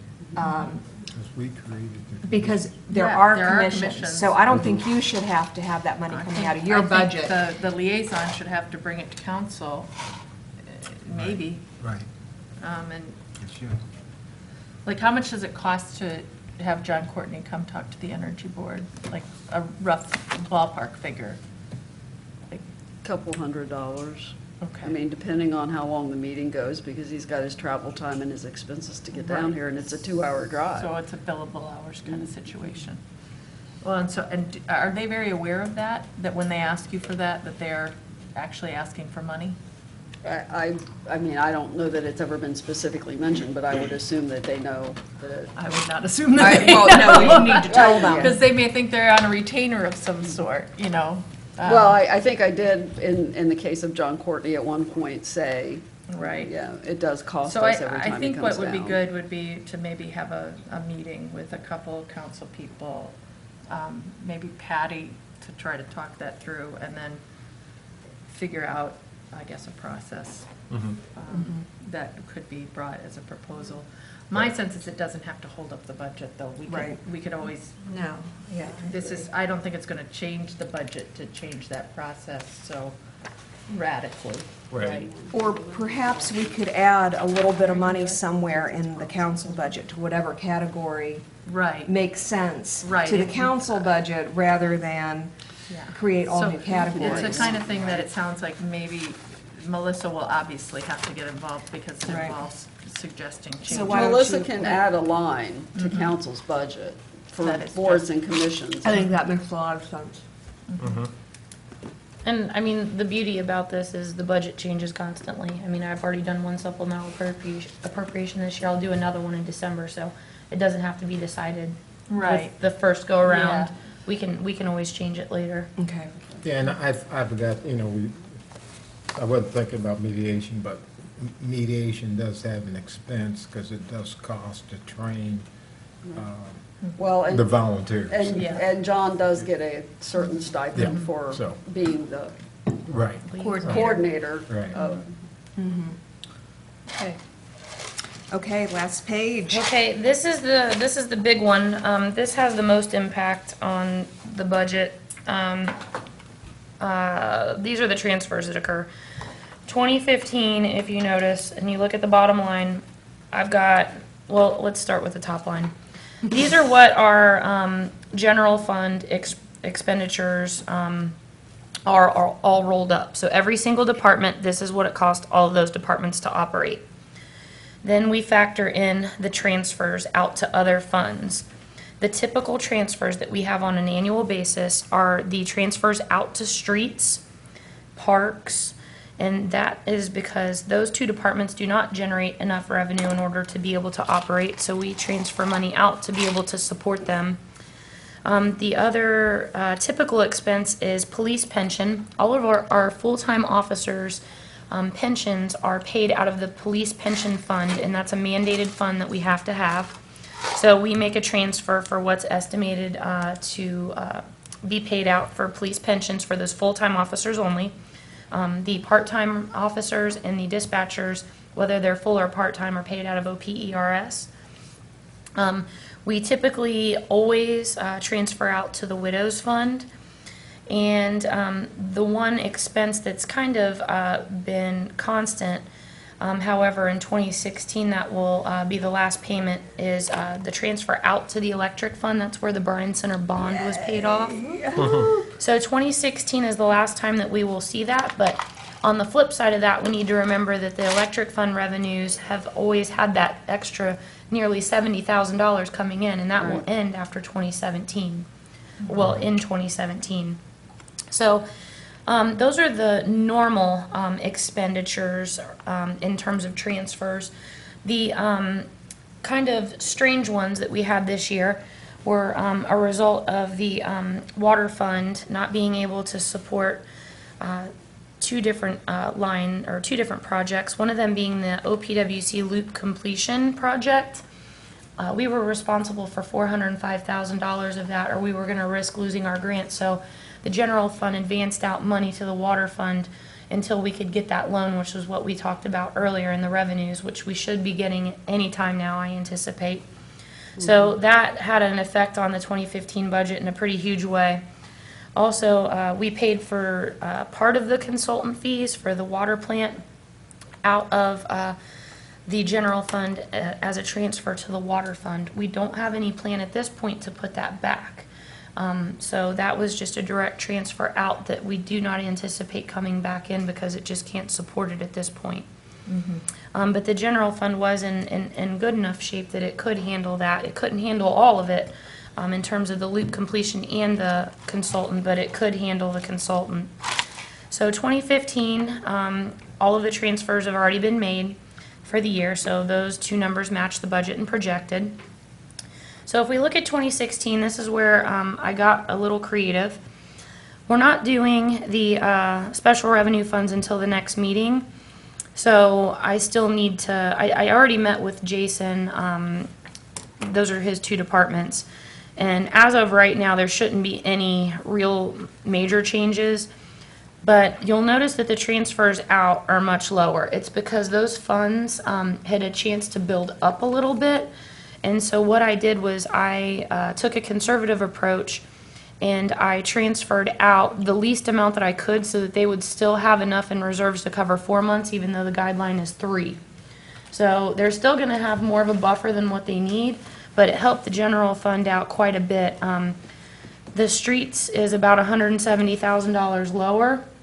Um, Because we created the. Because there Yeah, are there are commissions. commissions. So I don't think you should have to have that money I coming think- out of your I think budget. The, the liaison should have to bring it to council, uh, maybe. Right, Um, and, it should. like, how much does it cost to have John Courtney come talk to the Energy Board? Like, a rough ballpark figure? Like, Couple hundred dollars. okay. I mean, depending on how long the meeting goes, because he's got his travel time and his expenses to get down Right. here, and it's a two-hour drive. So it's a billable hours kind of situation. Well, and so, and are they very aware of that? That when they ask you for that, that they're actually asking for money? I, I I mean, I don't know that it's ever been specifically mentioned, but I would assume that they know that. I would not assume that I- they well, know. no, you need to tell them. Because they may think they're on a retainer of some sort, you know? Um, Well, I, I think I did, in, in the case of John Courtney, at one point say, Right. yeah, it does cost So I, us every I time he think what comes would be down. good would be to maybe have a, a meeting with a couple of council people, um, maybe Patty, to try to talk that through, and then figure out, I guess, a process Mhm. um, that could be brought as a proposal. My sense is it doesn't have to hold up the budget, though. We could, Right. we could always, No, yeah. I this agree. is, I don't think it's gonna change the budget to change that process so radically, Right. right? Or perhaps we could add a little bit of money somewhere in the council budget to whatever category Right. makes sense Right. to the council budget rather than Yeah. create all So new categories. It's the kind of thing that it sounds like maybe Melissa will obviously have to get involved because it Right. involves suggesting So changes. why don't Melissa you- can add a line to council's budget for That is boards and commissions. I think that makes a lot of sense. And, I mean, the beauty about this is the budget changes constantly. I mean, I've already done one supplemental appropriation, appropriation this year, I'll do another one in December, so it doesn't have to be decided with Right. the first go-around. Yeah. We can, we can always change it later. Okay. Yeah, and I, I forgot, you know, we, I wasn't thinking about mediation, but mediation does have an expense because it does cost to train uh, Well, the and, volunteers. and, Yeah. and John does get a certain stipend Yeah, for so. being the Right, coordinator Right. of, Okay. Okay, last page. Okay, this is the, this is the big one. Um, this has the most impact on the budget. Um, uh, these are the transfers that occur. twenty fifteen, if you notice, and you look at the bottom line, I've got, well, let's start with the top line. These are what our, um, general fund ex- expenditures, um, are, are all rolled up. So every single department, this is what it cost all of those departments to operate. Then we factor in the transfers out to other funds. The typical transfers that we have on an annual basis are the transfers out to streets, parks, and that is because those two departments do not generate enough revenue in order to be able to operate, so we transfer money out to be able to support them. Um, the other uh, typical expense is police pension. All of our, our full-time officers' um, pensions are paid out of the police pension fund, and that's a mandated fund that we have to have. So we make a transfer for what's estimated uh, to uh, be paid out for police pensions for those full-time officers only. Um, the part-time officers and the dispatchers, whether they're full or part-time, are paid out of O P E R S. Um, we typically always uh, transfer out to the widows fund. And um, the one expense that's kind of uh, been constant, um, however, in twenty sixteen, that will uh, be the last payment, is uh, the transfer out to the electric fund. That's where the Bryan Center bond was paid off. So twenty sixteen is the last time that we will see that, but on the flip side of that, we need to remember that the electric fund revenues have always had that extra nearly seventy thousand dollars coming in, and that will end after twenty seventeen. Well, in twenty seventeen. So, um, those are the normal, um, expenditures, um, in terms of transfers. The, um, kind of strange ones that we had this year were, um, a result of the, um, water fund not being able to support, uh, two different, uh, line, or two different projects, one of them being the O P W C loop completion project. Uh, we were responsible for four hundred five thousand dollars of that, or we were gonna risk losing our grant, so the general fund advanced out money to the water fund until we could get that loan, which was what we talked about earlier in the revenues, which we should be getting any time now, I anticipate. So that had an effect on the twenty fifteen budget in a pretty huge way. Also, uh, we paid for uh, part of the consultant fees for the water plant out of uh, the general fund uh, as a transfer to the water fund. We don't have any plan at this point to put that back. Um, so that was just a direct transfer out that we do not anticipate coming back in because it just can't support it at this point. Um, but the general fund was in, in, in good enough shape that it could handle that. It couldn't handle all of it um, in terms of the loop completion and the consultant, but it could handle the consultant. So twenty fifteen, um, all of the transfers have already been made for the year, so those two numbers match the budget and projected. So if we look at twenty sixteen, this is where um, I got a little creative. We're not doing the uh, special revenue funds until the next meeting. So I still need to, I, I already met with Jason, um, those are his two departments. And as of right now, there shouldn't be any real major changes. But you'll notice that the transfers out are much lower. It's because those funds um, had a chance to build up a little bit. And so what I did was I uh, took a conservative approach and I transferred out the least amount that I could so that they would still have enough in reserves to cover four months, even though the guideline is three. So they're still going to have more of a buffer than what they need, but it helped the general fund out quite a bit. Um, the streets is about one hundred seventy thousand dollars lower,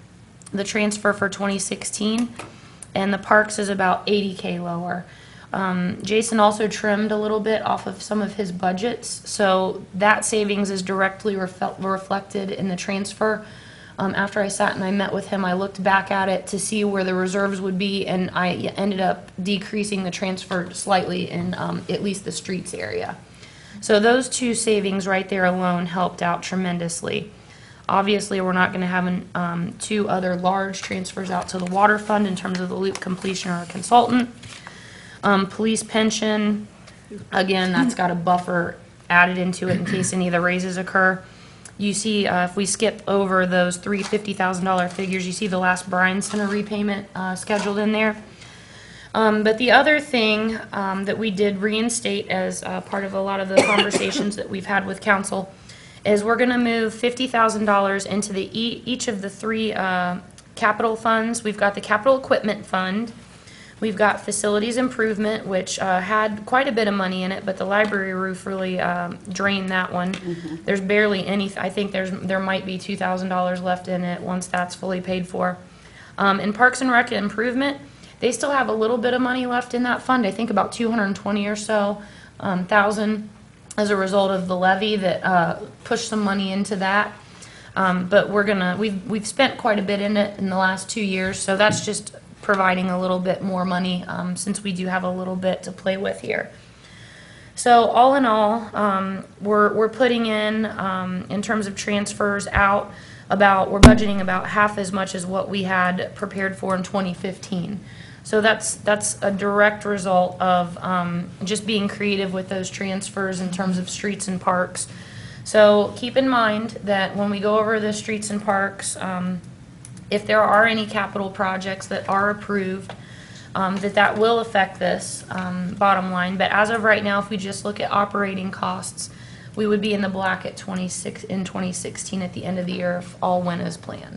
the transfer for twenty sixteen, and the parks is about eighty K lower. Um, Jason also trimmed a little bit off of some of his budgets, so that savings is directly refle- reflected in the transfer. Um, after I sat and I met with him, I looked back at it to see where the reserves would be, and I ended up decreasing the transfer slightly in um, at least the streets area. So those two savings right there alone helped out tremendously. Obviously, we're not going to have an, um, two other large transfers out to the water fund in terms of the loop completion or a consultant. Um, police pension, again, that's got a buffer added into it in case any of the raises occur. You see, uh, if we skip over those three fifty thousand dollar figures, you see the last Bryan Center repayment uh, scheduled in there. Um, but the other thing um, that we did reinstate as uh, part of a lot of the conversations that we've had with council is we're going to move fifty thousand dollars into the e each of the three uh, capital funds. We've got the capital equipment fund. We've got facilities improvement, which uh, had quite a bit of money in it, but the library roof really um, drained that one. Mm-hmm. There's barely any, I think there's there might be two thousand dollars left in it once that's fully paid for. Um, in Parks and Rec improvement, they still have a little bit of money left in that fund, I think about two hundred twenty or so um, thousand as a result of the levy that uh, pushed some money into that. Um, but we're gonna, we've, we've spent quite a bit in it in the last two years, so that's just providing a little bit more money um, since we do have a little bit to play with here. So all in all, um, we're, we're putting in, um, in terms of transfers out, about, we're budgeting about half as much as what we had prepared for in twenty fifteen. So that's, that's a direct result of um, just being creative with those transfers in terms of streets and parks. So keep in mind that when we go over the streets and parks, um, if there are any capital projects that are approved, um, that that will affect this um, bottom line. But as of right now, if we just look at operating costs, we would be in the black at twenty-six in twenty sixteen at the end of the year if all went as planned.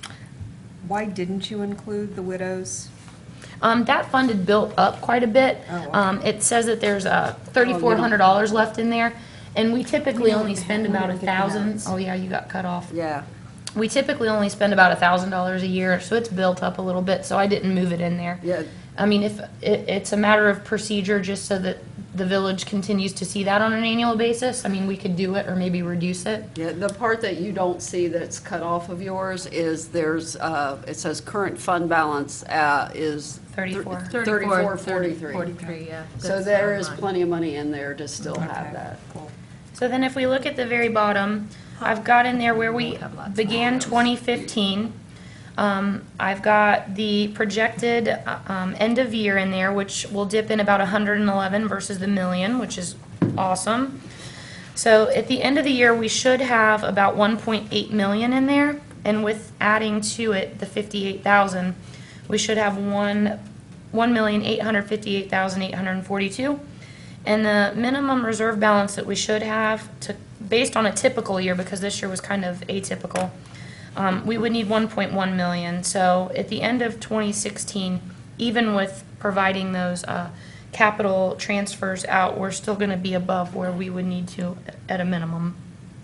Why didn't you include the widows? Um, that fund had built up quite a bit. Oh, okay. Um, it says that there's uh, thirty-four hundred dollars left in there, and we typically only spend about a thousand. Oh yeah, you got cut off. Yeah. We typically only spend about a thousand dollars a year, so it's built up a little bit. So I didn't move it in there. Yeah. I mean, if it, it's a matter of procedure, just so that the village continues to see that on an annual basis. I mean, we could do it or maybe reduce it. Yeah, the part that you don't see that's cut off of yours is there's, uh, it says current fund balance uh, is Thirty-four. thirty-four forty-three. Forty-three, yeah. So That's there on is mine. plenty of money in there to still have Okay. that. So then if we look at the very bottom, I've got in there where we began twenty fifteen. Um, I've got the projected uh, um, end of year in there, which will dip in about one hundred eleven versus the million, which is awesome. So at the end of the year, we should have about one point eight million in there, and with adding to it the fifty-eight thousand, we should have one one million eight hundred fifty-eight thousand eight hundred forty-two. And the minimum reserve balance that we should have to, based on a typical year, because this year was kind of atypical, um, we would need one point one million. So at the end of twenty sixteen, even with providing those uh, capital transfers out, we're still going to be above where we would need to at a minimum.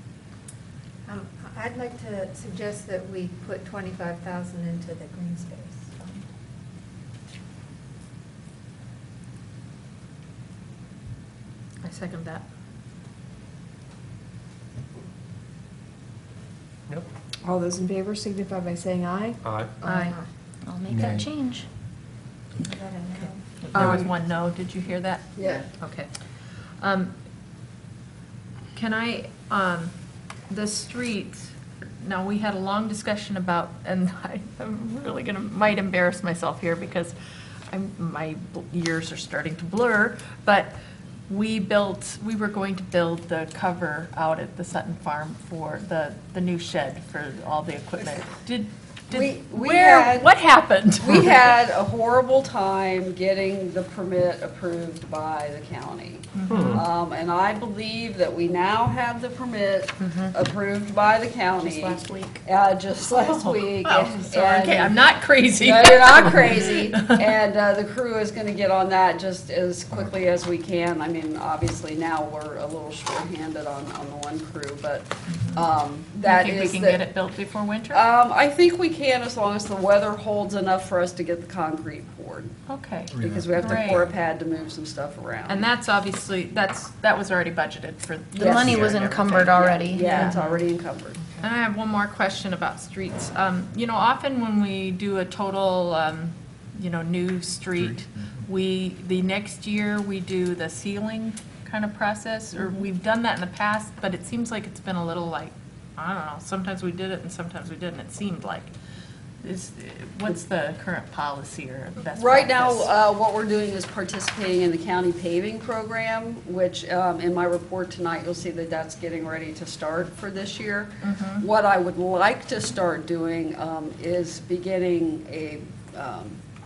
Um, I'd like to suggest that we put twenty-five thousand into the green space fund. I second that. Yep. All those in favor signify by saying aye. Aye. Aye. I'll make that Nay. change. There was Um, one no, did you hear that? Yeah. Okay. Um, Can I, um, the streets, now, we had a long discussion about, and I- I'm really gonna, might embarrass myself here because I'm, my years are starting to blur, but we built, we were going to build the cover out at the Sutton Farm for the, the new shed for all the equipment. Did, We- did, we where, had- what happened? We had a horrible time getting the permit approved by the county. Um, And I believe that we now have the permit approved by the county. Just last week. Uh, just last week. Oh, and- sorry, okay, and- I'm not crazy. No, you're not crazy. And uh, the crew is going to get on that just as quickly as we can. I mean, obviously now we're a little short-handed on, on the one crew, but um, that You is think we can the- get it built before winter? Um, I think we can. can as long as the weather holds enough for us to get the concrete poured, Okay. because we have to Great. pour a pad to move some stuff around. And that's obviously, that's, that was already budgeted for. The Yes. money was Yeah, encumbered everything. already. Yeah, it's already encumbered. And I have one more question about streets. Um, You know, often when we do a total, um, you know, new street, we, the next year, we do the sealing kind of process, or we've done that in the past, but it seems like it's been a little like, I don't know, sometimes we did it and sometimes we didn't, it seemed like. Is, what's the current policy or best Right now, practice? uh, what we're doing is participating in the county paving program, which um, in my report tonight, you'll see that that's getting ready to start for this year. What I would like to start doing um, is beginning a um,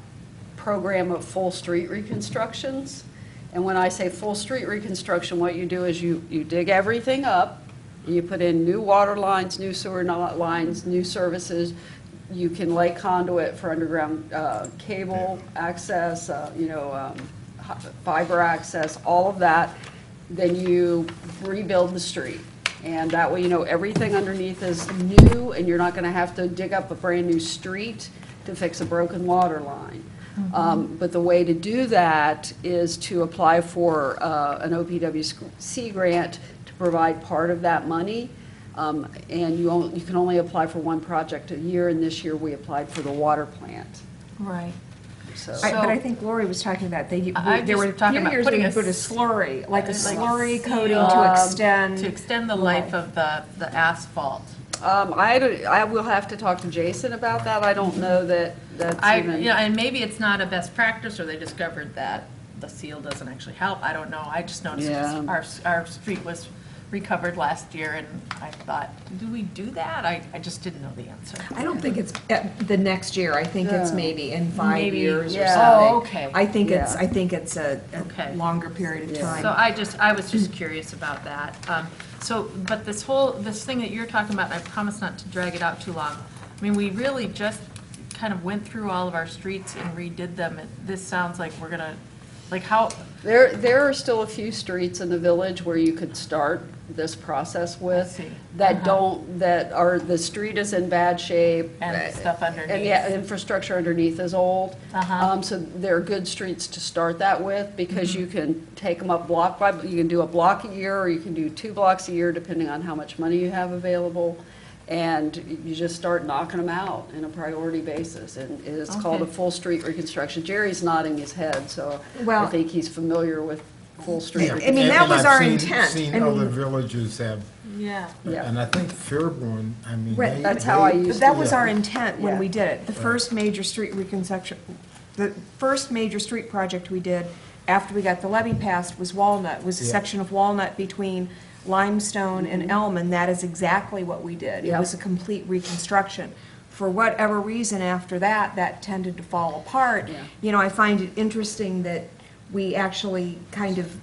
program of full street reconstructions. And when I say full street reconstruction, what you do is you, you dig everything up, you put in new water lines, new sewer no- lines, new services. You can lay conduit for underground uh, cable access, uh, you know, um, hi- fiber access, all of that. Then you rebuild the street. And that way, you know, everything underneath is new, and you're not going to have to dig up a brand-new street to fix a broken water line. Um, But the way to do that is to apply for uh, an O P W C grant to provide part of that money. Um, And you only, you can only apply for one project a year, and this year we applied for the water plant, Right. so. I- But I think Lori was talking about, they, I there were just talking a few about years they putting would a put a s- slurry, like a like slurry seal. coating Um, to extend. To extend the life of the, the asphalt. Um, I, don't- I will have to talk to Jason about that. I don't know that that's I, even. you know, and maybe it's not a best practice, or they discovered that the seal doesn't actually help, I don't know. I just noticed Yeah. our, our street was recovered last year, and I thought, do we do that? I, I just didn't know the answer. I don't think it's uh, the next year, I think it's Yeah. maybe in five Maybe- years or yeah. something. Oh, okay. I think it's, Yeah. I think it's a Okay. a longer period of Yeah. time. So I just, I was just curious about that. Um, So, but this whole, this thing that you're talking about, and I promise not to drag it out too long, I mean, we really just kind of went through all of our streets and redid them. It- This sounds like we're gonna, like how, There, there are still a few streets in the village where you could start this process with. see. That Uh-huh. don't, that are, the street is in bad shape. And stuff underneath. And the infrastructure underneath is old. Uh-huh. Um, So they're good streets to start that with, because Mm-hmm. you can take them up block by, you can do a block a year, or you can do two blocks a year, depending on how much money you have available. And you just start knocking them out in a priority basis, and it's called a Okay. full street reconstruction. Jerry's nodding his head, so I Well- think he's familiar with full street Yeah. I mean, that And was I've our seen- intent. Seen I other mean- villages have, yeah. Yeah. and I think Fairborn, I mean. Right. they- That's how I they- used But to that was yeah. our intent when Yeah. we did it. The first major street reconstruction, the first major street project we did after we got the levy passed was Walnut, was a Yeah. section of Walnut between Limestone and Elm, and that is exactly what we did. It Yep. was a complete reconstruction. For whatever reason after that, that tended to fall apart. Yeah. You know, I find it interesting that we actually kind of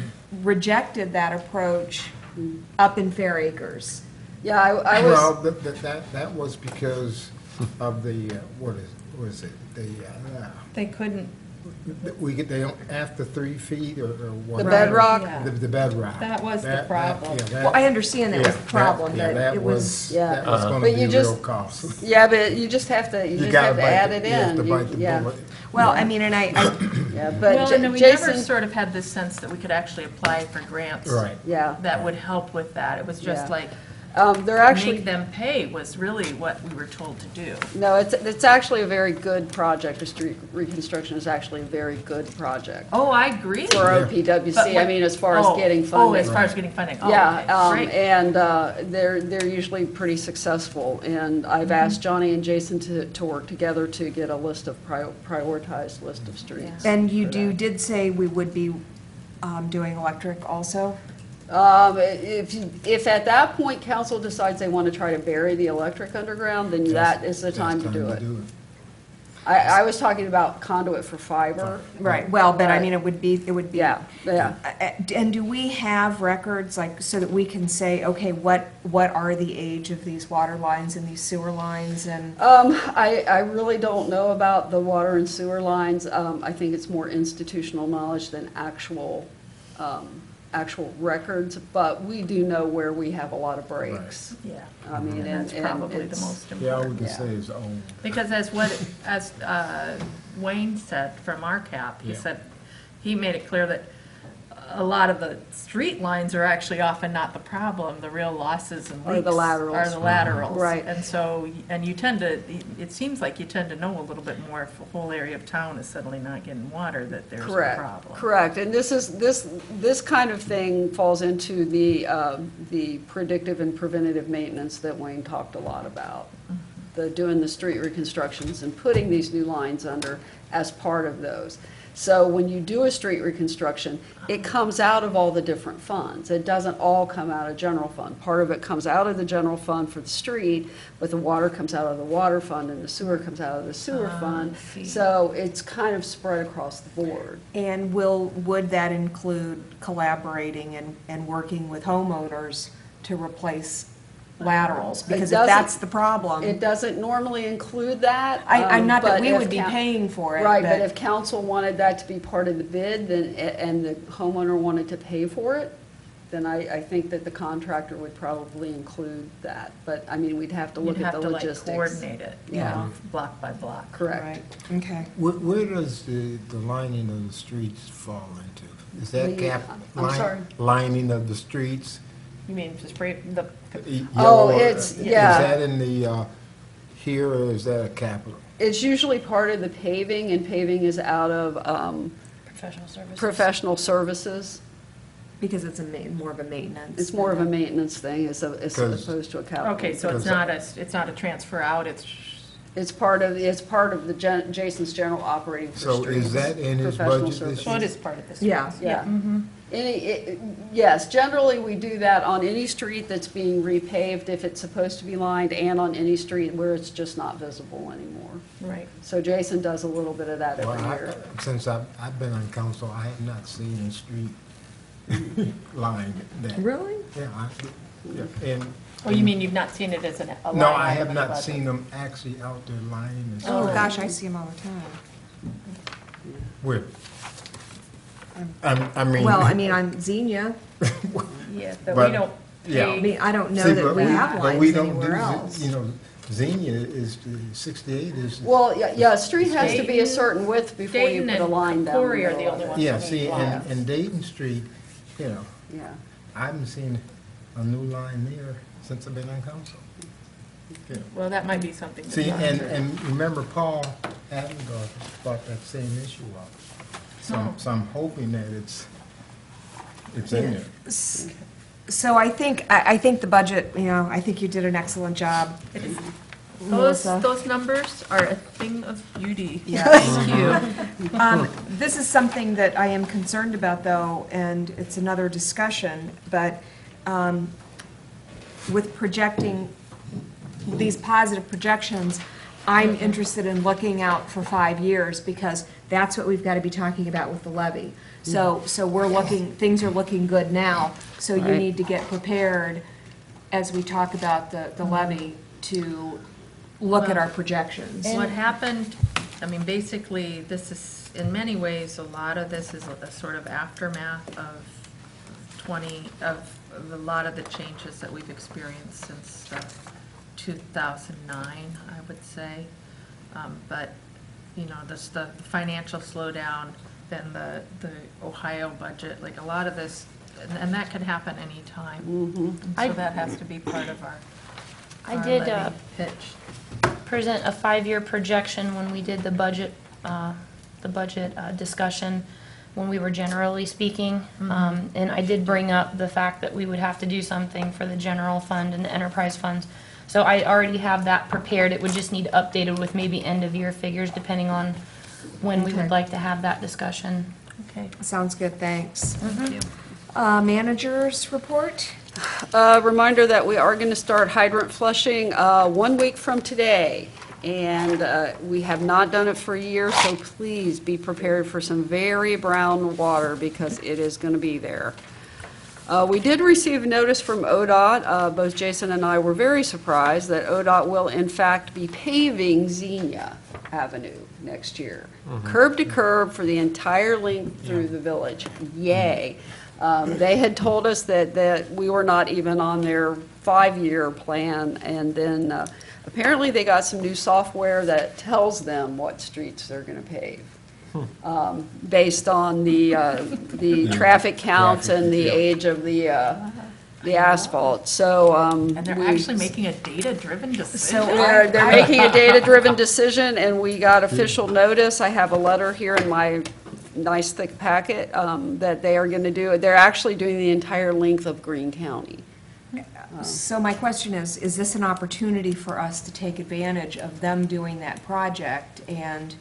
rejected that approach up in Fair Acres. Yeah, I, I Well, was, that, that- that, that was because of the, uh, what is, what is it, the, uh, They couldn't, we get, they don't, after three feet or or the whatever. bedrock, Yeah. The, the bedrock. That was the That- that- problem. yeah, that- Well, I understand that was yeah, the problem, yeah, but that it was. Yeah. That was Uh-huh. gonna But be you a just- real cost. yeah, but you just have to, you You just gotta have to bite add the- it you have to in. You- bite the Yeah, bullet. Well, I mean, and I, I, yeah, but well, J- and we never Jason, sort of had this sense that we could actually apply for grants. Right. yeah, That would help with that. It was just Yeah. like, um, they're actually, make them pay was really what we were told to do. no, it's, it's actually a very good project. The street reconstruction is actually a very good project Oh, I agree. for O P W But C. I what- mean, as far as oh, getting Oh, funding. as far as getting funding. Oh, Yeah, okay, um, great. and uh, they're, they're usually pretty successful. And I've Mm-hmm. asked Johnny and Jason to, to work together to get a list of, prior- prioritized list of streets. and you for do, that. did say we would be um, doing electric also? Um, if, you- if at that point council decides they want to try to bury the electric underground, then that is the That's time to do it. I, I was talking about conduit for fiber. Right, well, but I Right. mean, it would be, it would be. Yeah, yeah. Uh, uh, And do we have records, like, so that we can say, okay, what, what are the age of these water lines and these sewer lines and? Um, I, I really don't know about the water and sewer lines. Um, I think it's more institutional knowledge than actual, um, actual records, but we do know where we have a lot of breaks. Yeah. I mean, And and that's and probably the it's- most Yeah, all important. we can Yeah. say is old. Because as what, as uh, Wayne said from R CAP, he Yeah. said, he made it clear that a lot of the street lines are actually often not the problem. The real losses and Are leaks the laterals. are the laterals. Right. And so, and you tend to, it seems like you tend to know a little bit more if the whole area of town is suddenly not getting water, that there's a Correct, problem. correct. And this is, this, this kind of thing falls into the, uh, the predictive and preventative maintenance that Wayne talked a lot about. The, doing the street reconstructions and putting these new lines under as part of those. So when you do a street reconstruction, it comes out of all the different funds. It doesn't all come out of general fund. Part of it comes out of the general fund for the street, but the water comes out of the water fund and the sewer comes out of the sewer Ah, I fund. see. So it's kind of spread across the board. And will, would that include collaborating and, and working with homeowners to replace laterals? It Because if doesn't- that's the problem, It doesn't normally include that. I, I'm um, not that but we if would be coun- paying for it, Right, but but if council wanted that to be part of the bid, then, and the homeowner wanted to pay for it, then I, I think that the contractor would probably include that. But, I mean, we'd have to look You'd at have the to like logistics. coordinate it, you Yeah. know, block by block. Correct. right, okay. Where, where does the, the lining of the streets fall into? Is that The- cap? I'm line- sorry? Lining of the streets? You mean to spray the, y- Oh, yellow, it's- uh, yeah. Is that in the, uh, here, or is that a capital? It's usually part of the paving, and paving is out of um, Professional services. professional services. Because it's a ma, more of a maintenance. It's more of a maintenance thing as, a- as 'Cause- opposed to a capital. okay, so it's Because- not a, it's not a transfer out, it's, It's part of, it's part of the gen- Jason's general operating for So streets. is that in his professional budget this services. well, it is part of this. Yeah. Yeah. Any, it- yes, generally, we do that on any street that's being repaved if it's supposed to be lined, and on any street where it's just not visible anymore. Right. So Jason does a little bit of that Well, every I- year. Since I've, I've been on council, I have not seen a street line that. Really? Yeah, I, yeah, and. Well, you mean you've not seen it as an, a line No, I item have in the not budget? seen them actually out there lining the street. Oh, gosh, I see them all the time. Where? I'm, I mean. Well, I mean, on Xenia, Yeah, but But- we don't yeah. I pay, mean, I don't know See, that but we have but we lines don't anywhere do, else. You know, Xenia is, sixty-eight is. Well, yeah, yeah, a street has to be a Dayton- certain width before you Dayton put a and line down the Corey are the middle only of it. ones. Yeah, that see, need and, lines. and Dayton Street, you know, Yeah. I haven't seen a new line there since I've been on council. You know. well, that might be something. to See, and, monitor. and remember Paul Adengard brought that same issue up. So, I'm- so I'm hoping that it's, it's in there. So I think, I, I think the budget, you know, I think you did an excellent job. Those, Melissa. those numbers are a thing of beauty. Yeah. Thank you. Um, This is something that I am concerned about, though, and it's another discussion, but um, with projecting, these positive projections, I'm interested in looking out for five years, because that's what we've got to be talking about with the levy. So, so we're looking, things are looking good now, so you Right. need to get prepared as we talk about the, the levy to look at our projections. What happened, I mean, basically, this is, in many ways, a lot of this is a sort of aftermath of twenty, of of a lot of the changes that we've experienced since uh, two thousand nine, I would say. Um, But, you know, this, the financial slowdown, then the, the Ohio budget, like a lot of this, and- and that could happen anytime. And I- So that has to be part of our, I our did, levy uh, pitch. present a five-year projection when we did the budget, uh, the budget uh, discussion, when we were generally speaking. Um, And I did bring up the fact that we would have to do something for the general fund and the enterprise funds. So I already have that prepared. It would just need updated with maybe end-of-year figures, depending on when we Okay. would like to have that discussion. Okay. Sounds good, thanks. Thank you. Uh, Managers report? A reminder that we are going to start hydrant flushing uh, one week from today, and uh, we have not done it for a year, so please be prepared for some very brown water, because it is going to be there. Uh, We did receive notice from O D O T. Uh, Both Jason and I were very surprised that O D O T will in fact be paving Xenia Avenue next year, curb to curb for the entire length through the village. Yay. Um, They had told us that, that we were not even on their five-year plan, and then uh, apparently they got some new software that tells them what streets they're going to pave, um, based on the, uh, the traffic counts and the age of the, uh, the asphalt. So. um, And they're we- actually making a data-driven decision. They're, they're making a data-driven decision, and we got official notice. I have a letter here in my nice thick packet um, that they are going to do, they're actually doing the entire length of Greene County. So my question is, is this an opportunity for us to take advantage of them doing that project and,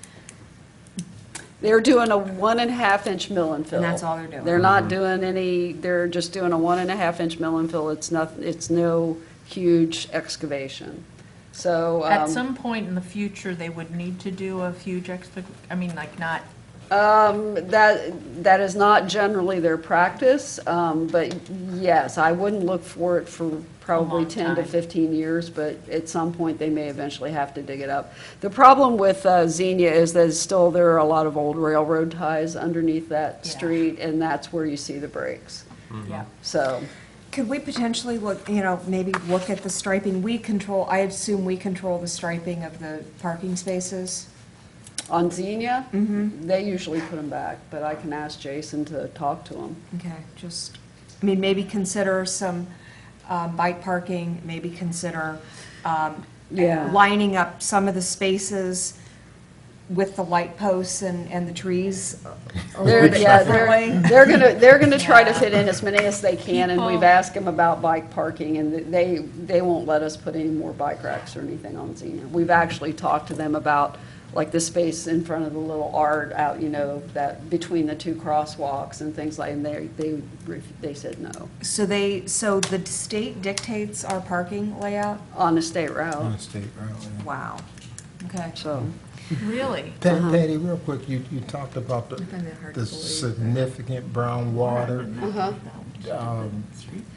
They're doing a one and a half inch mill and fill. And that's all they're doing? They're not doing any, they're just doing a one and a half inch mill and fill. It's not, it's no huge excavation. So. At um, some point in the future, they would need to do a huge expo, I mean, like not, Um, that, that is not generally their practice, um, but yes, I wouldn't look for it for probably long ten to time. fifteen years, but at some point, they may eventually have to dig it up. The problem with uh, Xenia is that still, there are a lot of old railroad ties underneath that Yeah. street, and that's where you see the breaks. yeah. So, could we potentially look, you know, maybe look at the striping? We control, I assume we control the striping of the parking spaces? on Xenia, they usually put them back, but I can ask Jason to talk to them. Okay, just, I mean, maybe consider some um, bike parking, maybe consider um, Yeah. lining up some of the spaces with the light posts and, and the trees. a They're, little bit yeah, differently. they're, they're gonna, they're gonna try to fit in as many as they can, and we've People- asked them about bike parking, and they, they won't let us put any more bike racks or anything on Xenia. We've actually talked to them about, like, the space in front of the little art out, you know, that, between the two crosswalks and things like, and they, they, ref- they said no, So they, so the state dictates our parking layout? on the state On route, the state route. yeah. Wow. Okay. so. Really? Pat- Patty, real quick, you, you talked about the, find that hard the to believe. significant brown water. Uh-huh. Um,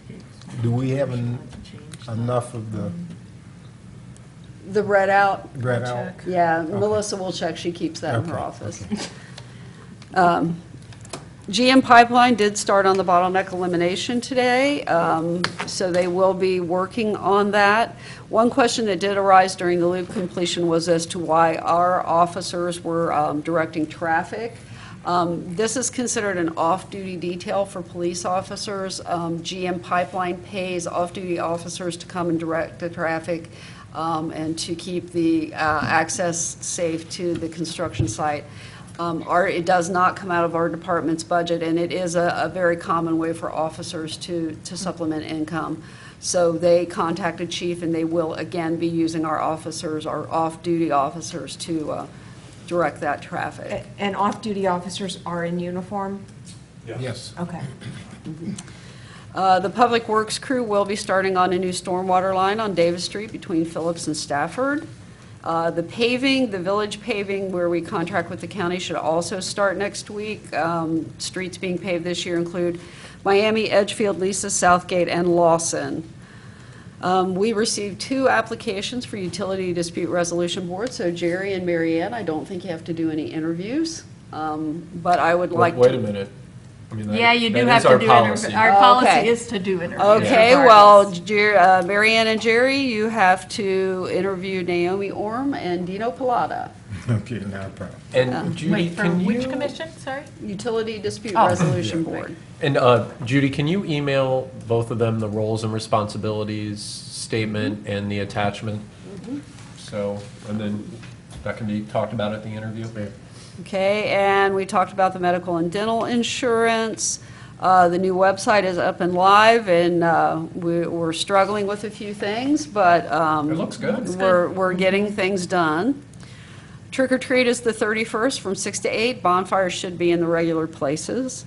Do we have en- enough of the The red out, red out? yeah, Melissa will check, she keeps that in her Okay, office. Um, G M Pipeline did start on the bottleneck elimination today, um, so they will be working on that. One question that did arise during the loop completion was as to why our officers were um, directing traffic. Um, This is considered an off-duty detail for police officers. Um, G M Pipeline pays off-duty officers to come and direct the traffic um, and to keep the uh, access safe to the construction site. Um, Our, it does not come out of our department's budget, and it is a, a very common way for officers to, to supplement income. So they contacted chief, and they will again be using our officers, our off-duty officers, to uh, direct that traffic. A- And off-duty officers are in uniform? Yes. Okay. Uh, The Public Works crew will be starting on a new stormwater line on Davis Street between Phillips and Stafford. Uh, The paving, the village paving, where we contract with the county, should also start next week. Um, Streets being paved this year include Miami, Edgefield, Lisa, Southgate, and Lawson. Um, We received two applications for Utility Dispute Resolution Board, so Jerry and Mary Ann, I don't think you have to do any interviews, um, but I would like Wait to... wait a minute. I mean, that- Yeah, you do that have is to our do policy. interviews. Our Oh, policy okay. is to do interviews. Okay, well, regardless. Jer- uh, Mary Ann and Jerry, you have to interview Naomi Orm and Dino Pilata, Okay, not a problem. And Judy, Wait, for can you? which commission, sorry? Utility Dispute Oh. Resolution Board. And uh, Judy, can you email both of them the roles and responsibilities statement and the attachment? So, and then that can be talked about at the interview? Okay, and we talked about the medical and dental insurance. Uh, The new website is up and live, and uh, we- we're struggling with a few things, but um, It looks good. Looks we're we're getting things done. Trick or treat is the thirty-first from six to eight. Bonfires should be in the regular places.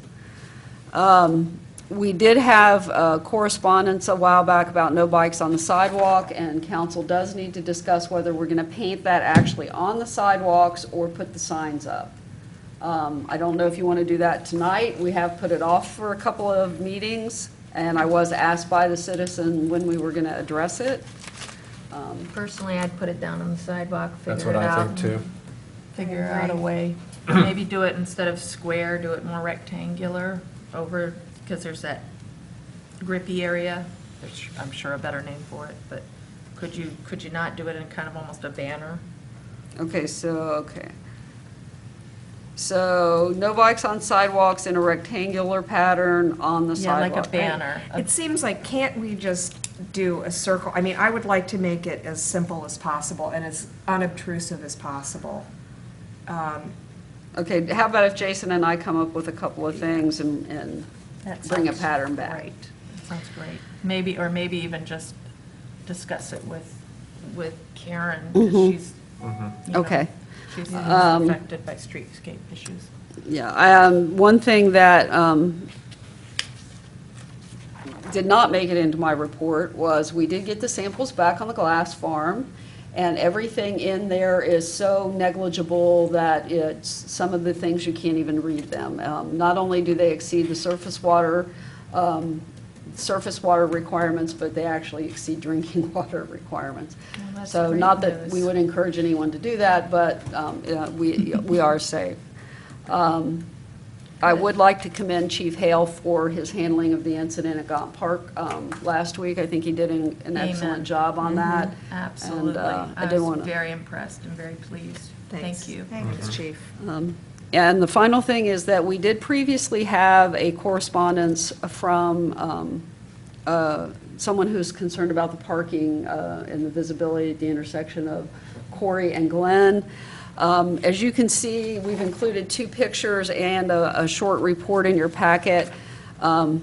Um, We did have uh, correspondence a while back about no bikes on the sidewalk, and council does need to discuss whether we're going to paint that actually on the sidewalks or put the signs up. Um, I don't know if you want to do that tonight. We have put it off for a couple of meetings, and I was asked by the citizen when we were going to address it. Personally, I'd put it down on the sidewalk, That's figure what it I out. think too. Figure out a way, maybe do it instead of square, do it more rectangular over, because there's that grippy area, there's, I'm sure, a better name for it, but could you, could you not do it in kind of almost a banner? Okay, so, okay. So, no bikes on sidewalks in a rectangular pattern on the Yeah, like sidewalk. a banner. A- It seems like, can't we just do a circle? I mean, I would like to make it as simple as possible and as unobtrusive as possible. Um, Okay, how about if Jason and I come up with a couple of things and, and That bring a sounds pattern back? Great, that sounds great. Maybe, or maybe even just discuss it with, with Karen, because Mhm. she's, you know, Okay. she's Um, affected by streetscape issues. Yeah, um, one thing that, um, did not make it into my report was we did get the samples back on the glass farm, and everything in there is so negligible that it's, some of the things you can't even read them. Um, Not only do they exceed the surface water, um, surface water requirements, but they actually exceed drinking water requirements. Well, that's So great not that news. we would encourage anyone to do that, but um, yeah, we, we are safe. Um, I would like to commend Chief Hale for his handling of the incident at Gaunt Park um, last week. I think he did an an excellent Amen. job on that. Mhm. Absolutely. And, uh, I I did was want to. very impressed and very pleased. Thanks. Thank you. Thanks, Chief. Um, And the final thing is that we did previously have a correspondence from um, uh, someone who's concerned about the parking uh, and the visibility at the intersection of Corey and Glen. Um, As you can see, we've included two pictures and a a short report in your packet. Um,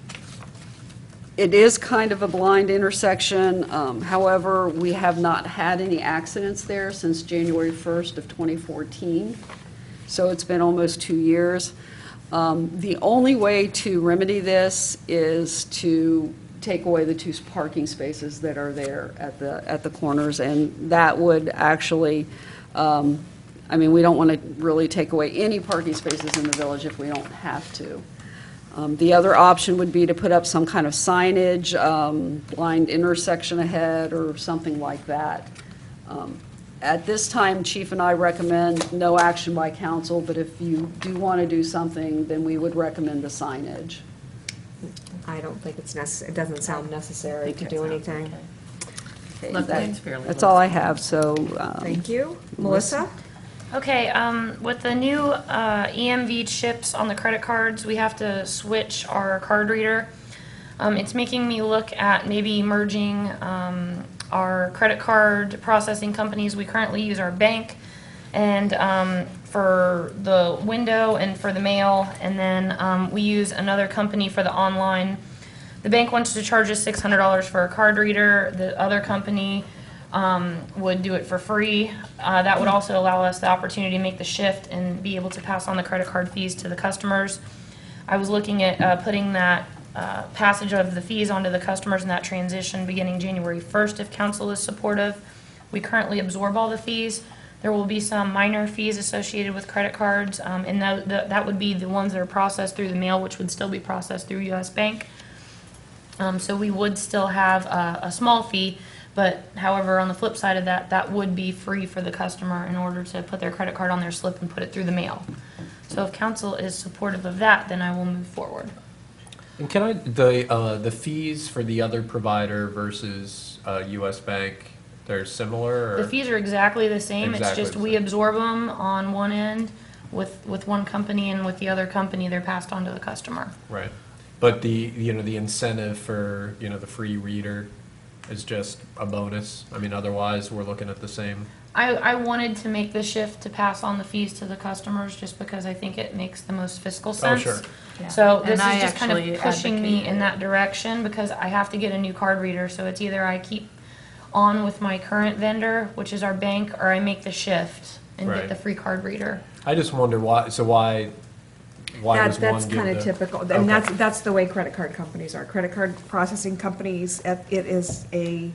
It is kind of a blind intersection. Um, However, we have not had any accidents there since January first of twenty fourteen. So it's been almost two years. Um, The only way to remedy this is to take away the two parking spaces that are there at the, at the corners, and that would actually, um, I mean, we don't want to really take away any parking spaces in the village if we don't have to. Um, The other option would be to put up some kind of signage, um, blind intersection ahead, or something like that. Um, At this time, Chief and I recommend no action by council, but if you do want to do something, then we would recommend the signage. I don't think it's necessary, it doesn't sound necessary to do anything. Okay, Luckily, that- it's fairly That's low. all I have, so. um, Thank you. Melissa? Okay, um, with the new, uh, E M V chips on the credit cards, we have to switch our card reader. Um, it's making me look at maybe merging, um, our credit card processing companies. We currently use our bank and, um, for the window and for the mail, and then, um, we use another company for the online. The bank wants to charge us six hundred dollars for a card reader. The other company, um, would do it for free. Uh, that would also allow us the opportunity to make the shift and be able to pass on the credit card fees to the customers. I was looking at, uh, putting that, uh, passage of the fees onto the customers in that transition beginning January first if council is supportive. We currently absorb all the fees. There will be some minor fees associated with credit cards, um, and that, that would be the ones that are processed through the mail, which would still be processed through U S Bank. Um, so we would still have a, a small fee, but however, on the flip side of that, that would be free for the customer in order to put their credit card on their slip and put it through the mail. So if council is supportive of that, then I will move forward. And can I, the, uh, the fees for the other provider versus uh, U S Bank, they're similar? or- The fees are exactly the same, it's Exactly just the we same. absorb them on one end with, with one company, and with the other company, they're passed on to the customer. Right. But the, you know, the incentive for, you know, the free reader is just a bonus? I mean, otherwise, we're looking at the same? I, I wanted to make the shift to pass on the fees to the customers, just because I think it makes the most fiscal sense. sure. So And this is I just kind of actually pushing me in advocated- that direction, because I have to get a new card reader, so it's either I keep on with my current vendor, which is our bank, or I make the shift and Right. get the free card reader. I just wonder why, so why, why That, does one that's give kind of the- typical, Okay. and that's, that's the way credit card companies are. Credit card processing companies, it it is a,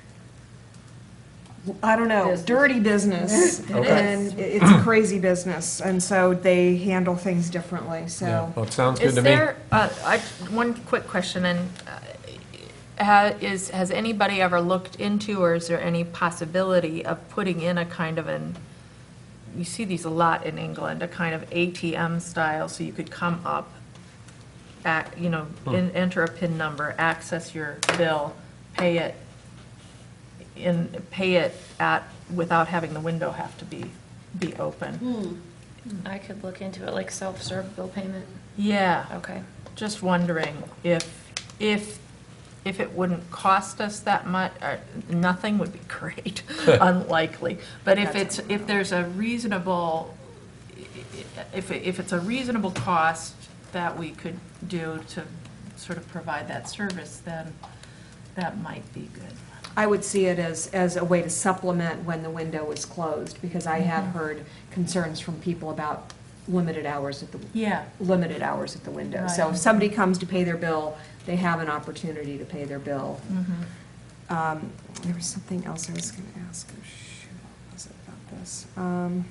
I don't know, dirty business. Okay. And it- it's a crazy business, and so they handle things differently, Yeah, so. well, it sounds good Is to me. there, uh, I, one quick question, and uh, ha- is, has anybody ever looked into, or is there any possibility of putting in a kind of an, you see these a lot in England, a kind of A T M style, so you could come up ac- you know, en- enter a PIN number, access your bill, pay it in, pay it at, without having the window have to be, be open. I could look into it, like self-serve bill payment. Yeah. Okay. Just wondering if, if, if it wouldn't cost us that much, or nothing would be great, unlikely. But if it's, if there's a reasonable, if, it- if it's a reasonable cost that we could do to sort of provide that service, then that might be good. I would see it as, as a way to supplement when the window is closed, because I have heard concerns from people about limited hours at the, Yeah. limited hours at the window. So Right. if somebody comes to pay their bill, they have an opportunity to pay their bill. Mm-hmm. Um, There was something else I was going to ask. Oh, shoot, what was it about this? Um,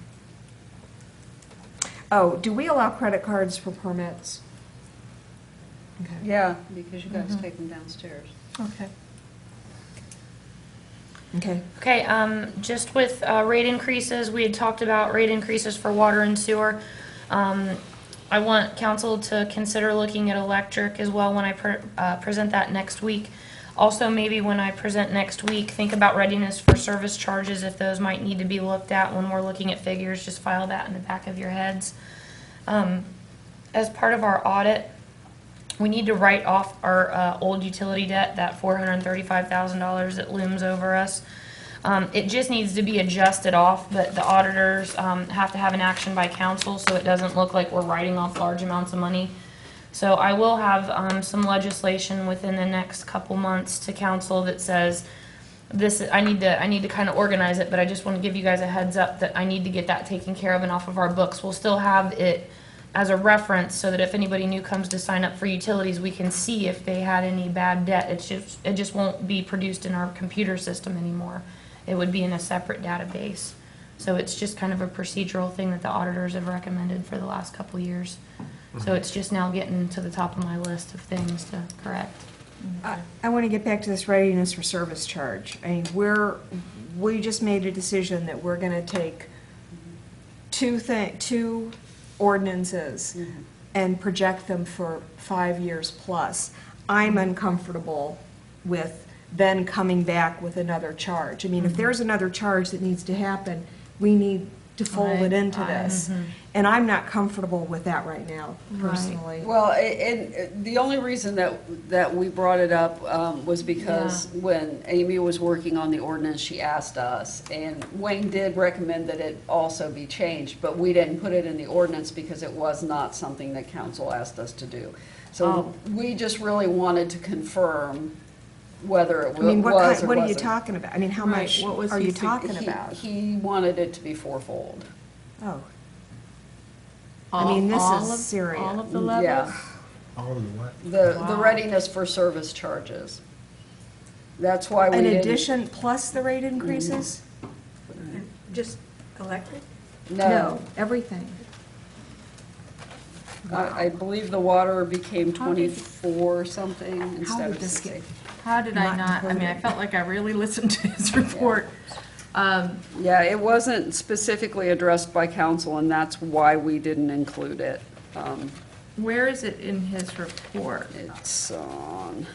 Oh, do we allow credit cards for permits? Okay. Yeah, because you guys take them downstairs. Okay. Okay. Okay, um, just with, uh, rate increases, we had talked about rate increases for water and sewer. Um, I want council to consider looking at electric as well when I pre- uh, present that next week. Also, maybe when I present next week, think about readiness for service charges, if those might need to be looked at when we're looking at figures, just file that in the back of your heads. Um, as part of our audit, we need to write off our uh, old utility debt, that four hundred thirty-five thousand dollars that looms over us. Um, It just needs to be adjusted off, but the auditors um, have to have an action by council, so it doesn't look like we're writing off large amounts of money. So I will have um, some legislation within the next couple months to council that says, this, I need to, I need to kind of organize it, but I just want to give you guys a heads up that I need to get that taken care of and off of our books. We'll still have it as a reference so that if anybody new comes to sign up for utilities, we can see if they had any bad debt. It's just, it just won't be produced in our computer system anymore. It would be in a separate database. So it's just kind of a procedural thing that the auditors have recommended for the last couple of years. So it's just now getting to the top of my list of things to correct. I, I want to get back to this readiness for service charge. I mean, we're, we just made a decision that we're going to take two thing, two ordinances and project them for five years plus. I'm uncomfortable with then coming back with another charge. I mean, if there's another charge that needs to happen, we need to fold it into this. And I'm not comfortable with that right now, personally. Well, a- and the only reason that, that we brought it up um, was because when Amy was working on the ordinance, she asked us, and Wayne did recommend that it also be changed, but we didn't put it in the ordinance because it was not something that council asked us to do. So we just really wanted to confirm whether it I mean, wa- what was kind, or what are you wasn't. talking about? I mean, how Right, much what was are he you sug- talking He- about? He wanted it to be fourfold. Oh. I mean, this All is of- serious. All of the Yeah. levels? All of the what? The, the Wow. readiness for service charges. That's why we In didn't. addition, plus the rate increases? Just electric? No, Everything. I, I believe the water became How did- twenty-four something instead did of this get- sixty. How did I Not not, I mean, I included. felt like I really listened to his report. Um, Yeah, it wasn't specifically addressed by council, and that's why we didn't include it. Um, Where is it in his report? It's on,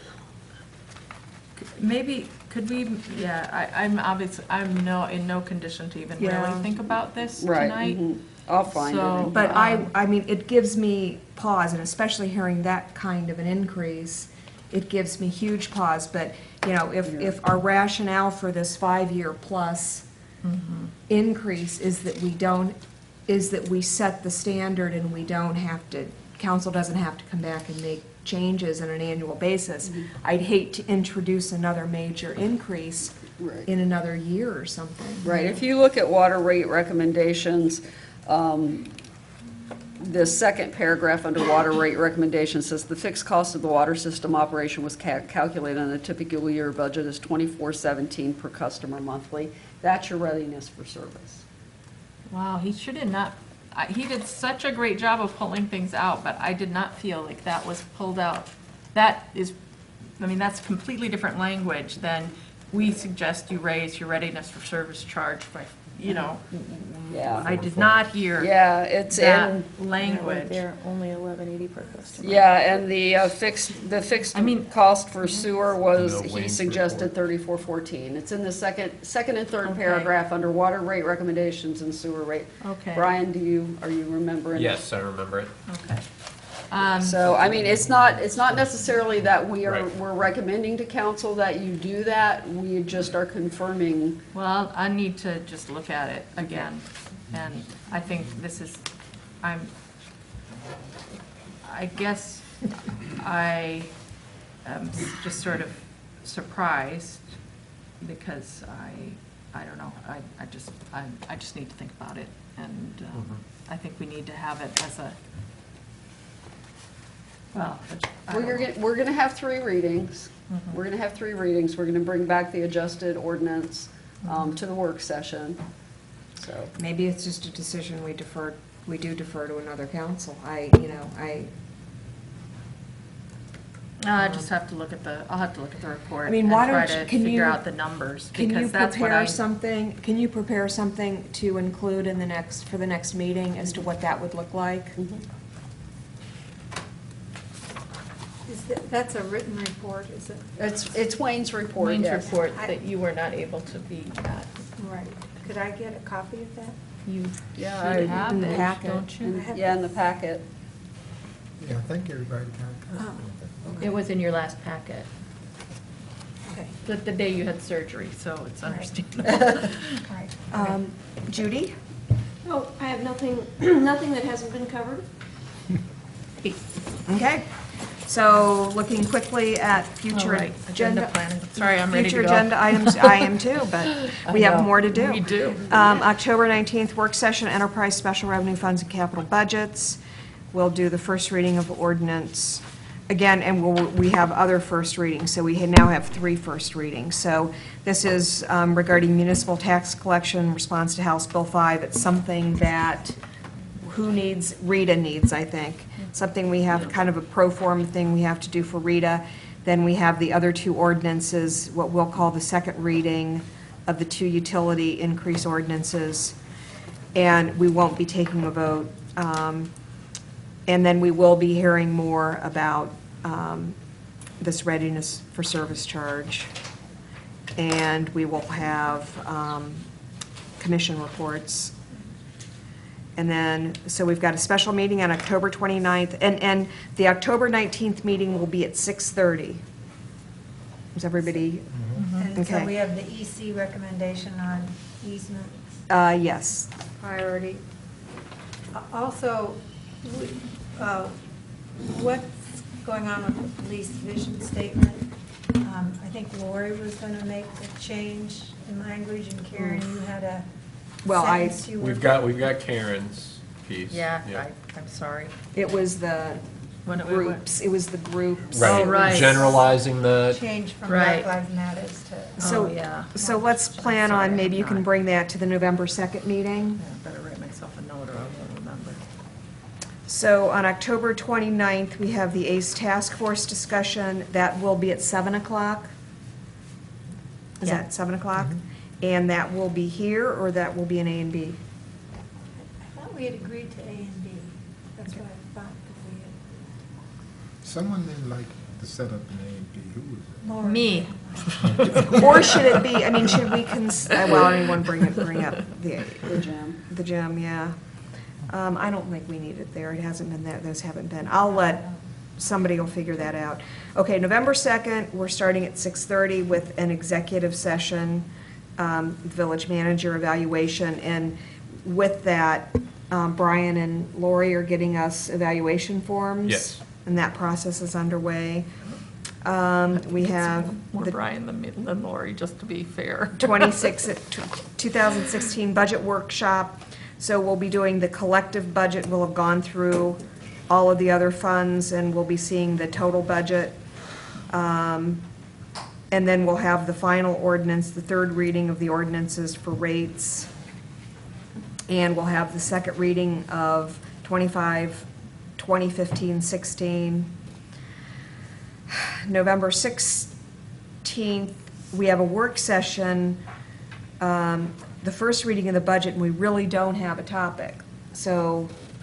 Maybe, could we, yeah, I, I'm obviously, I'm no, in no condition to even really Yeah. think about this right, tonight. mhm. I'll find So- it. But I, Um, I mean, it gives me pause, and especially hearing that kind of an increase, it gives me huge pause. But, you know, if, if our rationale for this five-year plus increase is that we don't, is that we set the standard and we don't have to, council doesn't have to come back and make changes on an annual basis, I'd hate to introduce another major increase Right. in another year or something. Right, if you look at water rate recommendations, um, the second paragraph under water rate recommendations says the fixed cost of the water system operation was ca- calculated on a typical year budget is twenty-four seventeen per customer monthly. That's your readiness for service. Wow, he should have not, I- he did such a great job of pulling things out, but I did not feel like that was pulled out. That is, I mean, that's completely different language than we suggest you raise your readiness for service charge by you know, Yeah. I did not hear Yeah, it's that in, language. They're only eleven eighty per customer. yeah, and the uh, fixed, the fixed I mean- cost for sewer was, No, he Wayne's suggested report. thirty-four fourteen. It's in the second, second and third Okay. paragraph under water rate recommendations and sewer rate. Okay. Brian, do you, are you remembering? Yes, I remember it. Okay. Um, So, I mean, it's not, it's not necessarily that we are, Right. we're recommending to council that you do that, we just are confirming. Well, I need to just look at it again, and I think this is, I'm, I guess I am just sort of surprised, because I, I don't know, I, I just, I, I just need to think about it, and um, I think we need to have it as a, well, I Well, don't you're, know. get- we're gonna have three readings. Mhm. We're gonna have three readings. We're gonna bring back the adjusted ordinance um, to the work session, so. Maybe it's just a decision we defer, we do defer to another council. I, you know, I, I just have to look at the, I'll have to look at the report I and mean, why try don't you- to can figure you- out the numbers, can you because that's what I. prepare something, can you prepare something to include in the next, for the next meeting as to what that would look like? Is that- That's a written report, is it? It's, it's Wayne's report, Wayne's yes. report that you were not able to be at. Right. Could I get a copy of that? You Yeah, I- should have in the it, packet. don't you? in- Yeah, in the packet. Yeah, I think everybody got a copy of it. It was in your last packet, Okay, the, the day you had surgery, so it's Right. understandable. all right. Um, Judy? Oh, I have nothing, nothing that hasn't been covered. Okay. So looking quickly at All future right, agenda agenda. planning. Sorry, I'm ready to Future go. agenda items, I am too, but we I have know. more to do. We do. Um, October nineteenth, work session, enterprise special revenue funds and capital budgets. We'll do the first reading of ordinance. Again, and we'll, we have other first readings, so we ha- now have three first readings. So this is um, regarding municipal tax collection, response to House Bill five. It's something that, who needs, Rita needs, I think. Something we have, kind of a pro forma thing we have to do for Rita. Then we have the other two ordinances, what we'll call the second reading of the two utility increase ordinances. And we won't be taking a vote. Um, And then we will be hearing more about um, this readiness for service charge. And we will have um, commission reports. And then, so we've got a special meeting on October twenty-ninth, and, and the October nineteenth meeting will be at six thirty. Is everybody, And so Okay. we have the E C recommendation on easement uh, yes. priority. Uh, Also, we- uh, what's going on with the police vision statement? Um, I think Lori was going to make a change in language, and Karen, you had a Well, I- sentence you were... We've got, we've got Karen's piece. Yeah, I, I'm sorry. It was the When it- we went- groups, it was the groups. Right, Oh, right. generalizing the, Change from Right. Black Lives Matters to... So, Oh, yeah. so let's plan sorry, on, maybe you I'm can not. bring that to the November second meeting. Yeah, better write myself a note or I won't remember. So on October twenty-ninth, we have the ACE Task Force discussion. That will be at seven o'clock. Is Yeah. that seven o'clock? And that will be here, or that will be in A and B? I thought we had agreed to A and B. That's what I thought that we had... Someone didn't like the setup in A and B, who was it? Lori. Me. Or should it be, I mean, should we cons, uh, well, anyone bring it, bring up the, The gym. the gym, yeah. Um, I don't think we need it there. It hasn't been there, those haven't been. I'll let, somebody will figure that out. Okay, November second, we're starting at six thirty with an executive session, um, village manager evaluation. And with that, um, Brian and Lori are getting us evaluation forms. Yes. And that process is underway. Um, we have More the Brian than me- than Lori, just to be fair. twenty-six, two thousand sixteen budget workshop. So we'll be doing the collective budget. We'll have gone through all of the other funds, and we'll be seeing the total budget. Um, And then we'll have the final ordinance, the third reading of the ordinances for rates. And we'll have the second reading of twenty-five, twenty fifteen, sixteen. November sixteenth, we have a work session um, the first reading of the budget, and we really don't have a topic. So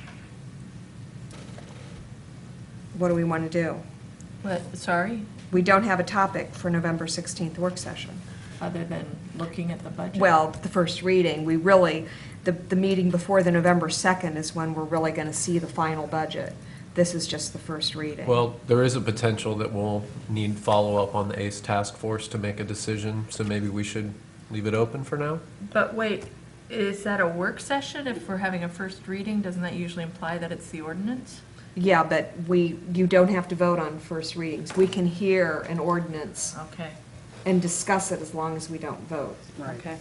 what do we want to do? What, sorry, We don't have a topic for November sixteenth work session. other than looking at the budget? Well, the first reading, we really, the, the meeting before the November second is when we're really going to see the final budget. This is just the first reading. Well, there is a potential that we'll need follow-up on the ACE task force to make a decision, so maybe we should leave it open for now? But wait, is that a work session? If we're having a first reading, doesn't that usually imply that it's the ordinance? Yeah, but we, you don't have to vote on first readings. We can hear an ordinance Okay, and discuss it as long as we don't vote. okay.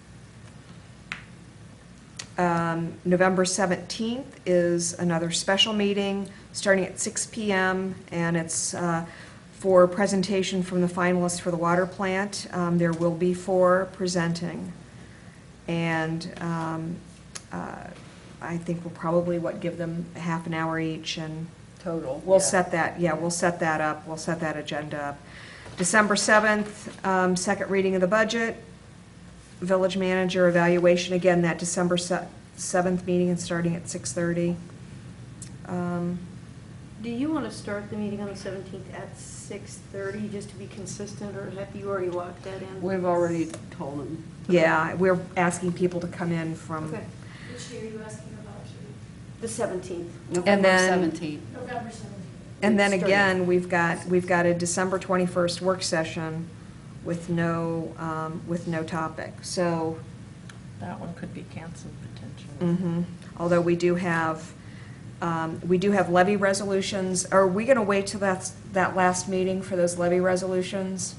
Um, November seventeenth is another special meeting, starting at six P M, and it's uh, for presentation from the finalists for the water plant. Um, There will be four presenting, and um, uh, I think we'll probably, what, give them half an hour each, and Total. we'll set that, yeah, we'll set that up, we'll set that agenda up. December seventh, um, second reading of the budget, village manager evaluation, again, that December seventh meeting and starting at six thirty. Um, Do you want to start the meeting on the seventeenth at six thirty, just to be consistent, or have you already locked that in? We've already told them. Yeah, we're asking people to come in from, Okay, Which day are you asking about? the seventeenth. November then- seventeenth. November seventeenth. and then again, we've got, we've got a December twenty-first work session with no, um, with no topic, so, That one could be canceled potentially. mhm. Although we do have, um, we do have levy resolutions. Are we going to wait till that's, that last meeting for those levy resolutions?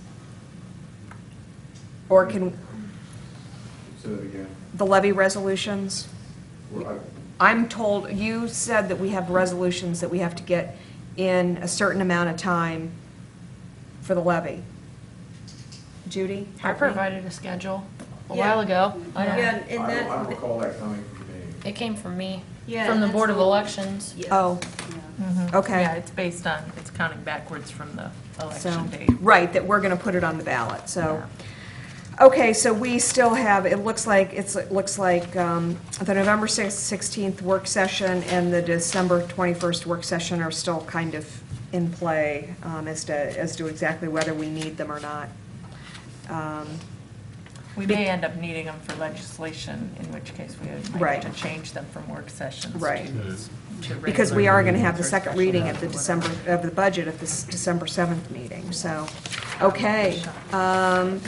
Or can, Say that again. the levy resolutions? Well, I'm told, you said that we have resolutions that we have to get in a certain amount of time for the levy. Judy? I help me? provided a schedule a Yeah. while ago. I don't- Yeah, I and don't, I don't that, recall that coming from me. It came from me, Yeah, from the and Board that's of all- Elections. yeah. Oh, Mhm. Okay. Yeah, it's based on, it's counting backwards from the so, election date. right, that we're going to put it on the ballot, so. Okay, so we still have, it looks like, it's, it looks like um, the November sixteenth work session and the December twenty-first work session are still kind of in play um, as to, as to exactly whether we need them or not. Um, We may end up needing them for legislation, in which case we might Right. have to change them from work sessions. to- Right. to Because we regular are going to have the meetings or second special reading meetings of the or December, whatever. of the budget at this December seventh meeting, so, okay. Um,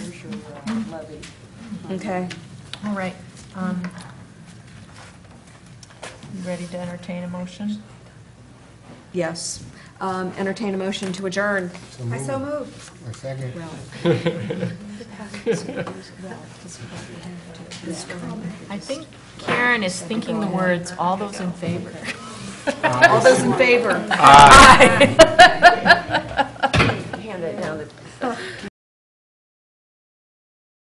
Okay, All right. um, You ready to entertain a motion? yes. Um, Entertain a motion to adjourn. I so moved. A second. I think Karen is thinking the words, all those in favor. All those in favor? Hand that down to